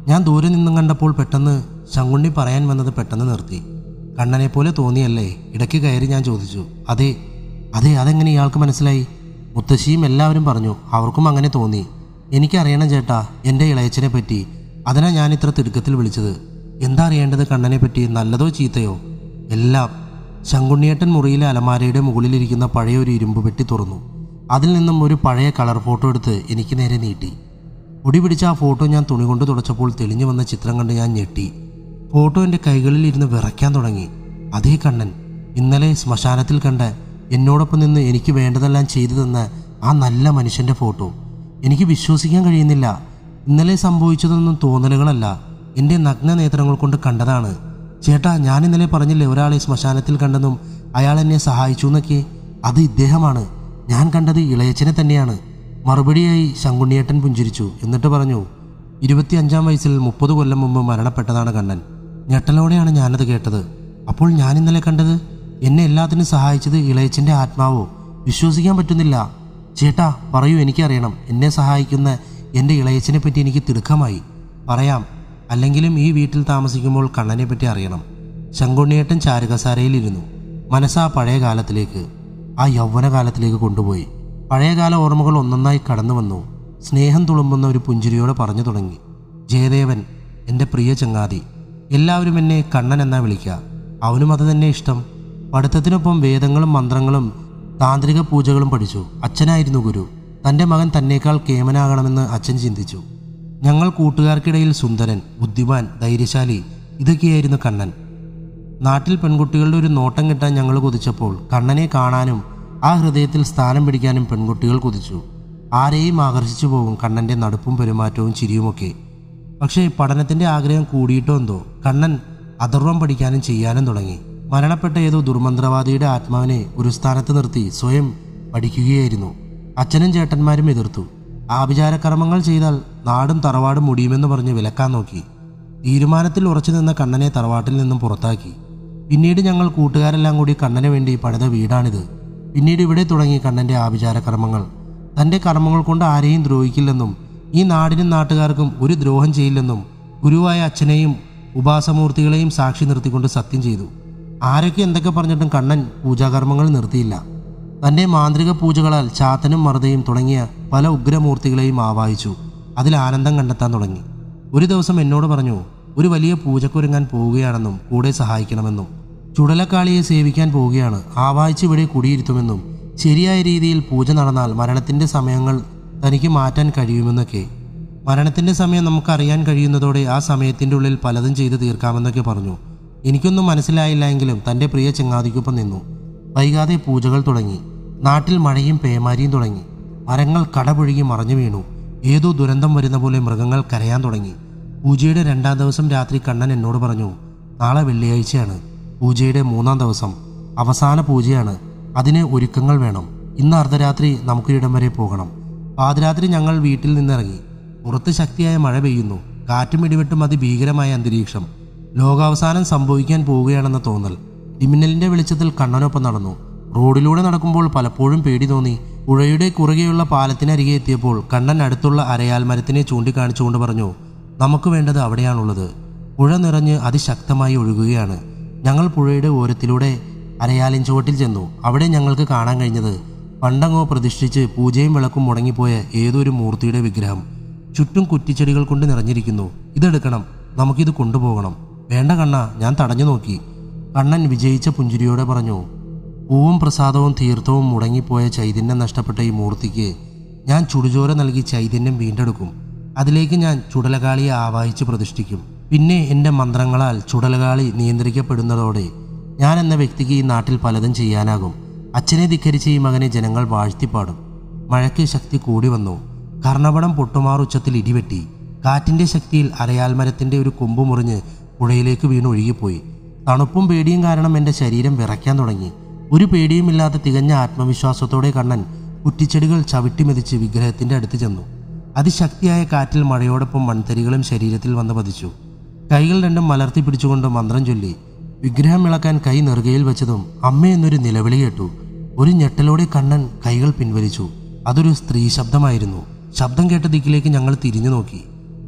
Speaker 1: ഞാൻ ദൂരെ നിന്നും കണ്ടപ്പോൾ പെട്ടെന്ന് ശങ്കുണ്ണി പറയാൻ വന്നത് പെട്ടെന്ന് നിർത്തി. കണ്ണനെ പോലെ തോന്നിയല്ലേ? ഇടയ്ക്ക് കയറി ഞാൻ ചോദിച്ചു. അതെ അതെ അതെങ്ങനെ ഇയാൾക്ക് മനസ്സിലായി? മുത്തശ്ശിയും എല്ലാവരും പറഞ്ഞു അവർക്കും അങ്ങനെ തോന്നി. എനിക്കറിയണം ചേട്ടാ എൻ്റെ ഇളയച്ചനെ പറ്റി. അതിനാ ഞാൻ ഇത്ര തിടുക്കത്തിൽ വിളിച്ചത്. എന്താ അറിയേണ്ടത് കണ്ണനെ പറ്റി? നല്ലതോ ചീത്തയോ? എല്ലാം. ശങ്കുണ്ണിയേട്ടൻ മുറിയിലെ അലമാരയുടെ മുകളിലിരിക്കുന്ന പഴയ ഒരു ഇരുമ്പ് പെട്ടി തുറന്നു. അതിൽ നിന്നും ഒരു പഴയ കളർ ഫോട്ടോ എടുത്ത് എനിക്ക് നേരെ നീട്ടി. പൊടി പിടിച്ച ആ ഫോട്ടോ ഞാൻ തുണി കൊണ്ട് തുടച്ചപ്പോൾ തെളിഞ്ഞു വന്ന ചിത്രം കണ്ട് ഞാൻ ഞെട്ടി. ഫോട്ടോ എൻ്റെ കൈകളിൽ ഇരുന്ന് വിറയ്ക്കാൻ തുടങ്ങി. അതേ കണ്ണൻ, ഇന്നലെ ശ്മശാനത്തിൽ കണ്ട എന്നോടൊപ്പം നിന്ന് എനിക്ക് വേണ്ടതെല്ലാം ചെയ്തു തന്ന ആ നല്ല മനുഷ്യൻ്റെ ഫോട്ടോ. എനിക്ക് വിശ്വസിക്കാൻ കഴിയുന്നില്ല. ഇന്നലെ സംഭവിച്ചതൊന്നും തോന്നലുകളല്ല, എൻ്റെ നഗ്ന നേത്രങ്ങൾ കൊണ്ട് കണ്ടതാണ്. ചേട്ടാ, ഞാൻ ഇന്നലെ പറഞ്ഞില്ലേ ഒരാളെ ശ്മശാനത്തിൽ കണ്ടെന്നും അയാൾ എന്നെ സഹായിച്ചു എന്നൊക്കെ? അത് ഇദ്ദേഹമാണ്. ഞാൻ കണ്ടത് ഇളയച്ചനെ തന്നെയാണ്. മറുപടിയായി ശങ്കുണ്ണിയേട്ടൻ പുഞ്ചിരിച്ചു. എന്നിട്ട് പറഞ്ഞു, ഇരുപത്തി അഞ്ചാം വയസ്സിൽ മുപ്പത് കൊല്ലം മുമ്പ് മരണപ്പെട്ടതാണ് കണ്ണൻ. ഞെട്ടലോടെയാണ് ഞാനത് കേട്ടത്. അപ്പോൾ ഞാൻ ഇന്നലെ കണ്ടത്? എന്നെ എല്ലാത്തിനും സഹായിച്ചത് ഇളയച്ചൻ്റെ ആത്മാവോ? വിശ്വസിക്കാൻ പറ്റുന്നില്ല. ചേട്ടാ പറയൂ, എനിക്കറിയണം. എന്നെ സഹായിക്കുന്ന എൻ്റെ ഇളയച്ചനെ പറ്റി എനിക്ക് തിടുക്കമായി. പറയാം, അല്ലെങ്കിലും ഈ വീട്ടിൽ താമസിക്കുമ്പോൾ കണ്ണനെ പറ്റി അറിയണം. ശങ്കുണ്ണിയേട്ടൻ ചാരുകസാരയിലിരുന്നു. മനസ്സാ പഴയ കാലത്തിലേക്ക്, ആ യൗവന കാലത്തിലേക്ക് കൊണ്ടുപോയി. പഴയകാല ഓർമ്മകൾ ഒന്നൊന്നായി കടന്നു വന്നു. സ്നേഹം തുളുമ്പുന്ന ഒരു പുഞ്ചിരിയോടെ പറഞ്ഞു തുടങ്ങി. ജയദേവൻ, എൻ്റെ പ്രിയ ചങ്ങാതി. എല്ലാവരും എന്നെ കണ്ണൻ എന്നാ വിളിക്കുക. അവനും അത് തന്നെ ഇഷ്ടം. പഠിത്തത്തിനൊപ്പം വേദങ്ങളും മന്ത്രങ്ങളും താന്ത്രിക പൂജകളും പഠിച്ചു. അച്ഛനായിരുന്നു ഗുരു. തൻ്റെ മകൻ തന്നേക്കാൾ കേമനാകണമെന്ന് അച്ഛൻ ചിന്തിച്ചു. ഞങ്ങൾ കൂട്ടുകാർക്കിടയിൽ സുന്ദരൻ, ബുദ്ധിമാൻ, ധൈര്യശാലി, ഇതൊക്കെയായിരുന്നു കണ്ണൻ. നാട്ടിൽ പെൺകുട്ടികളുടെ ഒരു നോട്ടം കിട്ടാൻ ഞങ്ങൾ കൊതിച്ചപ്പോൾ കണ്ണനെ കാണാനും ആ ഹൃദയത്തിൽ സ്ഥാനം പിടിക്കാനും പെൺകുട്ടികൾ കൊതിച്ചു. ആരെയും ആകർഷിച്ചു പോകും കണ്ണൻ്റെ നടുപ്പും പെരുമാറ്റവും ചിരിയുമൊക്കെ. പക്ഷേ പഠനത്തിൻ്റെ ആഗ്രഹം കൂടിയിട്ടോ എന്തോ കണ്ണൻ അഥർവം പഠിക്കാനും ചെയ്യാനും തുടങ്ങി. മരണപ്പെട്ട ഏതോ ദുർമന്ത്രവാദിയുടെ ആത്മാവിനെ ഒരു സ്ഥാനത്ത് നിർത്തി സ്വയം പഠിക്കുകയായിരുന്നു. അച്ഛനും ചേട്ടന്മാരും എതിർത്തു. ആഭിചാരകർമ്മങ്ങൾ ചെയ്താൽ നാടും തറവാടും മുടിയുമെന്ന് പറഞ്ഞ് വിലക്കാൻ നോക്കി. തീരുമാനത്തിൽ ഉറച്ചു നിന്ന കണ്ണനെ തറവാട്ടിൽ നിന്നും പുറത്താക്കി. പിന്നീട് ഞങ്ങൾ കൂട്ടുകാരെല്ലാം കൂടി കണ്ണന് വേണ്ടി പണിത വീടാണിത്. പിന്നീട് ഇവിടെ തുടങ്ങി കണ്ണൻ്റെ ആഭിചാരകർമ്മങ്ങൾ. തൻ്റെ കർമ്മങ്ങൾ കൊണ്ട് ആരെയും ദ്രോഹിക്കില്ലെന്നും ഈ നാടിനും നാട്ടുകാർക്കും ഒരു ദ്രോഹം ചെയ്യില്ലെന്നും ഗുരുവായ അച്ഛനെയും ഉപാസമൂർത്തികളെയും സാക്ഷി നിർത്തിക്കൊണ്ട് സത്യം ചെയ്തു. ആരൊക്കെ എന്തൊക്കെ പറഞ്ഞിട്ടും കണ്ണൻ പൂജാകർമ്മങ്ങൾ നിർത്തിയില്ല. തൻ്റെ മാന്ത്രിക പൂജകളാൽ ചാത്തനും മറുതയും തുടങ്ങിയ പല ഉഗ്രമൂർത്തികളെയും ആവാഹിച്ചു. അതിൽ ആനന്ദം കണ്ടെത്താൻ തുടങ്ങി. ഒരു ദിവസം എന്നോട് പറഞ്ഞു, ഒരു വലിയ പൂജക്കൊരുങ്ങാൻ പോവുകയാണെന്നും കൂടെ സഹായിക്കണമെന്നും. ചുടലക്കാളിയെ സേവിക്കാൻ പോവുകയാണ്. ആവാഹിച്ച് ഇവിടെ കുടിയിരുത്തുമെന്നും ശരിയായ രീതിയിൽ പൂജ നടന്നാൽ മരണത്തിൻ്റെ സമയങ്ങൾ തനിക്ക് മാറ്റാൻ കഴിയുമെന്നൊക്കെ. മരണത്തിൻ്റെ സമയം നമുക്കറിയാൻ കഴിയുന്നതോടെ ആ സമയത്തിൻ്റെ ഉള്ളിൽ പലതും ചെയ്ത് തീർക്കാമെന്നൊക്കെ പറഞ്ഞു. എനിക്കൊന്നും മനസ്സിലായില്ല എങ്കിലും തൻ്റെ പ്രിയ ചങ്ങാതിക്കൊപ്പം നിന്നു. വൈകാതെ പൂജകൾ തുടങ്ങി. നാട്ടിൽ മഴയും പേമാരിയും തുടങ്ങി. മരങ്ങൾ കടപുഴുകി മറഞ്ഞു വീണു. ഏതോ ദുരന്തം വരുന്ന പോലെ മൃഗങ്ങൾ കരയാൻ തുടങ്ങി. പൂജയുടെ രണ്ടാം ദിവസം രാത്രി കണ്ണൻ എന്നോട് പറഞ്ഞു, നാളെ വെള്ളിയാഴ്ചയാണ്. പൂജയുടെ മൂന്നാം ദിവസം, അവസാന പൂജയാണ്. അതിന് ഒരുക്കങ്ങൾ വേണം. ഇന്ന് അർദ്ധരാത്രി നമുക്ക് ഇടം വരെ പോകണം. പാതിരാത്രി ഞങ്ങൾ വീട്ടിൽ നിന്നിറങ്ങി. പുറത്ത് ശക്തിയായ മഴ പെയ്യുന്നു. കാറ്റും ഇടിവെട്ടും അതിഭീകരമായ അന്തരീക്ഷം. ലോകാവസാനം സംഭവിക്കാൻ പോവുകയാണെന്ന തോന്നൽ. ഇമിന്നലിൻ്റെ വെളിച്ചത്തിൽ കണ്ണനൊപ്പം നടന്നു. റോഡിലൂടെ നടക്കുമ്പോൾ പലപ്പോഴും പേടി തോന്നി. പുഴയുടെ കുറുകെയുള്ള പാലത്തിനരികെ എത്തിയപ്പോൾ കണ്ണൻ അടുത്തുള്ള അരയാൽ മരത്തിനെ ചൂണ്ടിക്കാണിച്ചുകൊണ്ട് പറഞ്ഞു, നമുക്ക് വേണ്ടത് അവിടെയാണുള്ളത്. പുഴ നിറഞ്ഞ് അതിശക്തമായി ഒഴുകുകയാണ്. ഞങ്ങൾ പുഴയുടെ ഓരത്തിലൂടെ അരയാലിൻ ചുവട്ടിൽ ചെന്നു. അവിടെ ഞങ്ങൾക്ക് കാണാൻ കഴിഞ്ഞത് പണ്ടങ്ങോ പ്രതിഷ്ഠിച്ച് പൂജയും വിളക്കും മുടങ്ങിപ്പോയ ഏതൊരു മൂർത്തിയുടെ വിഗ്രഹം. ചുറ്റും കുറ്റിച്ചെടികൾ കൊണ്ട് നിറഞ്ഞിരിക്കുന്നു. ഇതെടുക്കണം, നമുക്കിത് കൊണ്ടുപോകണം. വേണ്ട കണ്ണ, ഞാൻ തടഞ്ഞു നോക്കി. കണ്ണൻ വിജയിച്ച പുഞ്ചിരിയോടെ പറഞ്ഞു, പൂവും പ്രസാദവും തീർത്ഥവും മുടങ്ങിപ്പോയ ചൈതന്യം നഷ്ടപ്പെട്ട ഈ മൂർത്തിക്ക് ഞാൻ ചുടുചോര നൽകി ചൈതന്യം വീണ്ടെടുക്കും. അതിലേക്ക് ഞാൻ ചുടലകാളിയെ ആവാഹിച്ച് പ്രതിഷ്ഠിക്കും. പിന്നെ എൻ്റെ മന്ത്രങ്ങളാൽ ചുടലകാളി നിയന്ത്രിക്കപ്പെടുന്നതോടെ ഞാൻ എന്ന വ്യക്തിക്ക് ഈ നാട്ടിൽ പലതും ചെയ്യാനാകും. അച്ഛനെ ധിക്കരിച്ച ഈ മകനെ ജനങ്ങൾ വാഴ്ത്തിപ്പാടും. മഴയ്ക്ക് ശക്തി കൂടി വന്നു. കർണപടം പൊട്ടുമാറുച്ചത്തിൽ ഇടിവെട്ടി. കാറ്റിൻ്റെ ശക്തിയിൽ അരയാൽ മരത്തിൻ്റെ ഒരു കൊമ്പ് മുറിഞ്ഞ് പുഴയിലേക്ക് വീണ് ഒഴുകിപ്പോയി. തണുപ്പും പേടിയും കാരണം എൻ്റെ ശരീരം വിറയ്ക്കാൻ തുടങ്ങി. ഒരു പേടിയുമില്ലാത്ത തികഞ്ഞ ആത്മവിശ്വാസത്തോടെ കണ്ണൻ കുറ്റിച്ചെടികൾ ചവിട്ടിമെതിച്ച് വിഗ്രഹത്തിൻ്റെ അടുത്ത് ചെന്നു. അതിശക്തിയായ കാറ്റിൽ മഴയോടൊപ്പം മൺതരികളും ശരീരത്തിൽ വന്ന് പതിച്ചു. കൈകൾ രണ്ടും മലർത്തി പിടിച്ചുകൊണ്ട് മന്ത്രം ചൊല്ലി. വിഗ്രഹം ഇളക്കാൻ കൈ നെറുകയിൽ വെച്ചതും അമ്മയെന്നൊരു നിലവിളി കേട്ടു. ഒരു ഞെട്ടലോടെ കണ്ണൻ കൈകൾ പിൻവലിച്ചു. അതൊരു സ്ത്രീ ശബ്ദമായിരുന്നു. ശബ്ദം കേട്ട ദിക്കിലേക്ക് ഞങ്ങൾ തിരിഞ്ഞു നോക്കി.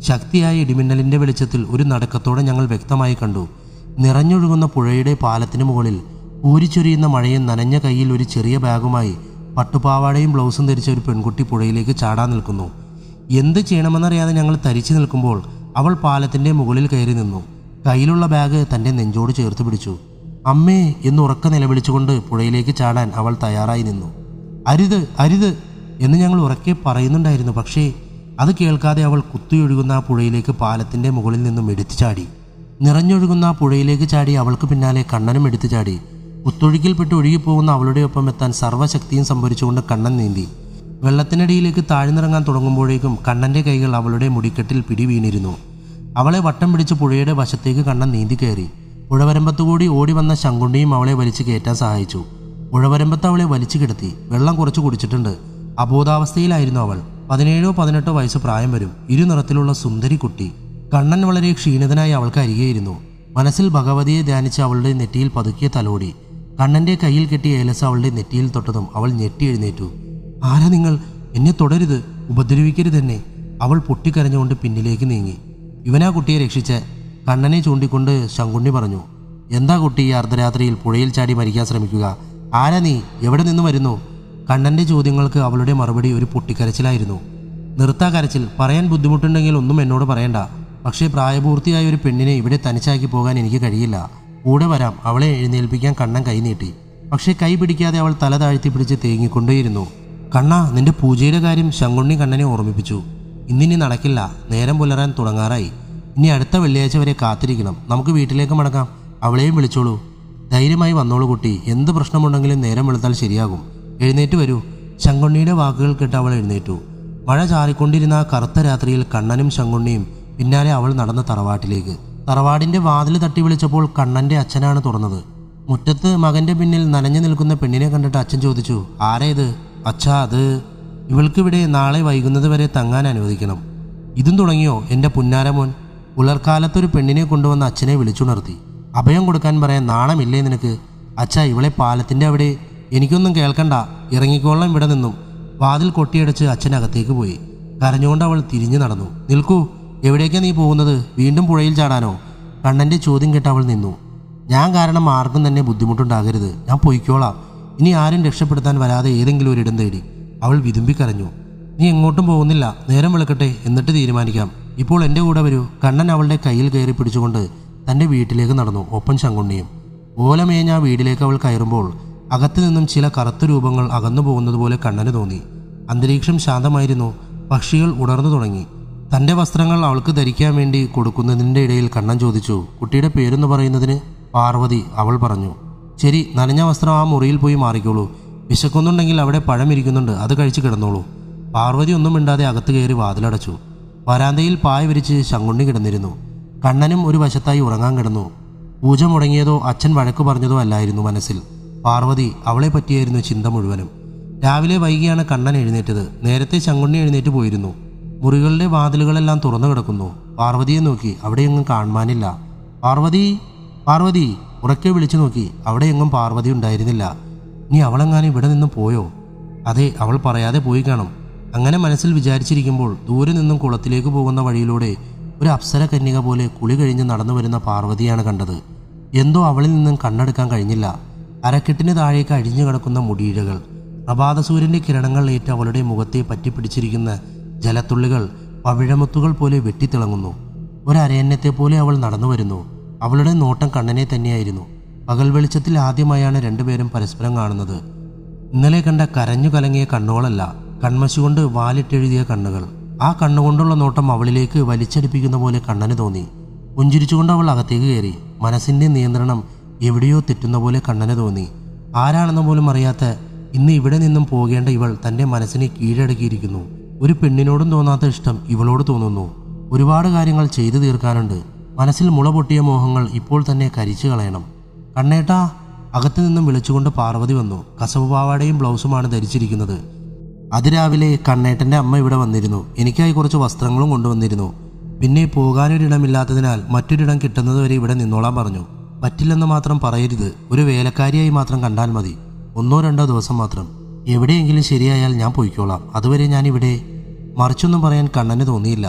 Speaker 1: ശക്തിയായ ഇടിമിന്നലിൻ്റെ വെളിച്ചത്തിൽ ഒരു നടക്കത്തോടെ ഞങ്ങൾ വ്യക്തമായി കണ്ടു. നിറഞ്ഞൊഴുകുന്ന പുഴയുടെ പാലത്തിന് മുകളിൽ ഊരിച്ചൊരിയുന്ന മഴയും നനഞ്ഞ കയ്യിൽ ഒരു ചെറിയ ബാഗുമായി പട്ടുപാവാടയും ബ്ലൗസും ധരിച്ച ഒരു പെൺകുട്ടി പുഴയിലേക്ക് ചാടാൻ നിൽക്കുന്നു. എന്ത് ചെയ്യണമെന്നറിയാതെ ഞങ്ങൾ തരിച്ചു നിൽക്കുമ്പോൾ അവൾ പാലത്തിൻ്റെ മുകളിൽ കയറി നിന്നു. കയ്യിലുള്ള ബാഗ് തൻ്റെ നെഞ്ചോട് ചേർത്ത് പിടിച്ചു. അമ്മേ എന്ന് ഉറക്കെ നിലവിളിച്ചുകൊണ്ട് പുഴയിലേക്ക് ചാടാൻ അവൾ തയ്യാറായി നിന്നു. അരുത് അരുത് എന്ന് ഞങ്ങൾ ഉറക്കെ പറയുന്നുണ്ടായിരുന്നു. പക്ഷേ അത് കേൾക്കാതെ അവൾ കുത്തിയൊഴുകുന്ന ആ പുഴയിലേക്ക് പാലത്തിൻ്റെ മുകളിൽ നിന്നും എടുത്തു ചാടി. നിറഞ്ഞൊഴുകുന്ന ആ പുഴയിലേക്ക് ചാടി അവൾക്ക് പിന്നാലെ കണ്ണനും എടുത്തു ചാടി. കുത്തൊഴുക്കിൽപ്പെട്ട് ഒഴുകിപ്പോകുന്ന അവളുടെ ഒപ്പം എത്താൻ സർവ്വശക്തിയും സംഭരിച്ചുകൊണ്ട് കണ്ണൻ നീന്തി. വെള്ളത്തിനടിയിലേക്ക് താഴ്ന്നിറങ്ങാൻ തുടങ്ങുമ്പോഴേക്കും കണ്ണൻ്റെ കൈകൾ അവളുടെ മുടിക്കെട്ടിൽ പിടി വീണിരുന്നു. അവളെ വട്ടം പിടിച്ച് പുഴയുടെ വശത്തേക്ക് കണ്ണൻ നീന്തി കയറി. പുഴവരമ്പത്തുകൂടി ഓടി വന്ന ശങ്കുണ്ണിയും അവളെ വലിച്ചു കയറ്റാൻ സഹായിച്ചു. പുഴവരമ്പത്ത് അവളെ വലിച്ചു കിടത്തി. വെള്ളം കുറച്ച് കുടിച്ചിട്ടുണ്ട്. അബോധാവസ്ഥയിലായിരുന്നു അവൾ. പതിനേഴോ പതിനെട്ടോ വയസ്സ് പ്രായം വരും. ഇരുനിറത്തിലുള്ള സുന്ദരി കുട്ടി. കണ്ണൻ വളരെ ക്ഷീണിതനായി അവൾക്ക് അരികെയിരുന്നു. മനസ്സിൽ ഭഗവതിയെ ധ്യാനിച്ച് അവളുടെ നെറ്റിയിൽ പതുക്കിയ തലോടി. കണ്ണൻ്റെ കയ്യിൽ കെട്ടിയ ഏലസ് അവളുടെ നെറ്റിയിൽ തൊട്ടതും അവൾ ഞെട്ടി എഴുന്നേറ്റു. ആരാ നിങ്ങൾ? എന്നെ തുടരുത്, ഉപദ്രവിക്കരുതെന്നെ. അവൾ പൊട്ടിക്കരഞ്ഞുകൊണ്ട് പിന്നിലേക്ക് നീങ്ങി. ഇവനാ കുട്ടിയെ രക്ഷിച്ച് കണ്ണനെ ചൂണ്ടിക്കൊണ്ട് ശങ്കുണ്ണി പറഞ്ഞു. എന്താ കുട്ടി ഈ അർദ്ധരാത്രിയിൽ പുഴയിൽ ചാടി മരിക്കാൻ ശ്രമിക്കുക? ആരാ നീ? എവിടെ നിന്ന് വരുന്നു? കണ്ണൻ്റെ ചോദ്യങ്ങൾക്ക് അവളുടെ മറുപടി ഒരു പൊട്ടിക്കരച്ചിലായിരുന്നു. നിർത്താ കരച്ചിൽ. പറയാൻ ബുദ്ധിമുട്ടുണ്ടെങ്കിൽ ഒന്നും എന്നോട് പറയണ്ട. പക്ഷേ പ്രായപൂർത്തിയായ ഒരു പെണ്ണിനെ ഇവിടെ തനിച്ചാക്കി പോകാൻ എനിക്ക് കഴിയില്ല. കൂടെ വരാം. അവളെ എഴുന്നേൽപ്പിക്കാൻ കണ്ണൻ കൈ നീട്ടി. പക്ഷേ കൈ പിടിക്കാതെ അവൾ തല താഴ്ത്തി പിടിച്ച് തേങ്ങിക്കൊണ്ടേയിരുന്നു. കണ്ണ, നിന്റെ പൂജയുടെ കാര്യം ശങ്കുണ്ണി കണ്ണനെ ഓർമ്മിപ്പിച്ചു. ഇന്നിനി നടക്കില്ല. നേരം പുലരാൻ തുടങ്ങാറായി. ഇനി അടുത്ത വെള്ളിയാഴ്ച വരെ കാത്തിരിക്കണം. നമുക്ക് വീട്ടിലേക്ക് മടങ്ങാം. അവളെയും വിളിച്ചോളൂ. ധൈര്യമായി വന്നോളൂ കുട്ടി. എന്ത് പ്രശ്നമുണ്ടെങ്കിലും നേരം വെളുത്താൽ ശരിയാകും. എഴുന്നേറ്റ് വരൂ. ശങ്കുണ്ണിയുടെ വാക്കുകൾ കേട്ട് അവൾ എഴുന്നേറ്റു. മഴ ചാറിക്കൊണ്ടിരുന്ന ആ കറുത്ത രാത്രിയിൽ കണ്ണനും ശങ്കുണ്ണിയും പിന്നാലെ അവൾ നടന്ന തറവാട്ടിലേക്ക്. തറവാടിൻ്റെ വാതിൽ തട്ടി വിളിച്ചപ്പോൾ കണ്ണൻ്റെ അച്ഛനാണ് തുറന്നത്. മുറ്റത്ത് മകൻ്റെ പിന്നിൽ നനഞ്ഞു നിൽക്കുന്ന പെണ്ണിനെ കണ്ടിട്ട് അച്ഛൻ ചോദിച്ചു, ആരാ ഇത്? അച്ഛാ, അത് ഇവൾക്കിവിടെ നാളെ വൈകുന്നത് വരെ തങ്ങാൻ അനുവദിക്കണം. ഇതും തുടങ്ങിയോ എൻ്റെ പുന്നാരമോൻ? പുലർക്കാലത്തൊരു പെണ്ണിനെ കൊണ്ടുവന്ന അച്ഛനെ വിളിച്ചുണർത്തി. അഭയം കൊടുക്കാൻ പറയാൻ നാണമില്ലേ നിനക്ക്? അച്ഛാ, ഇവളെ പാലത്തിൻ്റെ അവിടെ. എനിക്കൊന്നും കേൾക്കണ്ട, ഇറങ്ങിക്കോളാം ഇവിടെ നിന്നും. വാതിൽ കൊട്ടിയടച്ച് അച്ഛൻ അകത്തേക്ക് പോയി. കരഞ്ഞുകൊണ്ട് അവൾ തിരിഞ്ഞു നടന്നു. നിൽക്കൂ, എവിടേക്കാണ് നീ പോകുന്നത്? വീണ്ടും പുഴയിൽ ചാടാനോ? കണ്ണൻ്റെ ചോദ്യം കേട്ട് അവൾ നിന്നു. ഞാൻ കാരണം ആർക്കും തന്നെ ബുദ്ധിമുട്ടുണ്ടാകരുത്. ഞാൻ പൊയ്ക്കോളാം. ഇനി ആരും രക്ഷപ്പെടുത്താൻ വരാതെ ഏതെങ്കിലും ഒരിടം തേടി. അവൾ വിതുമ്പിക്കരഞ്ഞു. നീ എങ്ങോട്ടും പോകുന്നില്ല. നേരം വെളുക്കട്ടെ, എന്നിട്ട് തീരുമാനിക്കാം. ഇപ്പോൾ എൻ്റെ കൂടെ വരൂ. കണ്ണൻ അവളുടെ കയ്യിൽ കയറി പിടിച്ചുകൊണ്ട് തൻ്റെ വീട്ടിലേക്ക് നടന്നു. ഒപ്പം ശങ്കുണ്ണിയും. ഓലമേഞ്ഞ ആ വീട്ടിലേക്ക് അവൾ കയറുമ്പോൾ അകത്തു നിന്നും ചില കറുത്ത രൂപങ്ങൾ അകന്നു പോകുന്നത് പോലെ കണ്ണന് തോന്നി. അന്തരീക്ഷം ശാന്തമായിരുന്നു. പക്ഷികൾ ഉണർന്നു തുടങ്ങി. തൻ്റെ വസ്ത്രങ്ങൾ അവൾക്ക് ധരിക്കാൻ വേണ്ടി കൊടുക്കുന്നതിൻ്റെ ഇടയിൽ കണ്ണൻ ചോദിച്ചു, കുട്ടിയുടെ പേരെന്ന് പറയുന്നതിന്? പാർവതി, അവൾ പറഞ്ഞു. ശരി, നനഞ്ഞ വസ്ത്രം ആ മുറിയിൽ പോയി മാറിക്കോളൂ. വിശക്കുന്നുണ്ടെങ്കിൽ അവിടെ പഴം ഇരിക്കുന്നുണ്ട്, അത് കഴിച്ച് കിടന്നോളൂ. പാർവതി ഒന്നും മിണ്ടാതെ അകത്ത് കയറി വാതിലടച്ചു. വരാന്തയിൽ പായ വിരിച്ച് ശങ്കുണ്ണി കിടന്നിരുന്നു. കണ്ണനും ഒരു വശത്തായി ഉറങ്ങാൻ കിടന്നു. പൂജ മുടങ്ങിയതോ അച്ഛൻ വഴക്കു പറഞ്ഞതോ അല്ലായിരുന്നു മനസ്സിൽ. പാർവതി, അവളെ പറ്റിയായിരുന്നു ചിന്ത മുഴുവനും. രാവിലെ വൈകിയാണ് കണ്ണൻ എഴുന്നേറ്റത്. നേരത്തെ ശങ്കുണ്ണി എഴുന്നേറ്റ് പോയിരുന്നു. മുറികളുടെ വാതിലുകളെല്ലാം തുറന്നു കിടക്കുന്നു. പാർവതിയെ നോക്കി. അവിടെയെങ്ങും കാണുവാനില്ല. പാർവതി, പാർവതി ഉറക്കെ വിളിച്ചു നോക്കി. അവിടെയെങ്ങും പാർവതി ഉണ്ടായിരുന്നില്ല. നീ അവളെങ്ങാനും ഇവിടെ നിന്നും പോയോ? അതെ, അവൾ പറയാതെ പോയി കാണും. അങ്ങനെ മനസ്സിൽ വിചാരിച്ചിരിക്കുമ്പോൾ ദൂരെ നിന്നും കുളത്തിലേക്ക് പോകുന്ന വഴിയിലൂടെ ഒരു അപ്സര കന്യക പോലെ കുളി കഴിഞ്ഞ് നടന്നു വരുന്ന പാർവതിയാണ് കണ്ടത്. എന്തോ അവളിൽ നിന്നും കണ്ണെടുക്കാൻ കഴിഞ്ഞില്ല. അരക്കെട്ടിന് താഴേക്ക് അഴിഞ്ഞു കിടക്കുന്ന മുടിയിഴകൾ, പ്രഭാതസൂര്യൻ്റെ കിരണങ്ങൾ ഏറ്റ് അവളുടെ മുഖത്തെ പറ്റിപ്പിടിച്ചിരിക്കുന്ന ജലത്തുള്ളികൾ പവിഴമുത്തുകൾ പോലെ വെട്ടിത്തിളങ്ങുന്നു. ഒരരയന്നത്തെ പോലെ അവൾ നടന്നു വരുന്നു. അവളുടെ നോട്ടം കണ്ണനെ തന്നെയായിരുന്നു. പകൽ വെളിച്ചത്തിൽ ആദ്യമായാണ് രണ്ടുപേരും പരസ്പരം കാണുന്നത്. ഇന്നലെ കണ്ട കരഞ്ഞു കലങ്ങിയ കണ്ണുകളല്ല, കൺമശി കൊണ്ട് വാലിട്ടെഴുതിയ കണ്ണുകൾ. ആ കണ്ണുകൊണ്ടുള്ള നോട്ടം അവളിലേക്ക് വലിച്ചടിപ്പിക്കുന്ന പോലെ കണ്ണന് തോന്നി. പുഞ്ചിരിച്ചുകൊണ്ട് അവൾ അകത്തേക്ക് കയറി. മനസ്സിൻ്റെ നിയന്ത്രണം എവിടെയോ തെറ്റുന്ന പോലെ കണ്ണന് തോന്നി. ആരാണെന്ന് പോലും അറിയാത്ത ഇന്ന് ഇവിടെ നിന്നും പോകേണ്ട ഇവൾ തൻ്റെ മനസ്സിനെ കീഴടക്കിയിരിക്കുന്നു. ഒരു പെണ്ണിനോടും തോന്നാത്ത ഇഷ്ടം ഇവളോട് തോന്നുന്നു. ഒരുപാട് കാര്യങ്ങൾ ചെയ്തു തീർക്കാനുണ്ട്. മനസ്സിൽ മുള പൊട്ടിയ മോഹങ്ങൾ ഇപ്പോൾ തന്നെ കരിച്ചു കളയണം. കണ്ണേട്ടാ, അകത്തു നിന്നും വിളിച്ചുകൊണ്ട് പാർവതി വന്നു. കസവ് പാവാടയും ബ്ലൗസുമാണ് ധരിച്ചിരിക്കുന്നത്. അതിരാവിലെ കണ്ണേട്ടൻ്റെ അമ്മ ഇവിടെ വന്നിരുന്നു. എനിക്കായി കുറച്ച് വസ്ത്രങ്ങളും കൊണ്ടുവന്നിരുന്നു. പിന്നെ പോകാനൊരിടമില്ലാത്തതിനാൽ മറ്റൊരിടം കിട്ടുന്നത് വരെ ഇവിടെ നിന്നോളാൻ പറഞ്ഞു. പറ്റില്ലെന്ന് മാത്രം പറയരുത്. ഒരു വേലക്കാരിയായി മാത്രം കണ്ടാൽ മതി. ഒന്നോ രണ്ടോ ദിവസം മാത്രം. എവിടെയെങ്കിലും ശരിയായാൽ ഞാൻ പോയിക്കോളാം. അതുവരെ ഞാനിവിടെ. മറിച്ചൊന്നും പറയാൻ കണ്ണന് തോന്നിയില്ല.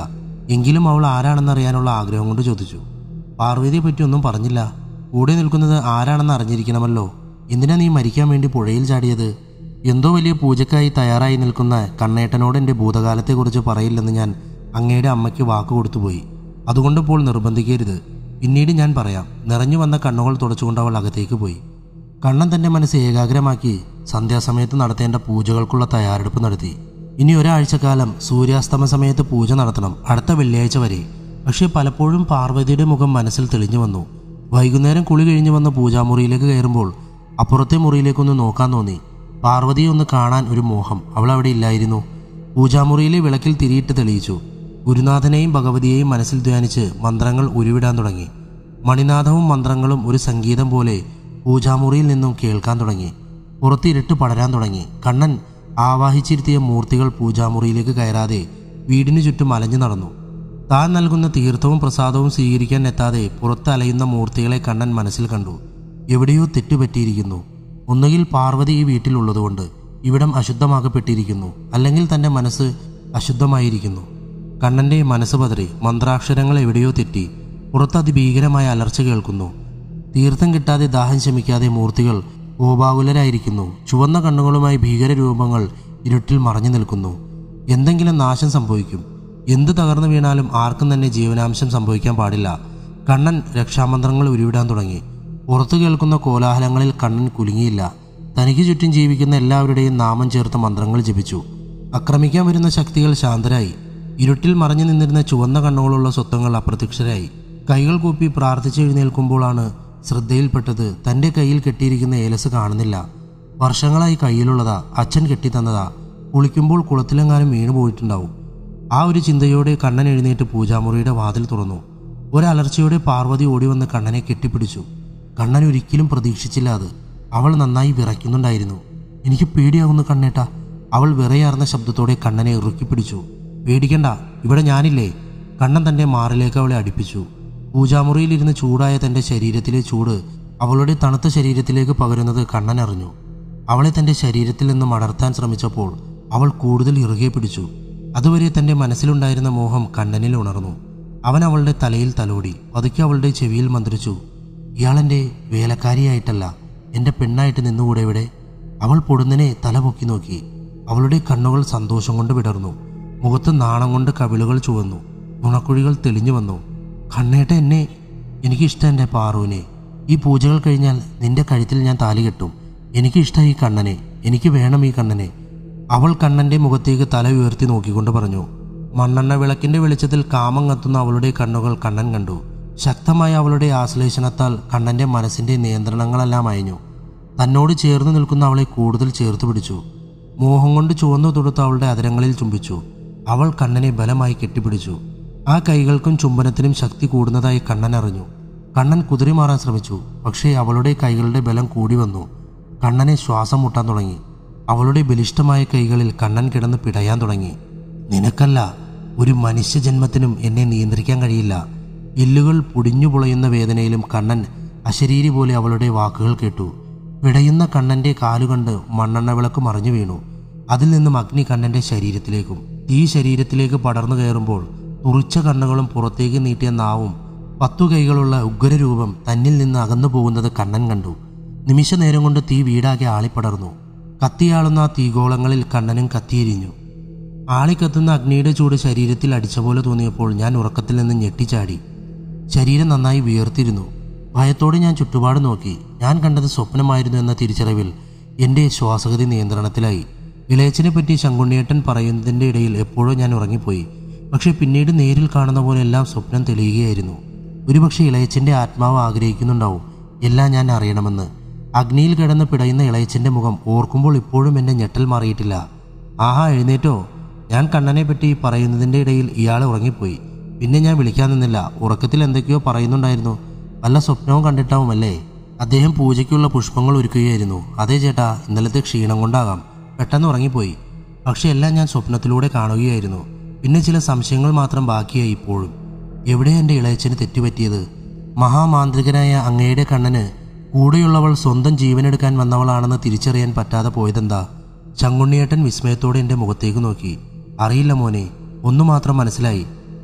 Speaker 1: എങ്കിലും അവൾ ആരാണെന്നറിയാനുള്ള ആഗ്രഹം കൊണ്ട് ചോദിച്ചു. പാർവതിയെ പറ്റി ഒന്നും പറഞ്ഞില്ല. കൂടെ നിൽക്കുന്നത് ആരാണെന്ന് അറിഞ്ഞിരിക്കണമല്ലോ. എന്തിനാ നീ മരിക്കാൻ വേണ്ടി പുഴയിൽ ചാടിയത്? എന്തോ വലിയ പൂജക്കായി തയ്യാറായി നിൽക്കുന്ന കണ്ണേട്ടനോട് എൻ്റെ ഭൂതകാലത്തെക്കുറിച്ച് പറയില്ലെന്ന് ഞാൻ അങ്ങയുടെ അമ്മയ്ക്ക് വാക്ക് കൊടുത്തുപോയി. അതുകൊണ്ട് ഇപ്പോൾ നിർബന്ധിക്കരുത്. പിന്നീട് ഞാൻ പറയാം. നിറഞ്ഞു വന്ന കണ്ണുകൾ തുടച്ചുകൊണ്ട് അവൾ അകത്തേക്ക് പോയി. കണ്ണൻ തൻ്റെ മനസ്സ് ഏകാഗ്രമാക്കി സന്ധ്യാസമയത്ത് നടത്തേണ്ട പൂജകൾക്കുള്ള തയ്യാറെടുപ്പ് നടത്തി. ഇനി ഒരാഴ്ചക്കാലം സൂര്യാസ്തമ സമയത്ത് പൂജ നടത്തണം, അടുത്ത വെള്ളിയാഴ്ച വരെ. പക്ഷേ പലപ്പോഴും പാർവതിയുടെ മുഖം മനസ്സിൽ തെളിഞ്ഞു വന്നു. വൈകുന്നേരം കുളി കഴിഞ്ഞു വന്ന പൂജാമുറിയിലേക്ക് കയറുമ്പോൾ അപ്പുറത്തെ മുറിയിലേക്കൊന്ന് നോക്കാൻ തോന്നി. പാർവതിയെ ഒന്ന് കാണാൻ ഒരു മോഹം. അവൾ അവിടെ ഇല്ലായിരുന്നു. പൂജാമുറിയിലെ വിളക്കിൽ തിരിയിട്ട് തെളിയിച്ചു. ഗുരുനാഥനെയും ഭഗവതിയെയും മനസ്സിൽ ധ്യാനിച്ച് മന്ത്രങ്ങൾ ഉരുവിടാൻ തുടങ്ങി. മണിനാഥവും മന്ത്രങ്ങളും ഒരു സംഗീതം പോലെ പൂജാമുറിയിൽ നിന്നും കേൾക്കാൻ തുടങ്ങി. പുറത്ത് ഇരുട്ട് പടരാൻ തുടങ്ങി. കണ്ണൻ ആവാഹിച്ചിരുത്തിയ മൂർത്തികൾ പൂജാമുറിയിലേക്ക് കയറാതെ വീടിനു ചുറ്റും അലഞ്ഞു നടന്നു. താൻ നൽകുന്ന തീർത്ഥവും പ്രസാദവും സ്വീകരിക്കാൻ എത്താതെ പുറത്ത് അലയുന്ന മൂർത്തികളെ കണ്ണൻ മനസ്സിൽ കണ്ടു. എവിടെയോ തെറ്റുപറ്റിയിരിക്കുന്നു. ഒന്നുകിൽ പാർവതി ഈ വീട്ടിലുള്ളതുകൊണ്ട് ഇവിടം അശുദ്ധമാക്കപ്പെട്ടിരിക്കുന്നു, അല്ലെങ്കിൽ തൻ്റെ മനസ്സ് അശുദ്ധമായിരിക്കുന്നു. കണ്ണൻ്റെ മനസ്സ് പതറി. മന്ത്രാക്ഷരങ്ങൾ എവിടെയോ തെറ്റി. പുറത്ത് അതിഭീകരമായ അലർച്ച കേൾക്കുന്നു. തീർത്ഥം കിട്ടാതെ ദാഹം ശമിക്കാതെ മൂർത്തികൾ കോപാകുലരായിരിക്കുന്നു. ചുവന്ന കണ്ണുകളുമായി ഭീകരരൂപങ്ങൾ ഇരുട്ടിൽ മറഞ്ഞു നിൽക്കുന്നു. എന്തെങ്കിലും നാശം സംഭവിക്കും. എന്ത് തകർന്നു വീണാലും ആർക്കും തന്നെ ജീവനാംശം സംഭവിക്കാൻ പാടില്ല. കണ്ണൻ രക്ഷാമന്ത്രങ്ങൾ ഉരുവിടാൻ തുടങ്ങി. പുറത്തു കേൾക്കുന്ന കോലാഹലങ്ങളിൽ കണ്ണൻ കുലുങ്ങിയില്ല. തനിക്ക് ചുറ്റും ജീവിക്കുന്ന എല്ലാവരുടെയും നാമം ചേർത്ത് മന്ത്രങ്ങൾ ജപിച്ചു. ആക്രമിക്കാൻ വരുന്ന ശക്തികൾ ശാന്തരായി. ഇരുട്ടിൽ മറഞ്ഞു നിന്നിരുന്ന ചുവന്ന കണ്ണുകളുള്ള സ്വത്വങ്ങൾ അപ്രത്യക്ഷരായി. കൈകൾ കൂപ്പി പ്രാർത്ഥിച്ചെഴുന്നേൽക്കുമ്പോഴാണ് ശ്രദ്ധയിൽപ്പെട്ടത് തൻ്റെ കയ്യിൽ കെട്ടിയിരിക്കുന്ന ഏലസ് കാണുന്നില്ല. വർഷങ്ങളായി കയ്യിലുള്ളതാ, അച്ഛൻ കെട്ടിത്തന്നതാ. കുളിക്കുമ്പോൾ കുളത്തിലെങ്ങാനും വീണു പോയിട്ടുണ്ടാവും. ആ ഒരു ചിന്തയോടെ കണ്ണൻ എഴുന്നേറ്റ് പൂജാമുറിയുടെ വാതിൽ തുറന്നു. ഒരലർച്ചയോടെ പാർവതി ഓടിവന്ന് കണ്ണനെ കെട്ടിപ്പിടിച്ചു. കണ്ണൻ ഒരിക്കലും പ്രതീക്ഷിച്ചില്ല അത്. അവൾ നന്നായി വിറയ്ക്കുന്നുണ്ടായിരുന്നു. എനിക്ക് പേടിയാകുന്നു കണ്ണേട്ടാ. അവൾ വിറയാർന്ന ശബ്ദത്തോടെ കണ്ണനെ ഇറുക്കിപ്പിടിച്ചു. പേടിക്കണ്ട, ഇവിടെ ഞാനില്ലേ. കണ്ണൻ തൻ്റെ മാറിലേക്ക് അവളെ അടുപ്പിച്ചു. പൂജാമുറിയിലിരുന്ന് ചൂടായ തൻ്റെ ശരീരത്തിലെ ചൂട് അവളുടെ തണുത്ത ശരീരത്തിലേക്ക് പകരുന്നത് കണ്ണൻ അറിഞ്ഞു. അവളെ തൻ്റെ ശരീരത്തിൽ നിന്ന് മടർത്താൻ ശ്രമിച്ചപ്പോൾ അവൾ കൂടുതൽ ഇറുകെ പിടിച്ചു. അതുവരെ തൻ്റെ മനസ്സിലുണ്ടായിരുന്ന മോഹം കണ്ണനിൽ ഉണർന്നു. അവൻ അവളുടെ തലയിൽ തലോടി. പതുക്കെ അവളുടെ ചെവിയിൽ മന്ത്രിച്ചു. ഇയാളെൻ്റെ വേലക്കാരിയായിട്ടല്ല, എൻ്റെ പെണ്ണായിട്ട് നിന്നുകൂടെ ഇവിടെ. അവൾ പൊടുന്നനെ തല പൊക്കി നോക്കി. അവളുടെ കണ്ണുകൾ സന്തോഷം കൊണ്ട് വിടർന്നു. മുഖത്ത് നാണം കൊണ്ട് കവിളുകൾ ചുവന്നു. നുണക്കുഴികൾ തെളിഞ്ഞു വന്നു. കണ്ണേട്ട എന്നെ എനിക്കിഷ്ടം എൻ്റെ പാറുവിനെ. ഈ പൂജകൾ കഴിഞ്ഞാൽ നിന്റെ കഴുത്തിൽ ഞാൻ താലി കെട്ടും. എനിക്കിഷ്ടം ഈ കണ്ണനെ. എനിക്ക് വേണം ഈ കണ്ണനെ. അവൾ കണ്ണൻ്റെ മുഖത്തേക്ക് തല ഉയർത്തി നോക്കിക്കൊണ്ട് പറഞ്ഞു. മണ്ണെണ്ണ വിളക്കിൻ്റെ വെളിച്ചത്തിൽ കാമം കത്തുന്ന അവളുടെ കണ്ണുകൾ കണ്ണൻ കണ്ടു. ശക്തമായ അവളുടെ ആശ്ലേഷണത്താൽ കണ്ണൻ്റെ മനസ്സിൻ്റെ നിയന്ത്രണങ്ങളെല്ലാം അയഞ്ഞു. തന്നോട് ചേർന്ന് നിൽക്കുന്ന അവളെ കൂടുതൽ ചേർത്ത് പിടിച്ചു. മോഹം കൊണ്ട് ചുവന്നു തൊടുത്ത അവളുടെ അതരങ്ങളിൽ ചുംബിച്ചു. അവൾ കണ്ണനെ ബലമായി കെട്ടിപ്പിടിച്ചു. ആ കൈകൾക്കും ചുംബനത്തിനും ശക്തി കൂടുന്നതായി കണ്ണൻ അറിഞ്ഞു. കണ്ണൻ കുതിരി മാറാൻ ശ്രമിച്ചു. പക്ഷേ അവളുടെ കൈകളുടെ ബലം കൂടി വന്നു. കണ്ണനെ ശ്വാസം മുട്ടാൻ തുടങ്ങി. അവളുടെ ബലിഷ്ഠമായ കൈകളിൽ കണ്ണൻ കിടന്ന് പിടയാൻ തുടങ്ങി. നിനക്കല്ല, ഒരു മനുഷ്യജന്മത്തിനും എന്നെ നിയന്ത്രിക്കാൻ കഴിയില്ല. എല്ലുകൾ പൊടിഞ്ഞു പൊളയുന്ന വേദനയിലും കണ്ണൻ അശരീരി പോലെ അവളുടെ വാക്കുകൾ കേട്ടു. പിടയുന്ന കണ്ണൻ്റെ കാലുകണ്ട് മണ്ണെണ്ണ വിളക്ക് മറിഞ്ഞു വീണു. അതിൽ നിന്നും അഗ്നി കണ്ണൻ്റെ ശരീരത്തിലേക്കും. തീ ശരീരത്തിലേക്ക് പടർന്നു കയറുമ്പോൾ തുറിച്ച കണ്ണുകളും പുറത്തേക്ക് നീട്ടിയ നാവും പത്തു കൈകളുള്ള ഉഗ്രരൂപം തന്നിൽ നിന്ന് അകന്നു പോകുന്നത് കണ്ണൻ കണ്ടു. നിമിഷ നേരം കൊണ്ട് തീ വീടാകെ ആളിപ്പടർന്നു. കത്തിയാളുന്ന ആ തീഗോളങ്ങളിൽ കണ്ണനും കത്തിയെരിഞ്ഞു. ആളിക്കത്തുന്ന അഗ്നിയുടെ ചൂട് ശരീരത്തിൽ അടിച്ച പോലെ തോന്നിയപ്പോൾ ഞാൻ ഉറക്കത്തിൽ നിന്ന് ഞെട്ടിച്ചാടി. ശരീരം നന്നായി വിയർത്തിരുന്നു. ഭയത്തോടെ ഞാൻ ചുറ്റുപാട് നോക്കി. ഞാൻ കണ്ടത് സ്വപ്നമായിരുന്നു എന്ന തിരിച്ചറിവിൽ എൻ്റെ ശ്വാസഗതി നിയന്ത്രണത്തിലായി. ഇളയച്ചനെ പറ്റി ശങ്കുണ്ണിയേട്ടൻ പറയുന്നതിൻ്റെ ഇടയിൽ എപ്പോഴോ ഞാൻ ഉറങ്ങിപ്പോയി. പക്ഷെ പിന്നീട് നേരിൽ കാണുന്ന പോലെ എല്ലാം സ്വപ്നം തെളിയുകയായിരുന്നു. ഒരുപക്ഷെ ഇളയച്ചൻ്റെ ആത്മാവ് ആഗ്രഹിക്കുന്നുണ്ടാവും എല്ലാം ഞാൻ അറിയണമെന്ന്. അഗ്നിയിൽ കിടന്ന് പിടയുന്ന ഇളയച്ചൻ്റെ മുഖം ഓർക്കുമ്പോൾ ഇപ്പോഴും എൻ്റെ ഞെട്ടൽ മാറിയിട്ടില്ല. ആഹാ, എഴുന്നേറ്റോ? ഞാൻ കണ്ണനെ പറ്റി പറയുന്നതിൻ്റെ ഇടയിൽ ഇയാൾ ഉറങ്ങിപ്പോയി. പിന്നെ ഞാൻ വിളിക്കാൻ നിന്നില്ല. ഉറക്കത്തിൽ എന്തൊക്കെയോ പറയുന്നുണ്ടായിരുന്നു. വല്ല സ്വപ്നവും കണ്ടിട്ടാവുമല്ലേ? അദ്ദേഹം പൂജയ്ക്കുള്ള പുഷ്പങ്ങൾ ഒരുക്കുകയായിരുന്നു. അതേ ചേട്ടാ, ഇന്നലത്തെ ക്ഷീണം കൊണ്ടാകാം, പെട്ടെന്ന് ഉറങ്ങിപ്പോയി. പക്ഷെ എല്ലാം ഞാൻ സ്വപ്നത്തിലൂടെ കാണുകയായിരുന്നു. പിന്നെ ചില സംശയങ്ങൾ മാത്രം ബാക്കിയായി ഇപ്പോഴും. എവിടെ എൻ്റെ ഇളയച്ചന് തെറ്റുപറ്റിയത്? മഹാമാന്ത്രികനായ അങ്ങയുടെ കണ്ണന് കൂടെയുള്ളവൾ സ്വന്തം ജീവനെടുക്കാൻ വന്നവളാണെന്ന് തിരിച്ചറിയാൻ പറ്റാതെ പോയതെന്താ? ശങ്കുണ്ണിയേട്ടൻ വിസ്മയത്തോടെ എൻ്റെ മുഖത്തേക്ക് നോക്കി. അറിയില്ല മോനെ, ഒന്നു മാത്രം മനസ്സിലായി.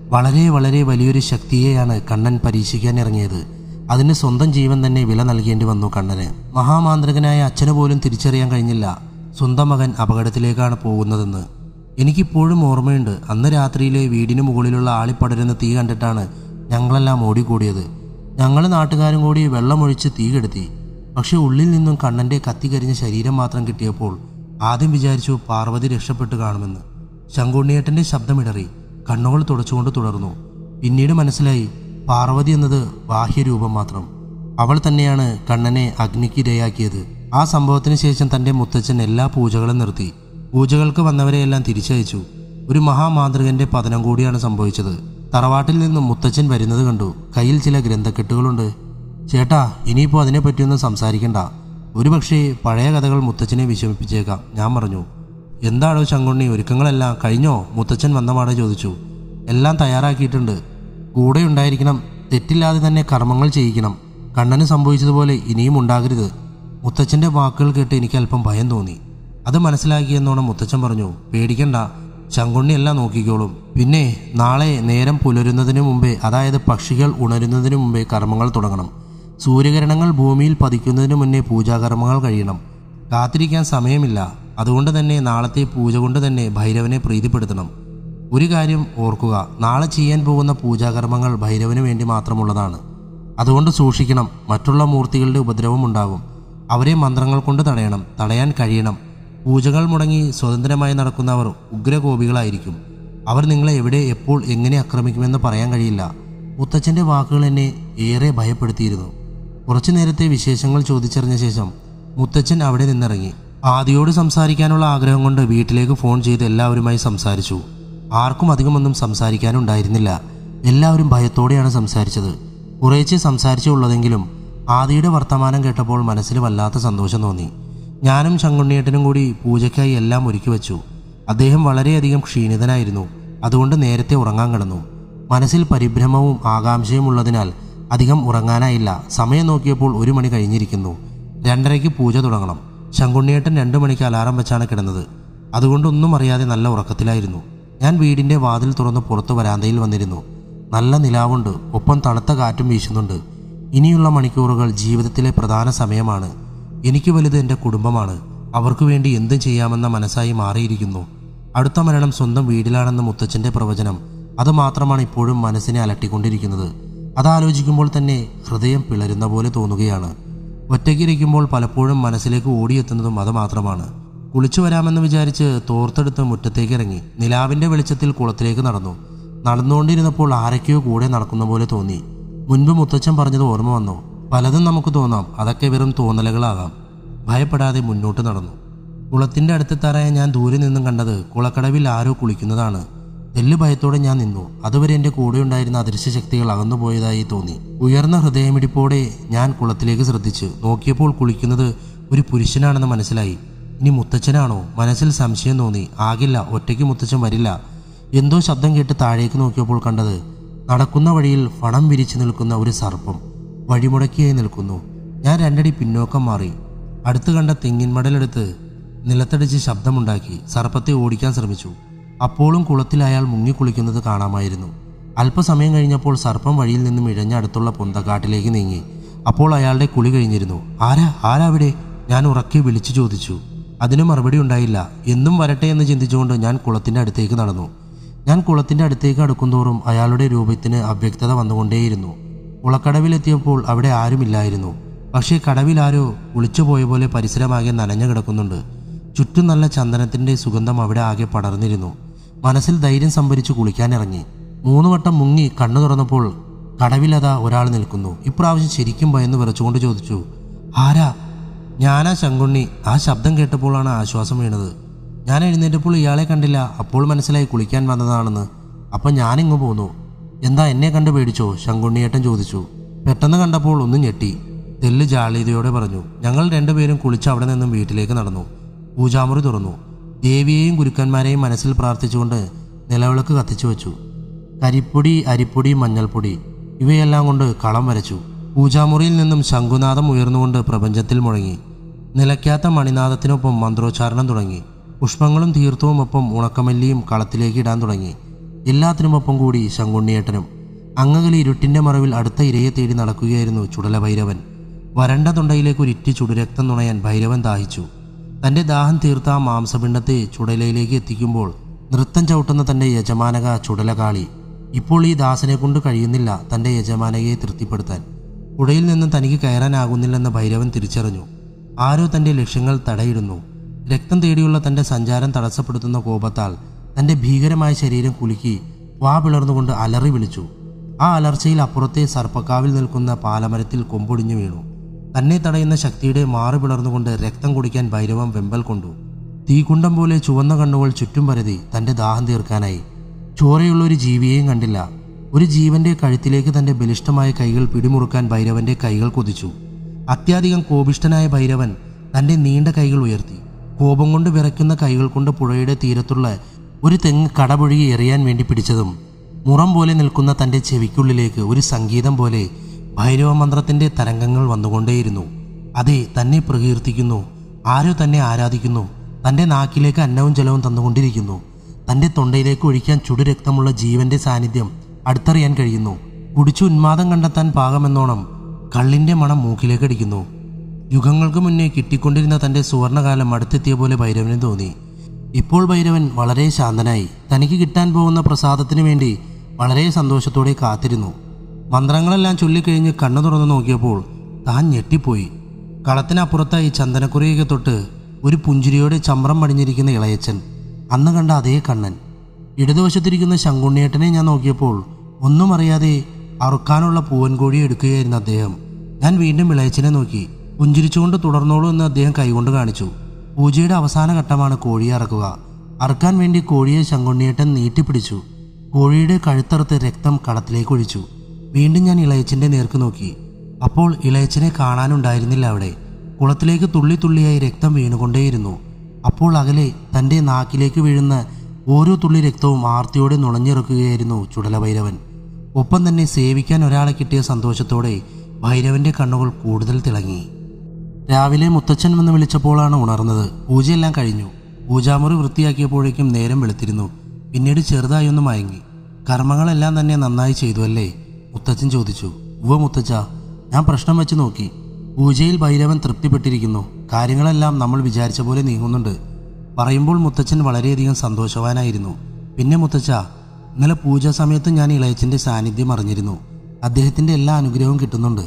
Speaker 1: വളരെ വളരെ വലിയൊരു ശക്തിയെയാണ് കണ്ണൻ പരീക്ഷിക്കാൻ ഇറങ്ങിയത്. അതിന് സ്വന്തം ജീവൻ തന്നെ വില നൽകേണ്ടി വന്നു കണ്ണന്. മഹാമാന്ത്രികനായ അച്ഛന് പോലും തിരിച്ചറിയാൻ കഴിഞ്ഞില്ല സ്വന്തം മകൻ അപകടത്തിലേക്കാണ് പോകുന്നതെന്ന്. എനിക്കിപ്പോഴും ഓർമ്മയുണ്ട്, അന്ന് രാത്രിയിലെ വീടിന് മുകളിലുള്ള ആളിപ്പടരുന്ന തീ കണ്ടിട്ടാണ് ഞങ്ങളെല്ലാം ഓടിക്കൂടിയത്. ഞങ്ങൾ നാട്ടുകാരും കൂടി വെള്ളമൊഴിച്ച് തീ കെടുത്തി. പക്ഷെ ഉള്ളിൽ നിന്നും കണ്ണൻ്റെ കത്തിക്കരിഞ്ഞ ശരീരം മാത്രം കിട്ടിയപ്പോൾ ആദ്യം വിചാരിച്ചു പാർവതി രക്ഷപ്പെട്ടു കാണുമെന്ന്. ശങ്കുണ്ണിയേട്ടൻ്റെ ശബ്ദമിടറി. കണ്ണുകൾ തുടച്ചുകൊണ്ട് തുടർന്നു. പിന്നീട് മനസ്സിലായി, പാർവതി എന്നത് ബാഹ്യരൂപം മാത്രം. അവൾ തന്നെയാണ് കണ്ണനെ അഗ്നിക്ക് ഇരയാക്കിയത്. ആ സംഭവത്തിന് ശേഷം തൻ്റെ മുത്തച്ഛൻ എല്ലാ പൂജകളും നിർത്തി. പൂജകൾക്ക് വന്നവരെയെല്ലാം തിരിച്ചയച്ചു. ഒരു മഹാമാന്ത്രികന്റെ പതനം കൂടിയാണ് സംഭവിച്ചത്. തറവാട്ടിൽ നിന്നും മുത്തച്ഛൻ വരുന്നത് കണ്ടു. കയ്യിൽ ചില ഗ്രന്ഥക്കെട്ടുകളുണ്ട്. ചേട്ടാ, ഇനിയിപ്പോൾ അതിനെപ്പറ്റിയൊന്നും സംസാരിക്കണ്ട. ഒരുപക്ഷെ പഴയ കഥകൾ മുത്തച്ഛനെ വിഷമിപ്പിച്ചേക്കാം. ഞാൻ പറഞ്ഞു, എന്താണോ ശങ്കുണ്ണി, ഒരുക്കങ്ങളെല്ലാം കഴിഞ്ഞോ? മുത്തച്ഛൻ വന്നപാടെ ചോദിച്ചു. എല്ലാം തയ്യാറാക്കിയിട്ടുണ്ട്. കൂടെ ഉണ്ടായിരിക്കണം. തെറ്റില്ലാതെ തന്നെ കർമ്മങ്ങൾ ചെയ്യിക്കണം. കണ്ണന് സംഭവിച്ചതുപോലെ ഇനിയും ഉണ്ടാകരുത്. മുത്തച്ഛൻ്റെ വാക്കുകൾ കേട്ട് എനിക്ക് അല്പം ഭയം തോന്നി. അത് മനസ്സിലാക്കിയെന്നോണം മുത്തച്ഛൻ പറഞ്ഞു, പേടിക്കണ്ട, ശങ്കുണ്ണി എല്ലാം നോക്കിക്കോളും. പിന്നെ നാളെ നേരം പുലരുന്നതിന് മുമ്പേ, അതായത് പക്ഷികൾ ഉണരുന്നതിന് മുമ്പേ കർമ്മങ്ങൾ തുടങ്ങണം. സൂര്യകിരണങ്ങൾ ഭൂമിയിൽ പതിക്കുന്നതിന് മുന്നേ പൂജാകർമ്മങ്ങൾ കഴിയണം. കാത്തിരിക്കാൻ സമയമില്ല. അതുകൊണ്ട് തന്നെ നാളത്തെ പൂജ കൊണ്ട് തന്നെ ഭൈരവനെ പ്രീതിപ്പെടുത്തണം. ഒരു കാര്യം ഓർക്കുക, നാളെ ചെയ്യാൻ പോകുന്ന പൂജാകർമ്മങ്ങൾ ഭൈരവന് വേണ്ടി മാത്രമുള്ളതാണ്. അതുകൊണ്ട് സൂക്ഷിക്കണം. മറ്റുള്ള മൂർത്തികളുടെ ഉപദ്രവം ഉണ്ടാകും. അവരെ മന്ത്രങ്ങൾ കൊണ്ട് തടയണം. തടയാൻ കഴിയണം. പൂജകൾ മുടങ്ങി സ്വതന്ത്രമായി നടക്കുന്നവർ ഉഗ്രകോപികളായിരിക്കും. അവർ നിങ്ങളെ എവിടെ എപ്പോൾ എങ്ങനെ ആക്രമിക്കുമെന്ന് പറയാൻ കഴിയില്ല. മുത്തച്ഛൻ്റെ വാക്കുകൾ എന്നെ ഏറെ ഭയപ്പെടുത്തിയിരുന്നു. കുറച്ചു നേരത്തെ വിശേഷങ്ങൾ ചോദിച്ചറിഞ്ഞ ശേഷം മുത്തച്ഛൻ അവിടെ നിന്നിറങ്ങി. ആദിയോട് സംസാരിക്കാനുള്ള ആഗ്രഹം കൊണ്ട് വീട്ടിലേക്ക് ഫോൺ ചെയ്ത് എല്ലാവരുമായി സംസാരിച്ചു. ആർക്കും അധികമൊന്നും സംസാരിക്കാനുണ്ടായിരുന്നില്ല. എല്ലാവരും ഭയത്തോടെയാണ് സംസാരിച്ചത്. കുറേശ്ശെ സംസാരിച്ചുള്ളതെങ്കിലും ആദിയുടെ വർത്തമാനം കേട്ടപ്പോൾ മനസ്സിൽ വല്ലാത്ത സന്തോഷം തോന്നി. ഞാനും ശങ്കുണ്ണിയേട്ടനും കൂടി പൂജയ്ക്കായി എല്ലാം ഒരുക്കി വെച്ചു. അദ്ദേഹം വളരെയധികം ക്ഷീണിതനായിരുന്നു. അതുകൊണ്ട് നേരത്തെ ഉറങ്ങാൻ കിടന്നു. മനസ്സിൽ പരിഭ്രമവും ആകാംക്ഷയും ഉള്ളതിനാൽ അധികം ഉറങ്ങാനായില്ല. സമയം നോക്കിയപ്പോൾ ഒരു മണി കഴിഞ്ഞിരിക്കുന്നു. രണ്ടരയ്ക്ക് പൂജ തുടങ്ങണം. ശങ്കുണ്ണിയേട്ടൻ രണ്ടു മണിക്ക് അലാറം വെച്ചാണ് കിടന്നത്. അതുകൊണ്ടൊന്നും അറിയാതെ നല്ല ഉറക്കത്തിലായിരുന്നു. ഞാൻ വീടിൻ്റെ വാതിൽ തുറന്ന് പുറത്ത് വരാന്തയിൽ വന്നിരുന്നു. നല്ല നിലാവുണ്ട്, ഒപ്പം തണുത്ത കാറ്റും വീശുന്നുണ്ട്. ഇനിയുള്ള മണിക്കൂറുകൾ ജീവിതത്തിലെ പ്രധാന സമയമാണ്. എനിക്ക് വലുത് എൻ്റെ കുടുംബമാണ്. അവർക്ക് വേണ്ടി എന്തും ചെയ്യാമെന്ന മനസ്സായി മാറിയിരിക്കുന്നു. അടുത്ത മരണം സ്വന്തം വീട്ടിലാണെന്ന മുത്തച്ഛൻ്റെ പ്രവചനം, അത് മാത്രമാണ് ഇപ്പോഴും മനസ്സിനെ അലട്ടിക്കൊണ്ടിരിക്കുന്നത്. അതാലോചിക്കുമ്പോൾ തന്നെ ഹൃദയം പിളരുന്ന പോലെ തോന്നുകയാണ്. ഒറ്റയ്ക്കിരിക്കുമ്പോൾ പലപ്പോഴും മനസ്സിലേക്ക് ഓടിയെത്തുന്നതും അത് മാത്രമാണ്. കുളിച്ചു വരാമെന്ന് വിചാരിച്ച് തോർത്തെടുത്ത് മുറ്റത്തേക്ക് ഇറങ്ങി. നിലാവിൻ്റെ വെളിച്ചത്തിൽ കുളത്തിലേക്ക് നടന്നു. നടന്നുകൊണ്ടിരുന്നപ്പോൾ ആരൊക്കെയോ കൂടെ നടക്കുന്ന പോലെ തോന്നി. മുൻപ് മുത്തച്ഛൻ പറഞ്ഞത് ഓർമ്മ വന്നു. പലതും നമുക്ക് തോന്നാം, അതൊക്കെ വെറും തോന്നലുകളാകാം. ഭയപ്പെടാതെ മുന്നോട്ട് നടന്നു. കുളത്തിൻ്റെ അടുത്തെത്താറായ ഞാൻ ദൂരെ നിന്നും കണ്ടത് കുളക്കടവിൽ ആരോ കുളിക്കുന്നതാണ്. തെല്ല് ഭയത്തോടെ ഞാൻ നിന്നു. അതുവരെ എൻ്റെ കൂടെ ഉണ്ടായിരുന്ന അദൃശ്യ ശക്തികൾ അകന്നുപോയതായി തോന്നി. ഉയർന്ന ഹൃദയമിടിപ്പോടെ ഞാൻ കുളത്തിലേക്ക് ശ്രദ്ധിച്ചു. നോക്കിയപ്പോൾ കുളിക്കുന്നത് ഒരു പുരുഷനാണെന്ന് മനസ്സിലായി. ഇനി മുത്തച്ഛനാണോ? മനസ്സിൽ സംശയം തോന്നി. ആകില്ല, ഒറ്റയ്ക്ക് മുത്തച്ഛൻ വരില്ല. എന്തോ ശബ്ദം കേട്ട് താഴേക്ക് നോക്കിയപ്പോൾ കണ്ടത് നടക്കുന്ന വഴിയിൽ ഫണം വിരിച്ചു നിൽക്കുന്ന ഒരു സർപ്പം വഴിമുടക്കിയായി നിൽക്കുന്നു. ഞാൻ രണ്ടടി പിന്നോക്കം മാറി. അടുത്ത് കണ്ട തെങ്ങിൻ മടലെടുത്ത് നിലത്തടിച്ച് ശബ്ദമുണ്ടാക്കി സർപ്പത്തെ ഓടിക്കാൻ ശ്രമിച്ചു. അപ്പോഴും കുളത്തിൽ അയാൾ മുങ്ങിക്കുളിക്കുന്നത് കാണാമായിരുന്നു. അല്പസമയം കഴിഞ്ഞപ്പോൾ സർപ്പം വഴിയിൽ നിന്നും ഇഴഞ്ഞ അടുത്തുള്ള പൊന്തക്കാട്ടിലേക്ക് നീങ്ങി. അപ്പോൾ അയാളുടെ കുളി കഴിഞ്ഞിരുന്നു. ആരാ ആരാവിടെ? ഞാൻ ഉറക്കെ വിളിച്ചു ചോദിച്ചു. അതിന് മറുപടി ഉണ്ടായില്ല. എന്നും വരട്ടെ എന്ന് ചിന്തിച്ചുകൊണ്ട് ഞാൻ കുളത്തിൻ്റെ അടുത്തേക്ക് നടന്നു. ഞാൻ കുളത്തിൻ്റെ അടുത്തേക്ക് അടുക്കുന്തോറും അയാളുടെ രൂപത്തിന് അവ്യക്തത വന്നുകൊണ്ടേയിരുന്നു. കുളക്കടവിലെത്തിയപ്പോൾ അവിടെ ആരുമില്ലായിരുന്നു. പക്ഷേ കടവിൽ ആരോ കുളിച്ചു പോയ പോലെ പരിസരമാകെ നനഞ്ഞു കിടക്കുന്നുണ്ട്. ചുറ്റും നല്ല ചന്ദനത്തിൻ്റെ സുഗന്ധം അവിടെ ആകെ പടർന്നിരുന്നു. മനസ്സിൽ ധൈര്യം സംഭരിച്ച് കുളിക്കാനിറങ്ങി. മൂന്ന് വട്ടം മുങ്ങി കണ്ണു തുറന്നപ്പോൾ കടവിലതാ ഒരാൾ നിൽക്കുന്നു. ഇപ്രാവശ്യം ശരിക്കും ഭയന്ന് വിറച്ചുകൊണ്ട് ചോദിച്ചു, ആരാ? ഞാനാ ശങ്കുണ്ണി. ആ ശബ്ദം കേട്ടപ്പോഴാണ് ആശ്വാസം വീണത്. ഞാൻ എഴുന്നേറ്റപ്പോൾ ഇയാളെ കണ്ടില്ല. അപ്പോൾ മനസ്സിലായി കുളിക്കാൻ വന്നതാണെന്ന്. അപ്പം ഞാനിങ്ങ് പോന്നു. എന്താ, എന്നെ കണ്ട് പേടിച്ചോ? ശങ്കുണ്ണിയേട്ടൻ ചോദിച്ചു. പെട്ടെന്ന് കണ്ടപ്പോൾ ഒന്ന് ഞെട്ടി. തെല്ല് ജാള്യതയോടെ പറഞ്ഞു. ഞങ്ങൾ രണ്ടുപേരും കുളിച്ച് അവിടെ നിന്നും വീട്ടിലേക്ക് നടന്നു. പൂജാമുറി തുറന്നു. ദേവിയെയും ഗുരുക്കന്മാരെയും മനസ്സിൽ പ്രാർത്ഥിച്ചുകൊണ്ട് നിലവിളക്ക് കത്തിച്ചു വെച്ചു. കരിപ്പൊടി, അരിപ്പൊടി, മഞ്ഞൾപ്പൊടി ഇവയെല്ലാം കൊണ്ട് കളം വരച്ചു. പൂജാമുറിയിൽ നിന്നും ശംഖുനാദം ഉയർന്നുകൊണ്ട് പ്രപഞ്ചത്തിൽ മുഴങ്ങി. നിലയ്ക്കാത്ത മണിനാദത്തിനൊപ്പം മന്ത്രോച്ചാരണം തുടങ്ങി. പുഷ്പങ്ങളും തീർത്ഥവും ഒപ്പം ഉണക്കമല്ലിയും കളത്തിലേക്ക് ഇടാൻ തുടങ്ങി. എല്ലാത്തിനുമൊപ്പം കൂടി ശങ്കുണ്ണിയേട്ടനും. അങ്ങകലെ ഇരുട്ടിൻ്റെ മറവിൽ അടുത്ത ഇരയെ തേടി നടക്കുകയായിരുന്നു ചുടല ഭൈരവൻ. വരണ്ട തൊണ്ടയിലേക്ക് ഒരിറ്റി ചുടുരക്തം നുണയാൻ ഭൈരവൻ ദാഹിച്ചു. തൻ്റെ ദാഹം തീർത്ത ആ മാംസപിണ്ഡത്തെ ചുടലയിലേക്ക് എത്തിക്കുമ്പോൾ നൃത്തം ചവിട്ടുന്ന തൻ്റെ യജമാനക ചുടലകാളി ഇപ്പോൾ ഈ ദാസനെ കൊണ്ട് കഴിയുന്നില്ല തൻ്റെ യജമാനകയെ തൃപ്തിപ്പെടുത്താൻ. പുഴയിൽ നിന്ന് തനിക്ക് കയറാനാകുന്നില്ലെന്ന് ഭൈരവൻ തിരിച്ചറിഞ്ഞു. ആരോ തൻ്റെ ലക്ഷ്യങ്ങൾ തടയിടുന്നു. രക്തം തേടിയുള്ള തൻ്റെ സഞ്ചാരം തടസ്സപ്പെടുത്തുന്ന കോപത്താൽ തൻ്റെ ഭീകരമായ ശരീരം കുലുക്കി വാ പിളർന്നുകൊണ്ട് അലറി വിളിച്ചു. ആ അലർച്ചയിൽ അപ്പുറത്തെ സർപ്പക്കാവിൽ നിൽക്കുന്ന പാലമരത്തിൽ കൊമ്പൊടിഞ്ഞു വീണു. തന്നെ തടയുന്ന ശക്തിയുടെ മാറി പിളർന്നുകൊണ്ട് രക്തം കുടിക്കാൻ ഭൈരവൻ വെമ്പൽ കൊണ്ടു. തീകുണ്ടം പോലെ ചുവന്ന കണ്ണുകൾ ചുറ്റും പരതി തൻ്റെ ദാഹം തീർക്കാനായി. ചോരയുള്ള ഒരു ജീവിയെയും കണ്ടില്ല. ഒരു ജീവന്റെ കഴുത്തിലേക്ക് തൻ്റെ ബലിഷ്ഠമായ കൈകൾ പിടിമുറുക്കാൻ ഭൈരവന്റെ കൈകൾ കൊതിച്ചു. അത്യാധികം കോപിഷ്ഠനായ ഭൈരവൻ തൻ്റെ നീണ്ട കൈകൾ ഉയർത്തി. കോപം കൊണ്ട് വിറയ്ക്കുന്ന കൈകൾ കൊണ്ട് പുഴയുടെ തീരത്തുള്ള ഒരു തെങ്ങ് കടപുഴകി എറിയാൻ വേണ്ടി പിടിച്ചതും മുറം പോലെ നിൽക്കുന്ന തൻ്റെ ചെവിക്കുള്ളിലേക്ക് ഒരു സംഗീതം പോലെ ഭൈരവ മന്ത്രത്തിൻ്റെ തരംഗങ്ങൾ വന്നുകൊണ്ടേയിരുന്നു. അതെ, തന്നെ പ്രകീർത്തിക്കുന്നു. ആരോ തന്നെ ആരാധിക്കുന്നു. തൻ്റെ നാക്കിലേക്ക് അന്നവും ജലവും തന്നുകൊണ്ടിരിക്കുന്നു. തൻ്റെ തൊണ്ടയിലേക്ക് ഒഴിക്കാൻ ചുടുരക്തമുള്ള ജീവന്റെ സാന്നിധ്യം അടുത്തറിയാൻ കഴിയുന്നു. കുടിച്ചു ഉന്മാദം കണ്ടെത്താൻ പാകമെന്നോണം കള്ളിൻ്റെ മണം മൂക്കിലേക്ക് അടിക്കുന്നു. യുഗങ്ങൾക്ക് മുന്നേ കിട്ടിക്കൊണ്ടിരുന്ന തൻ്റെ സുവർണകാലം അടുത്തെത്തിയ പോലെ ഭൈരവന് തോന്നി. ഇപ്പോൾ ഭൈരവൻ വളരെ ശാന്തനായി. തനിക്ക് കിട്ടാൻ പോകുന്ന പ്രസാദത്തിനു വേണ്ടി വളരെ സന്തോഷത്തോടെ കാത്തിരുന്നു. മന്ത്രങ്ങളെല്ലാം ചൊല്ലിക്കഴിഞ്ഞ് കണ്ണു തുറന്നു നോക്കിയപ്പോൾ താൻ ഞെട്ടിപ്പോയി. കളത്തിനപ്പുറത്തായി ചന്ദനക്കുറിയൊക്കെ തൊട്ട് ഒരു പുഞ്ചിരിയോടെ ചമ്രം പടിഞ്ഞിരിക്കുന്ന ഇളയച്ചൻ. അന്ന് കണ്ട അതേ കണ്ണൻ. ഇടതുവശത്തിരിക്കുന്ന ശങ്കുണ്ണിയേട്ടനെ ഞാൻ നോക്കിയപ്പോൾ ഒന്നും അറിയാതെ അറുക്കാനുള്ള പൂവൻകോഴി എടുക്കുകയായിരുന്നു അദ്ദേഹം. ഞാൻ വീണ്ടും ഇളയച്ചനെ നോക്കി. പുഞ്ചിരിച്ചുകൊണ്ട് തുടർന്നോളൂ എന്ന് അദ്ദേഹം കൈകൊണ്ട് കാണിച്ചു. പൂജയുടെ അവസാന ഘട്ടമാണ് കോഴിയെ അറക്കുക. അറുക്കാൻ വേണ്ടി കോഴിയെ ശങ്കുണ്ണിയേട്ടൻ നീട്ടിപ്പിടിച്ചു. കോഴിയുടെ കഴുത്തറുത്ത് രക്തം കളത്തിലേക്ക് ഒഴിച്ചു. വീണ്ടും ഞാൻ ഇളയച്ചൻ്റെ നേർക്ക് നോക്കി. അപ്പോൾ ഇളയച്ചനെ കാണാനുണ്ടായിരുന്നില്ല അവിടെ. കുളത്തിലേക്ക് തുള്ളി തുള്ളിയായി രക്തം വീണുകൊണ്ടേയിരുന്നു. അപ്പോൾ അകലെ തൻ്റെ നാക്കിലേക്ക് വീഴുന്ന ഓരോ തുള്ളി രക്തവും ആർത്തിയോടെ നുണഞ്ഞിറക്കുകയായിരുന്നു ചുടല ഭൈരവൻ. ഒപ്പം തന്നെ സേവിക്കാൻ ഒരാളെ കിട്ടിയ സന്തോഷത്തോടെ ഭൈരവന്റെ കണ്ണുകൾ കൂടുതൽ തിളങ്ങി. രാവിലെ മുത്തച്ഛൻ വന്ന് വിളിച്ചപ്പോഴാണ് ഉണർന്നത്. പൂജയെല്ലാം കഴിഞ്ഞു. പൂജാമുറി വൃത്തിയാക്കിയപ്പോഴേക്കും നേരം വെളുത്തിരുന്നു. പിന്നീട് ചെറുതായി ഒന്ന് മയങ്ങി. കർമ്മങ്ങളെല്ലാം തന്നെ നന്നായി ചെയ്തു അല്ലേ? മുത്തച്ഛൻ ചോദിച്ചു. ഉവ്വ മുത്തച്ഛ, ഞാൻ പ്രശ്നം വെച്ച് നോക്കി. പൂജയിൽ ഭൈരവൻ തൃപ്തിപ്പെട്ടിരിക്കുന്നു. കാര്യങ്ങളെല്ലാം നമ്മൾ വിചാരിച്ച പോലെ നീങ്ങുന്നുണ്ട്. പറയുമ്പോൾ മുത്തച്ഛൻ വളരെയധികം സന്തോഷവാനായിരുന്നു. പിന്നെ മുത്തച്ഛ, ഇന്നലെ പൂജാ സമയത്ത് ഞാൻ ഇളയച്ചൻ്റെ സാന്നിധ്യം അറിഞ്ഞിരുന്നു. അദ്ദേഹത്തിൻ്റെ എല്ലാ അനുഗ്രഹവും കിട്ടുന്നുണ്ട്.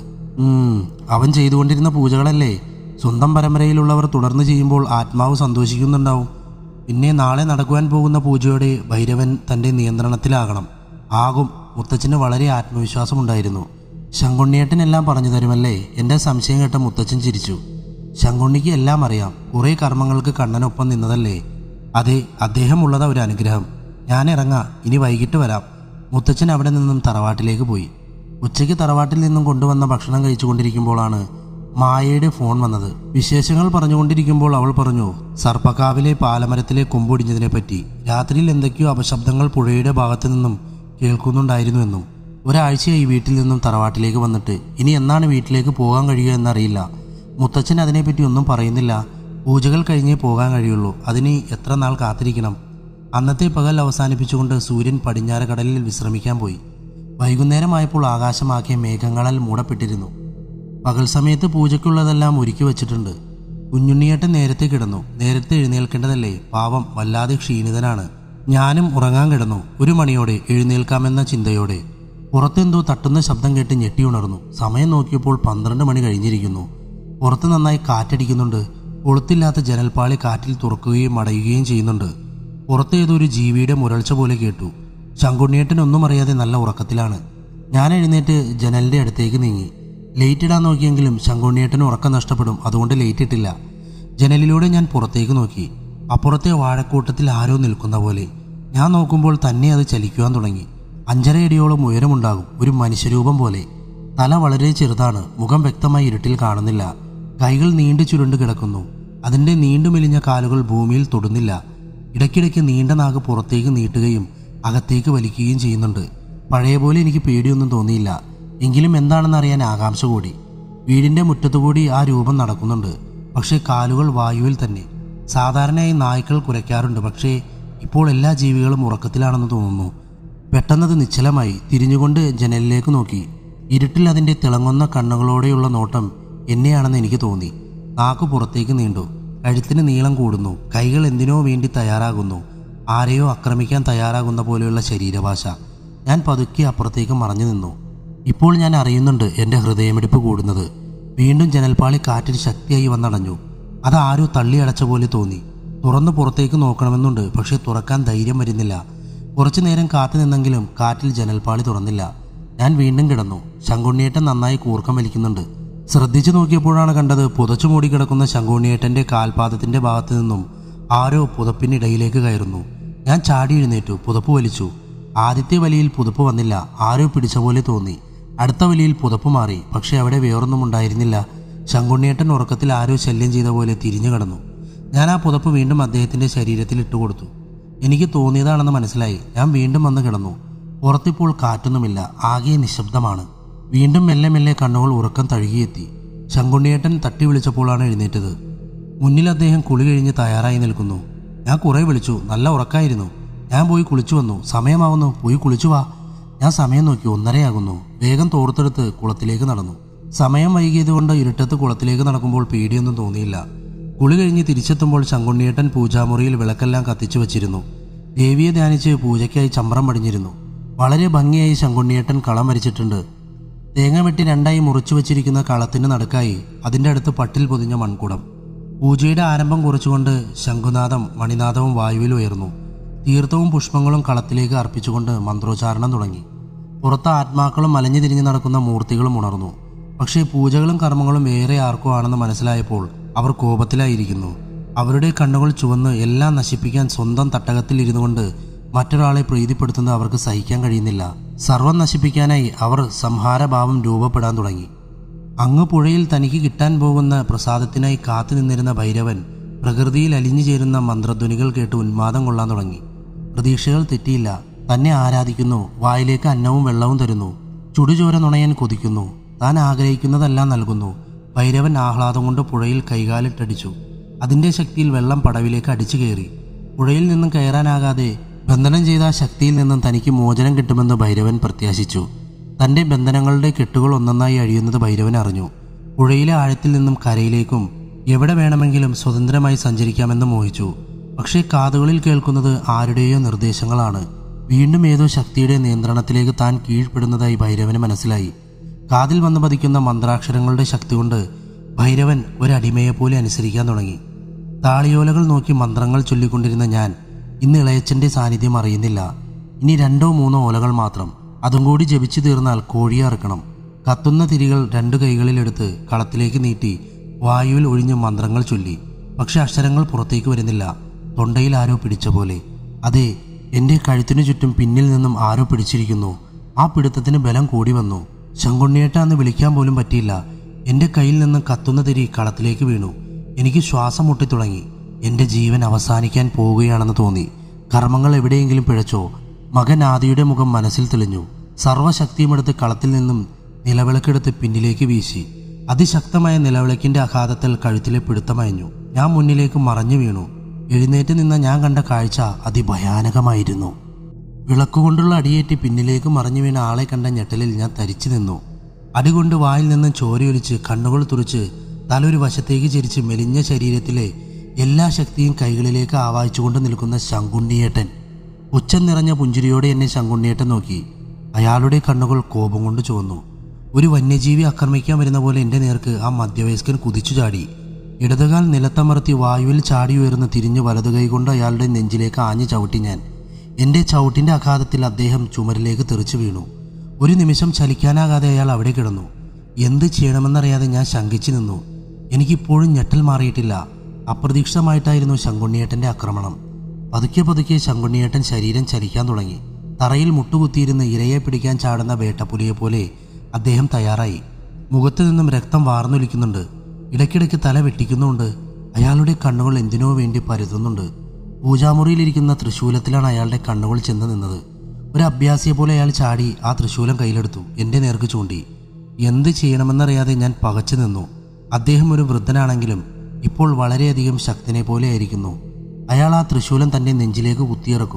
Speaker 1: അവൻ ചെയ്തുകൊണ്ടിരുന്ന പൂജകളല്ലേ സ്വന്തം പരമ്പരയിലുള്ളവർ തുടർന്ന് ചെയ്യുമ്പോൾ ആത്മാവ് സന്തോഷിക്കുന്നുണ്ടാവും. പിന്നെ നാളെ നടക്കുവാൻ പോകുന്ന പൂജയോടെ ഭൈരവൻ തൻ്റെ നിയന്ത്രണത്തിലാകണം. ആകും. മുത്തച്ഛന് വളരെ ആത്മവിശ്വാസമുണ്ടായിരുന്നു. ശങ്കുണ്ണിയേട്ടനെല്ലാം പറഞ്ഞു തരുമല്ലേ? എൻ്റെ സംശയം കേട്ട മുത്തച്ഛൻ ചിരിച്ചു. ശങ്കുണ്ണിക്ക് എല്ലാം അറിയാം. കുറേ കർമ്മങ്ങൾക്ക് കണ്ണനൊപ്പം നിന്നതല്ലേ? അതെ, അദ്ദേഹം ഉള്ളതാ ഒരു അനുഗ്രഹം. ഞാൻ ഇറങ്ങാം, ഇനി വൈകിട്ട് വരാം. മുത്തച്ഛൻ അവിടെ നിന്നും തറവാട്ടിലേക്ക് പോയി. ഉച്ചയ്ക്ക് തറവാട്ടിൽ നിന്നും കൊണ്ടുവന്ന ഭക്ഷണം കഴിച്ചുകൊണ്ടിരിക്കുമ്പോഴാണ് മായയുടെ ഫോൺ വന്നത്. വിശേഷങ്ങൾ പറഞ്ഞുകൊണ്ടിരിക്കുമ്പോൾ അവൾ പറഞ്ഞു സർപ്പക്കാവിലെ പാലമരത്തിലെ കൊമ്പൊടിഞ്ഞതിനെ പറ്റി. രാത്രിയിൽ എന്തൊക്കെയോ അപശബ്ദങ്ങൾ പുഴയുടെ ഭാഗത്തു നിന്നും കേൾക്കുന്നുണ്ടായിരുന്നുവെന്നും. ഒരാഴ്ചയായി വീട്ടിൽ നിന്നും തറവാട്ടിലേക്ക് വന്നിട്ട് ഇനി എന്നാണ് വീട്ടിലേക്ക് പോകാൻ കഴിയുക എന്നറിയില്ല. മുത്തച്ഛൻ അതിനെപ്പറ്റി ഒന്നും പറയുന്നില്ല. പൂജകൾ കഴിഞ്ഞേ പോകാൻ കഴിയുള്ളൂ. അതിന് എത്ര നാൾ കാത്തിരിക്കണം? അന്നത്തെ പകൽ അവസാനിപ്പിച്ചുകൊണ്ട് സൂര്യൻ പടിഞ്ഞാറ് കടലിൽ വിശ്രമിക്കാൻ പോയി. വൈകുന്നേരമായപ്പോൾ ആകാശമാകെ മേഘങ്ങളാൽ മൂടപ്പെട്ടിരുന്നു. പകൽ സമയത്ത് പൂജയ്ക്കുള്ളതെല്ലാം ഒരുക്കി വച്ചിട്ടുണ്ട്. കുഞ്ഞുണ്ണിയേട്ടൻ നേരത്തെ കിടന്നു. നേരത്തെ എഴുന്നേൽക്കേണ്ടതല്ലേ? പാവം, വല്ലാതെ ക്ഷീണിതനാണ്. ഞാനും ഉറങ്ങാൻ കിടന്നു. ഒരു മണിയോടെ എഴുന്നേൽക്കാമെന്ന ചിന്തയോടെ. പുറത്തെന്തോ തട്ടുന്ന ശബ്ദം കേട്ട് ഞെട്ടിയുണർന്നു. സമയം നോക്കിയപ്പോൾ പന്ത്രണ്ട് മണി കഴിഞ്ഞിരിക്കുന്നു. പുറത്ത് നന്നായി കാറ്റടിക്കുന്നുണ്ട്. കൊളുത്തില്ലാത്ത ജനൽപ്പാളി കാറ്റിൽ തുറക്കുകയും അടയുകയും ചെയ്യുന്നുണ്ട്. പുറത്ത് ഏതൊരു ജീവിയുടെ മുരൾച്ച പോലെ കേട്ടു. ശങ്കുണ്ണിയേട്ടൻ ഒന്നും അറിയാതെ നല്ല ഉറക്കത്തിലാണ്. ഞാൻ എഴുന്നേറ്റ് ജനലിൻ്റെ അടുത്തേക്ക് നീങ്ങി. ലൈറ്റ് ഇടാൻ നോക്കിയെങ്കിലും ശങ്കുണ്ണിയേട്ടന് ഉറക്കം നഷ്ടപ്പെടും. അതുകൊണ്ട് ലൈറ്റ് ഇട്ടില്ല. ജനലിലൂടെ ഞാൻ പുറത്തേക്ക് നോക്കി. അപ്പുറത്തെ വാഴക്കൂട്ടത്തിൽ ആരോ നിൽക്കുന്ന പോലെ. ഞാൻ നോക്കുമ്പോൾ തന്നെ അത് ചലിക്കുവാൻ തുടങ്ങി. അഞ്ചര അടിയോളം ഉയരമുണ്ടാകും. ഒരു മനുഷ്യരൂപം പോലെ. തല വളരെ ചെറുതാണ്. മുഖം വ്യക്തമായി ഇരുട്ടിൽ കാണുന്നില്ല. കൈകൾ നീണ്ടു ചുരുണ്ട് കിടക്കുന്നു. അതിൻ്റെ നീണ്ടു മെലിഞ്ഞ കാലുകൾ ഭൂമിയിൽ തൊടുന്നില്ല. ഇടയ്ക്കിടയ്ക്ക് നീണ്ട നാഗ് പുറത്തേക്ക് നീട്ടുകയും അകത്തേക്ക് വലിക്കുകയും ചെയ്യുന്നുണ്ട്. പഴയ പോലെ എനിക്ക് പേടിയൊന്നും തോന്നിയില്ല. എങ്കിലും എന്താണെന്നറിയാൻ ആകാംക്ഷ കൂടി. വീടിൻ്റെ മുറ്റത്തുകൂടി ആ രൂപം നടക്കുന്നുണ്ട്. പക്ഷേ കാലുകൾ വായുവിൽ തന്നെ. സാധാരണയായി നായ്ക്കൾ കുരയ്ക്കാറുണ്ട്. പക്ഷേ ഇപ്പോൾ എല്ലാ ജീവികളും ഉറക്കത്തിലാണെന്ന് തോന്നുന്നു. പെട്ടെന്നത് നിശ്ചലമായി. തിരിഞ്ഞുകൊണ്ട് ജനലിലേക്ക് നോക്കി. ഇരുട്ടിൽ അതിൻ്റെ തിളങ്ങുന്ന കണ്ണുകളോടെയുള്ള നോട്ടം എന്നെയാണെന്ന് എനിക്ക് തോന്നി. നാക്ക് പുറത്തേക്ക് നീണ്ടു. കഴുത്തിന് നീളം കൂടുന്നു. കൈകൾ എന്തിനോ വേണ്ടി തയ്യാറാകുന്നു. ആരെയോ ആക്രമിക്കാൻ തയ്യാറാകുന്ന പോലെയുള്ള ശരീരഭാഷ. ഞാൻ പതുക്കെ അപ്പുറത്തേക്ക് മറഞ്ഞു നിന്നു. ഇപ്പോൾ ഞാൻ അറിയുന്നുണ്ട് എൻ്റെ ഹൃദയമിടിപ്പ് കൂടുന്നത്. വീണ്ടും ജനൽപ്പാളി കാറ്റിൽ ശക്തിയായി വന്നടഞ്ഞു. അത് ആരോ തള്ളിയടച്ച പോലെ തോന്നി. തുറന്ന് പുറത്തേക്ക് നോക്കണമെന്നുണ്ട്, പക്ഷെ തുറക്കാൻ ധൈര്യം വരുന്നില്ല. കുറച്ചു നേരം കാത്തു നിന്നെങ്കിലും കാറ്റിൽ ജനൽപ്പാളി തുറന്നില്ല. ഞാൻ വീണ്ടും കിടന്നു. ശങ്കുണ്ണിയേട്ടൻ നന്നായി കൂർക്കം വലിക്കുന്നുണ്ട്. ശ്രദ്ധിച്ചു നോക്കിയപ്പോഴാണ് കണ്ടത്, പുതച്ചു മൂടിക്കിടക്കുന്ന ശങ്കുണ്ണിയേട്ടൻ്റെ കാൽപാദത്തിൻ്റെ ഭാഗത്തു നിന്നും ആരോ പുതപ്പിനിടയിലേക്ക് കയറുന്നു. ഞാൻ ചാടി എഴുന്നേറ്റു. പുതപ്പ് വലിച്ചു. ആദ്യത്തെ വലിയിൽ പുതപ്പ് വന്നില്ല. ആരോ പിടിച്ച പോലെ തോന്നി. അടുത്ത വലിയിൽ പുതപ്പ് മാറി. പക്ഷെ അവിടെ വേറൊന്നും ഉണ്ടായിരുന്നില്ല. ശങ്കുണ്ണിയേട്ടൻ ഉറക്കത്തിൽ ആരോ ശല്യം ചെയ്ത പോലെ തിരിഞ്ഞു കിടന്നു. ഞാൻ ആ പുതപ്പ് വീണ്ടും അദ്ദേഹത്തിൻ്റെ ശരീരത്തിൽ ഇട്ടുകൊടുത്തു. എനിക്ക് തോന്നിയതാണെന്ന് മനസ്സിലായി. ഞാൻ വീണ്ടും വന്ന് കിടന്നു. പുറത്തിപ്പോൾ കാറ്റൊന്നുമില്ല. ആകെ നിശബ്ദമാണ്. വീണ്ടും മെല്ലെ മെല്ലെ കണ്ണുകൾ ഉറക്കം തഴുകിയെത്തി. ശങ്കുണ്ണിയേട്ടൻ തട്ടി വിളിച്ചപ്പോഴാണ് എഴുന്നേറ്റത്. മുന്നിൽ അദ്ദേഹം കുളി കഴിഞ്ഞ് തയ്യാറായി നിൽക്കുന്നു. ഞാൻ കുറേ വിളിച്ചു. നല്ല ഉറക്കമായിരുന്നു. ഞാൻ പോയി കുളിച്ചു വന്നു. സമയമാവുന്നു, പോയി കുളിച്ചു വാ. ഞാൻ സമയം നോക്കി. ഒന്നരയാകുന്നു. വേഗം തോർത്തെടുത്ത് കുളത്തിലേക്ക് നടന്നു. സമയം വൈകിയതുകൊണ്ട് ഇരുട്ടത്ത് കുളത്തിലേക്ക് നടക്കുമ്പോൾ പേടിയൊന്നും തോന്നിയില്ല. കുളി കഴിഞ്ഞ് തിരിച്ചെത്തുമ്പോൾ ശങ്കുണ്ണിയേട്ടൻ പൂജാമുറിയിൽ വിളക്കെല്ലാം കത്തിച്ചു വച്ചിരുന്നു. ദേവിയെ ധ്യാനിച്ച് പൂജയ്ക്കായി ചമ്രം പടിഞ്ഞിരുന്നു. വളരെ ഭംഗിയായി ശങ്കുണ്ണിയേട്ടൻ കളം വരച്ചിട്ടുണ്ട്. തേങ്ങ വെട്ടി രണ്ടായി മുറിച്ചു വച്ചിരിക്കുന്ന കളത്തിന് നടുക്കായി അതിൻ്റെ അടുത്ത് പട്ടിൽ പൊതിഞ്ഞ മൺകുടം. പൂജയുടെ ആരംഭം കുറിച്ചുകൊണ്ട് ശംഖുനാദം മണിനാദവും വായുവിൽ ഉയർന്നു. തീർത്ഥവും പുഷ്പങ്ങളും കളത്തിലേക്ക് അർപ്പിച്ചുകൊണ്ട് മന്ത്രോച്ചാരണം തുടങ്ങി. പുറത്ത് ആത്മാക്കളും അലഞ്ഞു തിരിഞ്ഞു നടക്കുന്ന മൂർത്തികളും ഉണർന്നു. പക്ഷേ പൂജകളും കർമ്മങ്ങളും വേറെ ആർക്കോ ആണെന്ന് മനസ്സിലായപ്പോൾ അവർ കോപത്തിലായിരിക്കുന്നു. അവരുടെ കണ്ണുകൾ ചുവന്ന് എല്ലാം നശിപ്പിക്കാൻ സ്വന്തം തട്ടകത്തിൽ ഇരുന്നു കൊണ്ട് മറ്റൊരാളെ പ്രീതിപ്പെടുത്തുന്നത് അവർക്ക് സഹിക്കാൻ കഴിയുന്നില്ല. സർവം നശിപ്പിക്കാനായി അവർ സംഹാരഭാവം രൂപപ്പെടാൻ തുടങ്ങി. അങ്ങ് പുഴയിൽ തനിക്ക് കിട്ടാൻ പോകുന്ന പ്രസാദത്തിനായി കാത്തു നിന്നിരുന്ന ഭൈരവൻ പ്രകൃതിയിൽ അലിഞ്ഞു ചേരുന്ന മന്ത്രധ്വനികൾ കേട്ട് ഉന്മാദം കൊള്ളാൻ തുടങ്ങി. പ്രതീക്ഷകൾ തെറ്റിയില്ല. തന്നെ ആരാധിക്കുന്നു. വായിലേക്ക് അന്നവും വെള്ളവും തരുന്നു. ചുടുചോര നുണയാൻ കൊതിക്കുന്നു. താൻ ആഗ്രഹിക്കുന്നതെല്ലാം നൽകുന്നു. ഭൈരവൻ ആഹ്ലാദം കൊണ്ട് പുഴയിൽ കൈകാലിട്ടടിച്ചു. അതിൻ്റെ ശക്തിയിൽ വെള്ളം പടവിലേക്ക് അടിച്ചു കയറി. പുഴയിൽ നിന്നും കയറാനാകാതെ ബന്ധനം ചെയ്ത ആ ശക്തിയിൽ നിന്നും തനിക്ക് മോചനം കിട്ടുമെന്ന് ഭൈരവൻ പ്രത്യാശിച്ചു. തൻ്റെ ബന്ധനങ്ങളുടെ കെട്ടുകൾ ഒന്നൊന്നായി അഴിയുന്നത് ഭൈരവൻ അറിഞ്ഞു. പുഴയിലെ ആഴത്തിൽ നിന്നും കരയിലേക്കും എവിടെ വേണമെങ്കിലും സ്വതന്ത്രമായി സഞ്ചരിക്കാമെന്ന് മോഹിച്ചു. പക്ഷേ കാതുകളിൽ കേൾക്കുന്നത് ആരുടെയോ നിർദ്ദേശങ്ങളാണ്. വീണ്ടും ഏതോ ശക്തിയുടെ നിയന്ത്രണത്തിലേക്ക് താൻ കീഴ്പ്പെടുന്നതായി ഭൈരവന് മനസ്സിലായി. കാതിൽ വന്നു പതിക്കുന്ന മന്ത്രാക്ഷരങ്ങളുടെ ശക്തി കൊണ്ട് ഭൈരവൻ ഒരടിമയെപ്പോലെ അനുസരിക്കാൻ തുടങ്ങി. താളിയോലകൾ നോക്കി മന്ത്രങ്ങൾ ചൊല്ലിക്കൊണ്ടിരുന്ന ഞാൻ ഇന്ന് ഇളയച്ചൻ്റെ സാന്നിധ്യം അറിയുന്നില്ല. ഇനി രണ്ടോ മൂന്നോ ഓലകൾ മാത്രം. അതും കൂടി ജപിച്ചു തീർന്നാൽ കോഴിയെ അറുക്കണം. കത്തുന്ന തിരികൾ രണ്ടു കൈകളിലെടുത്ത് കളത്തിലേക്ക് നീട്ടി വായുവിൽ ഒഴിഞ്ഞ് മന്ത്രങ്ങൾ ചൊല്ലി. പക്ഷെ അക്ഷരങ്ങൾ പുറത്തേക്ക് വരുന്നില്ല. തൊണ്ടയിൽ ആരോ പിടിച്ച പോലെ. അതെ, എൻ്റെ കഴുത്തിനു ചുറ്റും പിന്നിൽ നിന്നും ആരോ പിടിച്ചിരിക്കുന്നു. ആ പിടുത്തത്തിന് ബലം കൂടി വന്നു. ശങ്കുണ്ണിയേട്ട എന്ന് വിളിക്കാൻ പോലും പറ്റിയില്ല. എൻ്റെ കയ്യിൽ നിന്ന് കത്തുന്ന തിരി കളത്തിലേക്ക് വീണു. എനിക്ക് ശ്വാസം മുട്ടിത്തുടങ്ങി. എൻ്റെ ജീവൻ അവസാനിക്കാൻ പോവുകയാണെന്ന് തോന്നി. കർമ്മങ്ങൾ എവിടെയെങ്കിലും പിഴച്ചോ? മകൻ ആദിയുടെ മുഖം മനസ്സിൽ തെളിഞ്ഞു. സർവ്വശക്തിയുമെടുത്ത് കളത്തിൽ നിന്നും നിലവിളക്കെടുത്ത് പിന്നിലേക്ക് വീശി. അതിശക്തമായ നിലവിളക്കിൻ്റെ ആഘാതത്തിൽ കഴുത്തിലെ പിടുത്തമയഞ്ഞു. ഞാൻ മുന്നിലേക്ക് മറഞ്ഞു വീണു. എഴുന്നേറ്റ് നിന്ന ഞാൻ കണ്ട കാഴ്ച അതിഭയാനകമായിരുന്നു. വിളക്കുകൊണ്ടുള്ള അടിയേറ്റ് പിന്നിലേക്ക് മറിഞ്ഞു വീണ ആളെ കണ്ട ഞെട്ടലിൽ ഞാൻ തരിച്ചു നിന്നു. അടികൊണ്ട് വായിൽ നിന്നും ചോരയൊലിച്ച് കണ്ണുകൾ തുറച്ച് തലൊരു വശത്തേക്ക് ചിരിച്ച് മെലിഞ്ഞ ശരീരത്തിലെ എല്ലാ ശക്തിയും കൈകളിലേക്ക് ആവാഹിച്ചുകൊണ്ട് നിൽക്കുന്ന ശങ്കുണ്ണിയേട്ടൻ. ഉച്ചം നിറഞ്ഞ പുഞ്ചിരിയോടെ എന്നെ ശങ്കുണ്ണിയേട്ടൻ നോക്കി. അയാളുടെ കണ്ണുകൾ കോപം കൊണ്ട് ചുവന്നു. ഒരു വന്യജീവി ആക്രമിക്കാൻ വരുന്ന പോലെ എൻ്റെ നേർക്ക് ആ മധ്യവയസ്കൻ കുതിച്ചു ചാടി. ഇടതുകാൽ നിലത്തമർത്തി വായുവിൽ ചാടി ഉയർന്ന് തിരിഞ്ഞ് വലതു കൈകൊണ്ട് അയാളുടെ നെഞ്ചിലേക്ക് ആഞ്ഞു ചവിട്ടി ഞാൻ. എൻ്റെ ചവിട്ടിൻ്റെ ആഘാതത്തിൽ അദ്ദേഹം ചുമരിലേക്ക് തെറിച്ചു വീണു. ഒരു നിമിഷം ചലിക്കാനാകാതെ അയാൾ അവിടെ കിടന്നു. എന്ത് ചെയ്യണമെന്നറിയാതെ ഞാൻ ശങ്കിച്ചു നിന്നു. എനിക്കിപ്പോഴും ഞെട്ടൽ മാറിയിട്ടില്ല. അപ്രതീക്ഷിതമായിട്ടായിരുന്നു ശങ്കുണ്ണിയേട്ടൻ്റെ ആക്രമണം. പതുക്കെ പതുക്കെ ശങ്കുണ്ണിയേട്ടൻ ശരീരം ചലിക്കാൻ തുടങ്ങി. തറയിൽ മുട്ടുകുത്തിയിരുന്ന് ഇരയെ പിടിക്കാൻ ചാടുന്ന വേട്ടപ്പുലിയെപ്പോലെ അദ്ദേഹം തയ്യാറായി. മുഖത്തു നിന്നും രക്തം വാർന്നൊലിക്കുന്നുണ്ട്. ഇടയ്ക്കിടയ്ക്ക് തല വെട്ടിക്കുന്നുണ്ട്. അയാളുടെ കണ്ണുകൾ എന്തിനോ വേണ്ടി പരുതുന്നുണ്ട്. പൂജാമുറിയിലിരിക്കുന്ന തൃശൂലത്തിലാണ് അയാളുടെ കണ്ണുകൾ ചെന്ന് നിന്നത്. ഒരു അഭ്യാസിയെ പോലെ അയാൾ ചാടി ആ തൃശൂലം കയ്യിലെടുത്തു. എൻ്റെ നേർക്ക് ചൂണ്ടി. എന്ത് ചെയ്യണമെന്നറിയാതെ ഞാൻ പകച്ചു നിന്നു. അദ്ദേഹം ഒരു വൃദ്ധനാണെങ്കിലും ഇപ്പോൾ വളരെയധികം ശക്തനെ പോലെ ആയിരിക്കുന്നു. അയാൾ ആ തൃശൂലം തൻ്റെ നെഞ്ചിലേക്ക് കുത്തിയിറക്കും.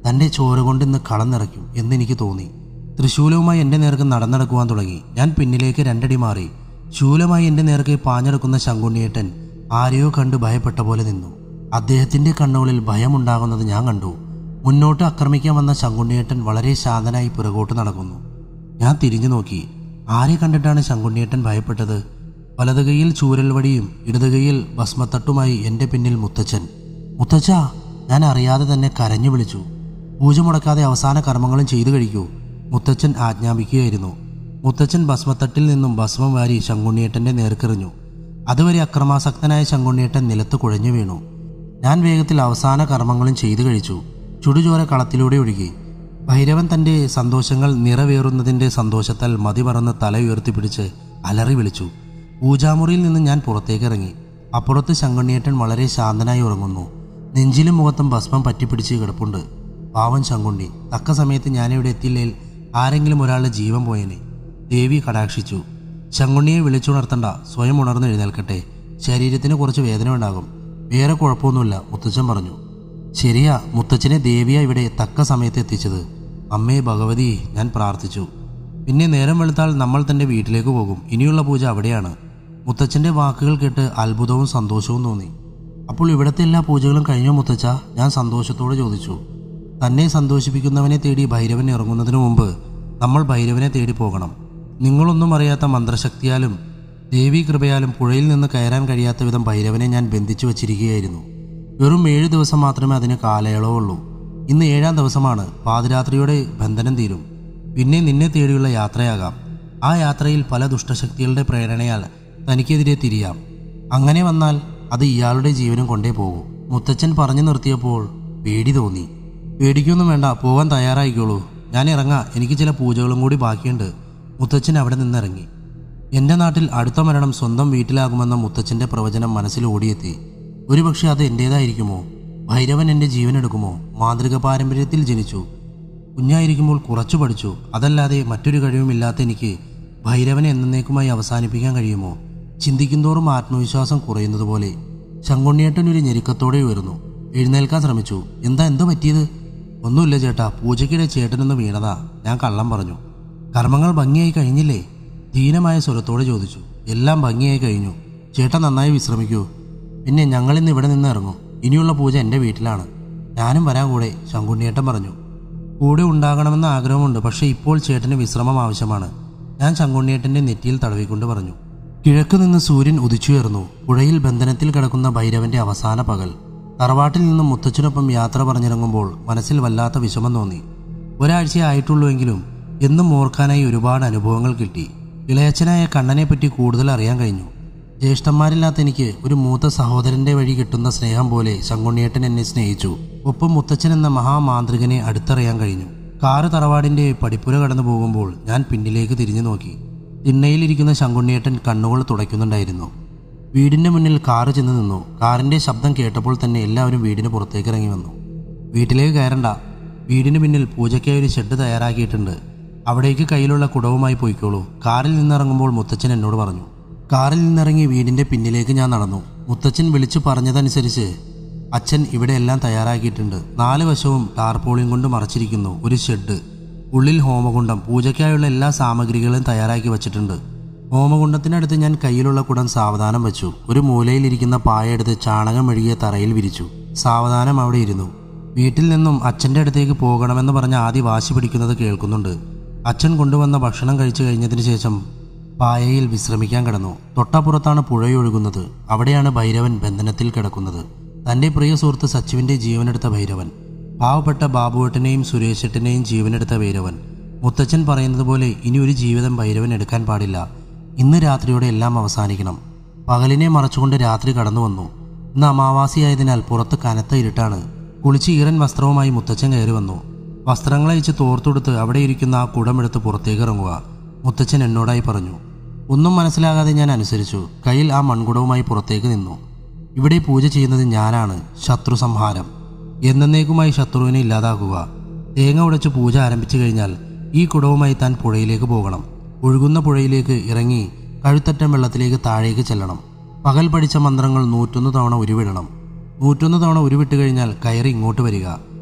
Speaker 1: തൻ്റെ ചോര കൊണ്ട് ഇന്ന് കളം നിറയ്ക്കും എന്നെനിക്ക് തോന്നി. തൃശൂലവുമായി എൻ്റെ നേർക്ക് നടന്നടക്കുവാൻ തുടങ്ങി. ഞാൻ പിന്നിലേക്ക് രണ്ടടി മാറി. ശൂലമായി എൻ്റെ നേർക്ക് പാഞ്ഞെടുക്കുന്ന ശങ്കുണ്ണിയേട്ടൻ ആരെയോ കണ്ട് ഭയപ്പെട്ട പോലെ നിന്നു. അദ്ദേഹത്തിൻ്റെ കണ്ണുകളിൽ ഭയമുണ്ടാകുന്നത് ഞാൻ കണ്ടു. മുന്നോട്ട് ആക്രമിക്കാൻ വന്ന ശങ്കുണ്ണിയേട്ടൻ വളരെ ശാന്തനായി പിറകോട്ട് നടക്കുന്നു. ഞാൻ തിരിഞ്ഞു നോക്കി. ആരെ കണ്ടിട്ടാണ് ശങ്കുണ്ണിയേട്ടൻ ഭയപ്പെട്ടത്? വലത് കൈയിൽ ചൂരൽ വടിയും ഇടത് കൈയിൽ ഭസ്മത്തട്ടുമായി എൻ്റെ പിന്നിൽ മുത്തച്ഛൻ. മുത്തച്ഛ! ഞാൻ അറിയാതെ തന്നെ കരഞ്ഞു വിളിച്ചു. പൂജ മുടക്കാതെ അവസാന കർമ്മങ്ങളും ചെയ്തു കഴിക്കൂ, മുത്തച്ഛൻ ആജ്ഞാപിക്കുകയായിരുന്നു. മുത്തച്ഛൻ ഭസ്മത്തട്ടിൽ നിന്നും ഭസ്മം വാരി ശങ്കുണ്ണിയേട്ടൻ്റെ നേർക്കെറിഞ്ഞു. അതുവരെ അക്രമാസക്തനായ ശങ്കുണ്ണിയേട്ടൻ നിലത്ത് കുഴഞ്ഞു വീണു. ഞാൻ വേഗത്തിൽ അവസാന കർമ്മങ്ങളും ചെയ്തു കഴിച്ചു. ചുടുചോര കളത്തിലൂടെ ഒഴുകി. ഭൈരവൻ തൻ്റെ സന്തോഷങ്ങൾ നിറവേറുന്നതിൻ്റെ സന്തോഷത്താൽ മതി മറന്ന് തല ഉയർത്തിപ്പിടിച്ച് അലറി വിളിച്ചു. പൂജാമുറിയിൽ നിന്ന് ഞാൻ പുറത്തേക്കിറങ്ങി. അപ്പുറത്ത് ശങ്കുണ്ണിയേട്ടൻ വളരെ ശാന്തനായി ഉറങ്ങുന്നു. നെഞ്ചിലും മുഖത്തും ഭസ്മം പറ്റിപ്പിടിച്ച് കിടപ്പുണ്ട്. പാവൻ ശങ്കുണ്ണി. തക്ക സമയത്ത് ഞാനിവിടെ എത്തിയില്ലേൽ ആരെങ്കിലും ഒരാളുടെ ജീവൻ പോയേനെ. ദേവി കടാക്ഷിച്ചു. ശങ്കുണ്ണിയെ വിളിച്ചുണർത്തണ്ട, സ്വയം ഉണർന്ന് എഴുന്നേൽക്കട്ടെ. ശരീരത്തിന് കുറച്ച് വേദന ഉണ്ടാകും, വേറെ കുഴപ്പമൊന്നുമില്ല, മുത്തച്ഛൻ പറഞ്ഞു. ശരിയാ, മുത്തച്ഛനെ ദേവിയ ഇവിടെ തക്ക സമയത്ത് എത്തിച്ചത്. അമ്മേ ഭഗവതി, ഞാൻ പ്രാർത്ഥിച്ചു. പിന്നെ നേരം വെളുത്താൽ നമ്മൾ തൻ്റെ വീട്ടിലേക്ക് പോകും. ഇനിയുള്ള പൂജ അവിടെയാണ്. മുത്തച്ഛൻ്റെ വാക്കുകൾ കേട്ട് അത്ഭുതവും സന്തോഷവും തോന്നി. അപ്പോൾ ഇവിടുത്തെ എല്ലാ പൂജകളും കഴിഞ്ഞോ മുത്തച്ഛ? ഞാൻ സന്തോഷത്തോടെ ചോദിച്ചു. തന്നെ സന്തോഷിപ്പിക്കുന്നവനെ തേടി ഭൈരവൻ ഇറങ്ങുന്നതിന് മുമ്പ് നമ്മൾ ഭൈരവനെ തേടി പോകണം. നിങ്ങളൊന്നും അറിയാത്ത മന്ത്രശക്തിയാലും ദേവീ കൃപയാലും പുഴയിൽ നിന്ന് കയറാൻ കഴിയാത്ത വിധം ഭൈരവനെ ഞാൻ ബന്ധിച്ചു വച്ചിരിക്കുകയായിരുന്നു. വെറും ഏഴ് ദിവസം മാത്രമേ അതിന് കാലയളവുള്ളൂ. ഇന്ന് ഏഴാം ദിവസമാണ്. പാതിരാത്രിയോടെ ബന്ധനം തീരും. പിന്നെ നിന്നെ തേടിയുള്ള യാത്രയാകാം. ആ യാത്രയിൽ പല ദുഷ്ടശക്തികളുടെ പ്രേരണയാൽ തനിക്കെതിരെ തിരിയാം. അങ്ങനെ വന്നാൽ അത് ഇയാളുടെ ജീവനും കൊണ്ടേ പോകും. മുത്തച്ഛൻ പറഞ്ഞു നിർത്തിയപ്പോൾ പേടി തോന്നി. പേടിക്കൊന്നും വേണ്ട, പോകാൻ തയ്യാറായിക്കോളൂ. ഞാൻ ഇറങ്ങാം, എനിക്ക് ചില പൂജകളും കൂടി ബാക്കിയുണ്ട്. മുത്തച്ഛൻ അവിടെ നിന്നിറങ്ങി. എൻ്റെ നാട്ടിൽ അടുത്ത മരണം സ്വന്തം വീട്ടിലാകുമെന്ന മുത്തച്ഛൻ്റെ പ്രവചനം മനസ്സിൽ ഓടിയെത്തി. ഒരുപക്ഷെ അത് എൻ്റേതായിരിക്കുമോ? ഭൈരവൻ എൻ്റെ ജീവനെടുക്കുമോ? മാന്ത്രിക പാരമ്പര്യത്തിൽ ജനിച്ചു. കുഞ്ഞായിരിക്കുമ്പോൾ കുറച്ചു പഠിച്ചു. അതല്ലാതെ മറ്റൊരു കഴിവുമില്ലാത്ത എനിക്ക് ഭൈരവനെ എന്നേക്കുമായി അവസാനിപ്പിക്കാൻ കഴിയുമോ? ചിന്തിക്കുന്തോറും ആത്മവിശ്വാസം കുറയുന്നത് പോലെ ശങ്കുണ്ണിയേട്ടൻ ഒരു ഞെരുക്കത്തോടെ ഉയർന്നു. എഴുന്നേൽക്കാൻ ശ്രമിച്ചു. എന്താ എന്തോ പറ്റിയത്? ഒന്നുമില്ല ചേട്ടാ, പൂജയ്ക്കിടെ ചേട്ടനൊന്ന് വീണതാ. ഞാൻ കള്ളം പറഞ്ഞു. കർമ്മങ്ങൾ ഭംഗിയായി കഴിഞ്ഞില്ലേ? ദീനമായ സ്വരത്തോടെ ചോദിച്ചു. എല്ലാം ഭംഗിയായി കഴിഞ്ഞു. ചേട്ടൻ നന്നായി വിശ്രമിക്കൂ. പിന്നെ ഞങ്ങളിന്ന് ഇവിടെ നിന്ന് ഇറങ്ങും. ഇനിയുള്ള പൂജ എൻ്റെ വീട്ടിലാണ്. ഞാനും വരാൻ കൂടെ, ശങ്കുണ്ണിയേട്ടൻ പറഞ്ഞു. കൂടെ ഉണ്ടാകണമെന്ന ആഗ്രഹമുണ്ട്, പക്ഷേ ഇപ്പോൾ ചേട്ടന് വിശ്രമം ആവശ്യമാണ്. ഞാൻ ശങ്കുണ്ണിയേട്ടൻ്റെ നെറ്റിയിൽ തടവിക്കൊണ്ട് പറഞ്ഞു. കിഴക്ക് നിന്ന് സൂര്യൻ ഉദിച്ചുയർന്നു. പുഴയിൽ ബന്ധനത്തിൽ കിടക്കുന്ന ഭൈരവന്റെ അവസാന പകൽ. തറവാട്ടിൽ നിന്നും മുത്തച്ഛനൊപ്പം യാത്ര പറഞ്ഞിറങ്ങുമ്പോൾ മനസ്സിൽ വല്ലാത്ത വിഷമം തോന്നി. ഒരാഴ്ചയായിട്ടുള്ളൂവെങ്കിലും എന്നും ഓർക്കാനായി ഒരുപാട് അനുഭവങ്ങൾ കിട്ടി. ഇളയച്ചനായ കണ്ണനെപ്പറ്റി കൂടുതൽ അറിയാൻ കഴിഞ്ഞു. ജ്യേഷ്ഠന്മാരില്ലാത്ത എനിക്ക് ഒരു മൂത്ത സഹോദരന്റെ വഴി കിട്ടുന്ന സ്നേഹം പോലെ ശങ്കുണ്ണിയേട്ടൻ എന്നെ സ്നേഹിച്ചു. ഒപ്പം മുത്തച്ഛൻ എന്ന മഹാമാന്ത്രികനെ അടുത്തറിയാൻ കഴിഞ്ഞു. കാറ് തറവാടിന്റെ പടിപ്പുര കടന്നു പോകുമ്പോൾ ഞാൻ പിന്നിലേക്ക് തിരിഞ്ഞു നോക്കി. തിണ്ണയിലിരിക്കുന്ന ശങ്കുണ്ണിയേട്ടൻ കണ്ണുകൾ തുടയ്ക്കുന്നുണ്ടായിരുന്നു. വീടിന്റെ മുന്നിൽ കാറ് ചെന്ന് നിന്നു. കാറിന്റെ ശബ്ദം കേട്ടപ്പോൾ തന്നെ എല്ലാവരും വീടിന് പുറത്തേക്ക് ഇറങ്ങി വന്നു. വീട്ടിലേക്ക് കയറണ്ട, വീടിന് പിന്നിൽ പൂജയ്ക്കായി ഒരു ഷെഡ് തയ്യാറാക്കിയിട്ടുണ്ട്. അവിടേക്ക് കയ്യിലുള്ള കുടവുമായി പോയിക്കോളൂ. കാറിൽ നിന്നിറങ്ങുമ്പോൾ മുത്തച്ഛൻ എന്നോട് പറഞ്ഞു. കാറിൽ നിന്നിറങ്ങി വീടിന്റെ പിന്നിലേക്ക് ഞാൻ നടന്നു. മുത്തച്ഛൻ വിളിച്ചു പറഞ്ഞതനുസരിച്ച് അച്ഛൻ ഇവിടെ എല്ലാം തയ്യാറാക്കിയിട്ടുണ്ട്. നാല് വശവും ടാർപോളിൻ കൊണ്ട് മറച്ചിരിക്കുന്നു ഒരു ഷെഡ്. ഉള്ളിൽ ഹോമകുണ്ഡം, പൂജയ്ക്കായുള്ള എല്ലാ സാമഗ്രികളും തയ്യാറാക്കി വച്ചിട്ടുണ്ട്. ഹോമകുണ്ഡത്തിനടുത്ത് ഞാൻ കയ്യിലുള്ള കുടം സാവധാനം വെച്ചു. ഒരു മൂലയിലിരിക്കുന്ന പായെടുത്ത് ചാണകം മെഴുകിയ തറയിൽ വിരിച്ചു. സാവധാനം അവിടെ ഇരുന്നു. വീട്ടിൽ നിന്നും അച്ഛൻ്റെ അടുത്തേക്ക് പോകണമെന്ന് പറഞ്ഞ് ആദ്യ വാശി പിടിക്കുന്നത് കേൾക്കുന്നുണ്ട്. അച്ഛൻ കൊണ്ടുവന്ന ഭക്ഷണം കഴിച്ചു കഴിഞ്ഞതിന് ശേഷം പായയിൽ വിശ്രമിക്കാൻ കിടന്നു. തൊട്ടപ്പുറത്താണ് പുഴയൊഴുകുന്നത്. അവിടെയാണ് ഭൈരവൻ ബന്ധനത്തിൽ കിടക്കുന്നത്. തൻ്റെ പ്രിയ സുഹൃത്ത് സച്ചുവിൻ്റെ ജീവനെടുത്ത ഭൈരവൻ. പാവപ്പെട്ട ബാബുവേട്ടനെയും സുരേഷേട്ടനെയും ജീവനെടുത്ത ഭൈരവൻ. മുത്തച്ഛൻ പറയുന്നത് പോലെ ഇനി ഒരു ജീവിതം ഭൈരവൻ എടുക്കാൻ പാടില്ല. ഇന്ന് രാത്രിയോടെ എല്ലാം അവസാനിക്കണം. പകലിനെ മറച്ചുകൊണ്ട് രാത്രി കടന്നു വന്നു. ഇന്ന് അമാവാസിയായതിനാൽ പുറത്ത് കനത്ത ഇരുട്ടാണ്. കുളിച്ച് ഈറൻ വസ്ത്രവുമായി മുത്തച്ഛൻ കയറി വന്നു. വസ്ത്രങ്ങളയച്ച് തോർത്തെടുത്ത് അവിടെ ഇരിക്കുന്ന ആ കുടമെടുത്ത് പുറത്തേക്ക് ഇറങ്ങുക, മുത്തച്ഛൻ എന്നോടായി പറഞ്ഞു. ഒന്നും മനസ്സിലാകാതെ ഞാൻ അനുസരിച്ചു. കയ്യിൽ ആ മൺകുടവുമായി പുറത്തേക്ക് നിന്നു. ഇവിടെ പൂജ ചെയ്യുന്നത് ഞാനാണ്. ശത്രു സംഹാരം. എന്നേക്കുമായി ശത്രുവിനെ ഇല്ലാതാക്കുക. തേങ്ങ ഉടച്ച് പൂജ ആരംഭിച്ചു കഴിഞ്ഞാൽ ഈ കുടവുമായി താൻ പുഴയിലേക്ക് പോകണം. ഒഴുകുന്ന പുഴയിലേക്ക് ഇറങ്ങി കഴുത്തറ്റം വെള്ളത്തിലേക്ക് താഴേക്ക് ചെല്ലണം. പകൽ പഠിച്ച മന്ത്രങ്ങൾ നൂറ്റൊന്ന് തവണ ഉരുവിടണം. നൂറ്റൊന്ന് തവണ ഉരുവിട്ട് കഴിഞ്ഞാൽ കയറി ഇങ്ങോട്ട് വരിക.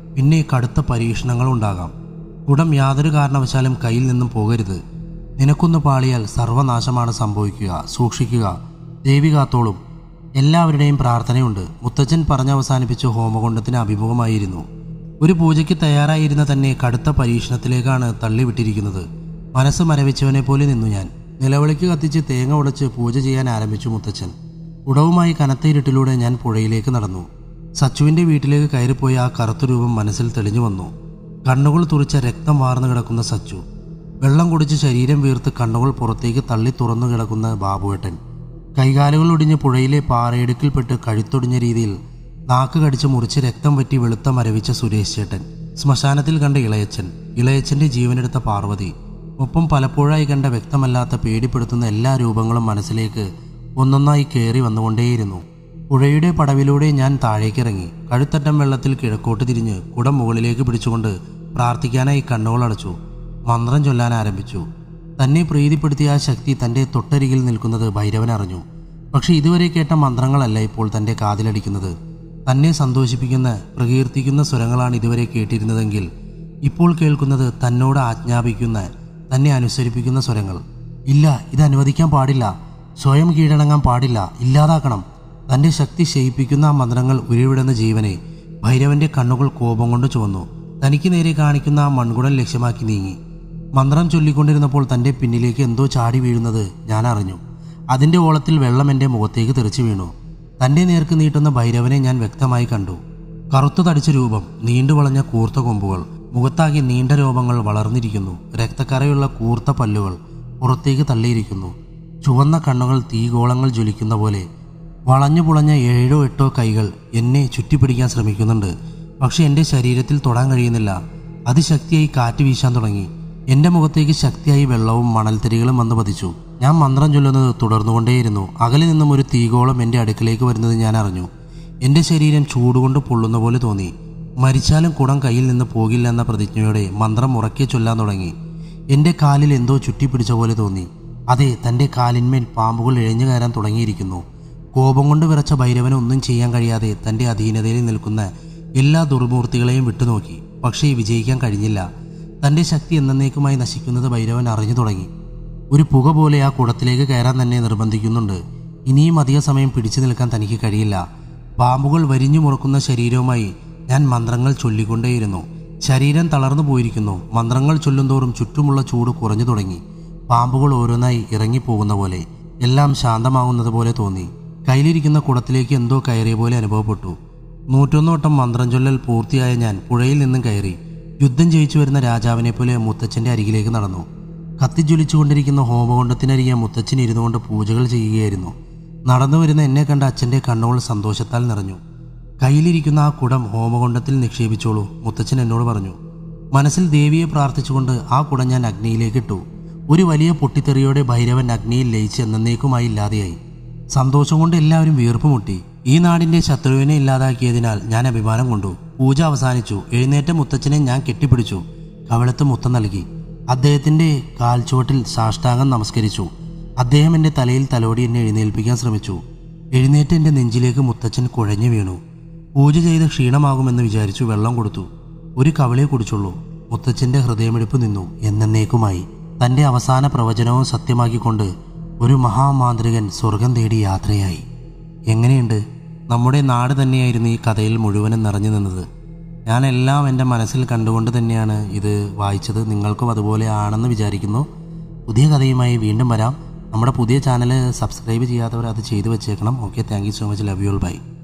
Speaker 1: പിന്നെ കടുത്ത പരീക്ഷണങ്ങളുണ്ടാകാം. കുടം യാതൊരു കാരണവശാലും കയ്യിൽ നിന്നും പോകരുത്. നിനക്കൊന്ന് പാളിയാൽ സർവനാശമാണ് സംഭവിക്കുക. സൂക്ഷിക്കുക. ദേവി കാത്തോളും. എല്ലാവരുടെയും പ്രാർത്ഥനയുണ്ട്. മുത്തച്ഛൻ പറഞ്ഞവസാനിപ്പിച്ച് ഹോമകുണ്ടത്തിന് അഭിമുഖമായിരുന്നു. ഒരു പൂജയ്ക്ക് തയ്യാറായിരുന്ന തന്നെ കടുത്ത പരീക്ഷണത്തിലേക്കാണ് തള്ളിവിട്ടിരിക്കുന്നത്. മനസ്സ് മരവിച്ചവനെ പോലെ നിന്നു ഞാൻ. നിലവിളിക്ക് കത്തിച്ച് തേങ്ങ ഉടച്ച് പൂജ ചെയ്യാൻ ആരംഭിച്ചു മുത്തച്ഛൻ. ഉടവുമായി കനത്ത ഇരുട്ടിലൂടെ ഞാൻ പുഴയിലേക്ക് നടന്നു. സച്ചുവിൻ്റെ വീട്ടിലേക്ക് കയറിപ്പോയ ആ കറുത്ത രൂപം മനസ്സിൽ തെളിഞ്ഞു വന്നു. കണ്ണുകൾ തുറിച്ച രക്തം വാർന്നു കിടക്കുന്ന സച്ചു, വെള്ളം കുടിച്ച് ശരീരം വീർത്ത് കണ്ണുകൾ പുറത്തേക്ക് തള്ളി തുറന്നു കിടക്കുന്ന ബാബുവേട്ടൻ, കൈകാലുകൾ ഒടിഞ്ഞ് പുഴയിലെ പാറയിടുക്കിൽപ്പെട്ട് കഴുത്തൊടിഞ്ഞ രീതിയിൽ നാക്ക് കടിച്ച് മുറിച്ച് രക്തം വറ്റി വെളുത്ത മരവിച്ച സുരേഷ് ചേട്ടൻ, ശ്മശാനത്തിൽ കണ്ട ഇളയച്ചൻ, ഇളയച്ചൻ്റെ ജീവനെടുത്ത പാർവതി, ഒപ്പം പലപ്പോഴായി കണ്ട വ്യക്തമല്ലാത്ത പേടിപ്പെടുത്തുന്ന എല്ലാ രൂപങ്ങളും മനസ്സിലേക്ക് ഒന്നൊന്നായി കയറി വന്നുകൊണ്ടേയിരുന്നു. പുഴയുടെ പടവിലൂടെ ഞാൻ താഴേക്കിറങ്ങി. കഴുത്തറ്റം വെള്ളത്തിൽ കിഴക്കോട്ട് തിരിഞ്ഞ് കുടം മുകളിലേക്ക് പിടിച്ചുകൊണ്ട് പ്രാർത്ഥിക്കാനായി കണ്ണുകൾ അടച്ചു. മന്ത്രം ചൊല്ലാൻ ആരംഭിച്ചു. തന്നെ പ്രീതിപ്പെടുത്തിയ ആ ശക്തി തൻ്റെ തൊട്ടരികിൽ നിൽക്കുന്നത് ഭൈരവൻ അറിഞ്ഞു. പക്ഷെ ഇതുവരെ കേട്ട മന്ത്രങ്ങളല്ല ഇപ്പോൾ തൻ്റെ കാതിലടിക്കുന്നത്. തന്നെ സന്തോഷിപ്പിക്കുന്ന പ്രകീർത്തിക്കുന്ന സ്വരങ്ങളാണ് ഇതുവരെ കേട്ടിരുന്നതെങ്കിൽ ഇപ്പോൾ കേൾക്കുന്നത് തന്നോട് ആജ്ഞാപിക്കുന്ന, തന്നെ അനുസരിപ്പിക്കുന്ന സ്വരങ്ങൾ. ഇല്ല, ഇത് അനുവദിക്കാൻ പാടില്ല. സ്വയം കീഴടങ്ങാൻ പാടില്ല. ഇല്ലാതാക്കണം. തൻ്റെ ശക്തി ക്ഷയിപ്പിക്കുന്ന ആ മന്ത്രങ്ങൾ ഉരുവിടുന്ന ജീവനെ ഭൈരവൻ്റെ കണ്ണുകൾ കോപം കൊണ്ട് ചുവന്നു. തനിക്ക് നേരെ കാണിക്കുന്ന ആ മൺകുടം ലക്ഷ്യമാക്കി നീങ്ങി. മന്ത്രം ചൊല്ലിക്കൊണ്ടിരുന്നപ്പോൾ തൻ്റെ പിന്നിലേക്ക് എന്തോ ചാടി വീഴുന്നത് ഞാൻ അറിഞ്ഞു. അതിൻ്റെ ഓളത്തിൽ വെള്ളം എൻ്റെ മുഖത്തേക്ക് തെറിച്ചു വീണു. തൻ്റെ നേർക്ക് നീട്ടുന്ന ഭൈരവനെ ഞാൻ വ്യക്തമായി കണ്ടു. കറുത്തു തടിച്ച രൂപം, നീണ്ടു വളഞ്ഞ കൂർത്ത കൊമ്പുകൾ, മുഖത്താകെ നീണ്ട രോമങ്ങൾ വളർന്നിരിക്കുന്നു. രക്തക്കറയുള്ള കൂർത്ത പല്ലുകൾ പുറത്തേക്ക് തള്ളിയിരിക്കുന്നു. ചുവന്ന കണ്ണുകൾ തീഗോളങ്ങൾ ജ്വലിക്കുന്ന പോലെ. വളഞ്ഞു പുളഞ്ഞ ഏഴോ എട്ടോ കൈകൾ എന്നെ ചുറ്റിപ്പിടിക്കാൻ ശ്രമിക്കുന്നുണ്ട്. പക്ഷെ എൻ്റെ ശരീരത്തിൽ തൊടാൻ കഴിയുന്നില്ല. അതിശക്തിയായി കാറ്റ് വീശാൻ തുടങ്ങി. എൻ്റെ മുഖത്തേക്ക് ശക്തിയായി വെള്ളവും മണൽത്തരികളും വന്ന് പതിച്ചു. ഞാൻ മന്ത്രം ചൊല്ലുന്നത് തുടർന്നുകൊണ്ടേയിരുന്നു. അകലെ നിന്നും ഒരു തീഗോളം എൻ്റെ അടുക്കിലേക്ക് വരുന്നത് ഞാൻ അറിഞ്ഞു. എൻ്റെ ശരീരം ചൂടുകൊണ്ട് പൊള്ളുന്ന പോലെ തോന്നി. മരിച്ചാലും കുടം കയ്യിൽ നിന്ന് പോകില്ല എന്ന പ്രതിജ്ഞയോടെ മന്ത്രം ഉറക്കെ ചൊല്ലാൻ തുടങ്ങി. എൻ്റെ കാലിൽ എന്തോ ചുറ്റിപ്പിടിച്ച പോലെ തോന്നി. അതെ, തൻ്റെ കാലിന്മേൽ പാമ്പുകൾ ഇഴഞ്ഞു കയറാൻ തുടങ്ങിയിരിക്കുന്നു. കോപം കൊണ്ട് വിറച്ച ഭൈരവന് ഒന്നും ചെയ്യാൻ കഴിയാതെ തൻ്റെ അധീനതയിൽ നിൽക്കുന്ന എല്ലാ ദുർമൂർത്തികളെയും വിട്ടുനോക്കി. പക്ഷേ വിജയിക്കാൻ കഴിഞ്ഞില്ല. തൻ്റെ ശക്തി എന്നേക്കുമായി നശിക്കുന്നത് ഭൈരവൻ അറിഞ്ഞു തുടങ്ങി. ഒരു പുക പോലെ ആ കുടത്തിലേക്ക് കയറാൻ തന്നെ നിർബന്ധിക്കുന്നുണ്ട്. ഇനിയും അധിക സമയം പിടിച്ചു നിൽക്കാൻ തനിക്ക് കഴിയില്ല. പാമ്പുകൾ വരിഞ്ഞു മുറുക്കുന്ന ശരീരവുമായി ഞാൻ മന്ത്രങ്ങൾ ചൊല്ലിക്കൊണ്ടേയിരുന്നു. ശരീരം തളർന്നു പോയിരിക്കുന്നു. മന്ത്രങ്ങൾ ചൊല്ലുന്തോറും ചുറ്റുമുള്ള ചൂട് കുറഞ്ഞു തുടങ്ങി. പാമ്പുകൾ ഓരോന്നായി ഇറങ്ങിപ്പോകുന്ന പോലെ, എല്ലാം ശാന്തമാകുന്നത് പോലെ തോന്നി. കയ്യിലിരിക്കുന്ന കുടത്തിലേക്ക് എന്തോ കയറിയ പോലെ അനുഭവപ്പെട്ടു. നൂറ്റൊന്നോട്ടം മന്ത്രം ചൊല്ലൽ പൂർത്തിയായ ഞാൻ പുഴയിൽ നിന്നും കയറി. യുദ്ധം ജയിച്ചു വരുന്ന രാജാവിനെ പോലെ മുത്തച്ഛൻ്റെ അരികിലേക്ക് നടന്നു. കത്തിജ്വലിച്ചുകൊണ്ടിരിക്കുന്ന ഹോമകുണ്ടത്തിനരികെ മുത്തച്ഛൻ ഇരുന്നുകൊണ്ട് പൂജകൾ ചെയ്യുകയായിരുന്നു. നടന്നു വരുന്ന എന്നെ കണ്ട അച്ഛൻ്റെ കണ്ണുകൾ സന്തോഷത്താൽ നിറഞ്ഞു. കയ്യിലിരിക്കുന്ന ആ കുടം ഹോമകുണ്ടത്തിൽ നിക്ഷേപിച്ചോളൂ, മുത്തച്ഛൻ എന്നോട് പറഞ്ഞു. മനസ്സിൽ ദേവിയെ പ്രാർത്ഥിച്ചുകൊണ്ട് ആ കുടം ഞാൻ അഗ്നിയിലേക്ക് ഇട്ടു. ഒരു വലിയ പൊട്ടിത്തെറിയോടെ ഭൈരവൻ അഗ്നിയിൽ ലയിച്ച് എന്നേക്കുമായി ഇല്ലാതെയായി. സന്തോഷം കൊണ്ട് എല്ലാവരും വീർപ്പുമുട്ടി. ഈ നാടിൻ്റെ ശത്രുവിനെ ഇല്ലാതാക്കിയതിനാൽ ഞാൻ അഭിമാനം കൊണ്ടു. പൂജ അവസാനിച്ചു. എഴുന്നേറ്റ മുത്തച്ഛനെ ഞാൻ കെട്ടിപ്പിടിച്ചു. കവിളത്ത് മുത്തം നൽകി. അദ്ദേഹത്തിൻ്റെ കാൽച്ചുവട്ടിൽ സാഷ്ടാംഗം നമസ്കരിച്ചു. അദ്ദേഹം എൻ്റെ തലയിൽ തലോടി എന്നെ എഴുന്നേൽപ്പിക്കാൻ ശ്രമിച്ചു. എഴുന്നേറ്റ് എൻ്റെ നെഞ്ചിലേക്ക് മുത്തച്ഛൻ കുഴഞ്ഞു വീണു. പൂജ ചെയ്ത് ക്ഷീണമാകുമെന്ന് വിചാരിച്ചു വെള്ളം കൊടുത്തു. ഒരു കവിളേ കുടിച്ചുള്ളൂ. മുത്തച്ഛൻ്റെ ഹൃദയമിടിപ്പ് നിന്നു എന്നേക്കുമായി. തൻ്റെ അവസാന പ്രവചനവും സത്യമാക്കിക്കൊണ്ട് ഒരു മഹാമാന്ത്രികൻ സ്വർഗം തേടി യാത്രയായി. എങ്ങനെയുണ്ട്? നമ്മുടെ നാട് തന്നെയായിരുന്നു ഈ കഥയിൽ മുഴുവനും നിറഞ്ഞു നിന്നത്. ഞാനെല്ലാം എൻ്റെ മനസ്സിൽ കണ്ടുകൊണ്ട് തന്നെയാണ് ഇത് വായിച്ചത്. നിങ്ങൾക്കും അതുപോലെ ആണെന്ന് വിചാരിക്കുന്നു. പുതിയ കഥയുമായി വീണ്ടും വരാം. നമ്മുടെ പുതിയ ചാനൽ സബ്സ്ക്രൈബ് ചെയ്യാത്തവർ അത് ചെയ്തു വെച്ചേക്കണം. Okay, thank you so much. Love you all. By.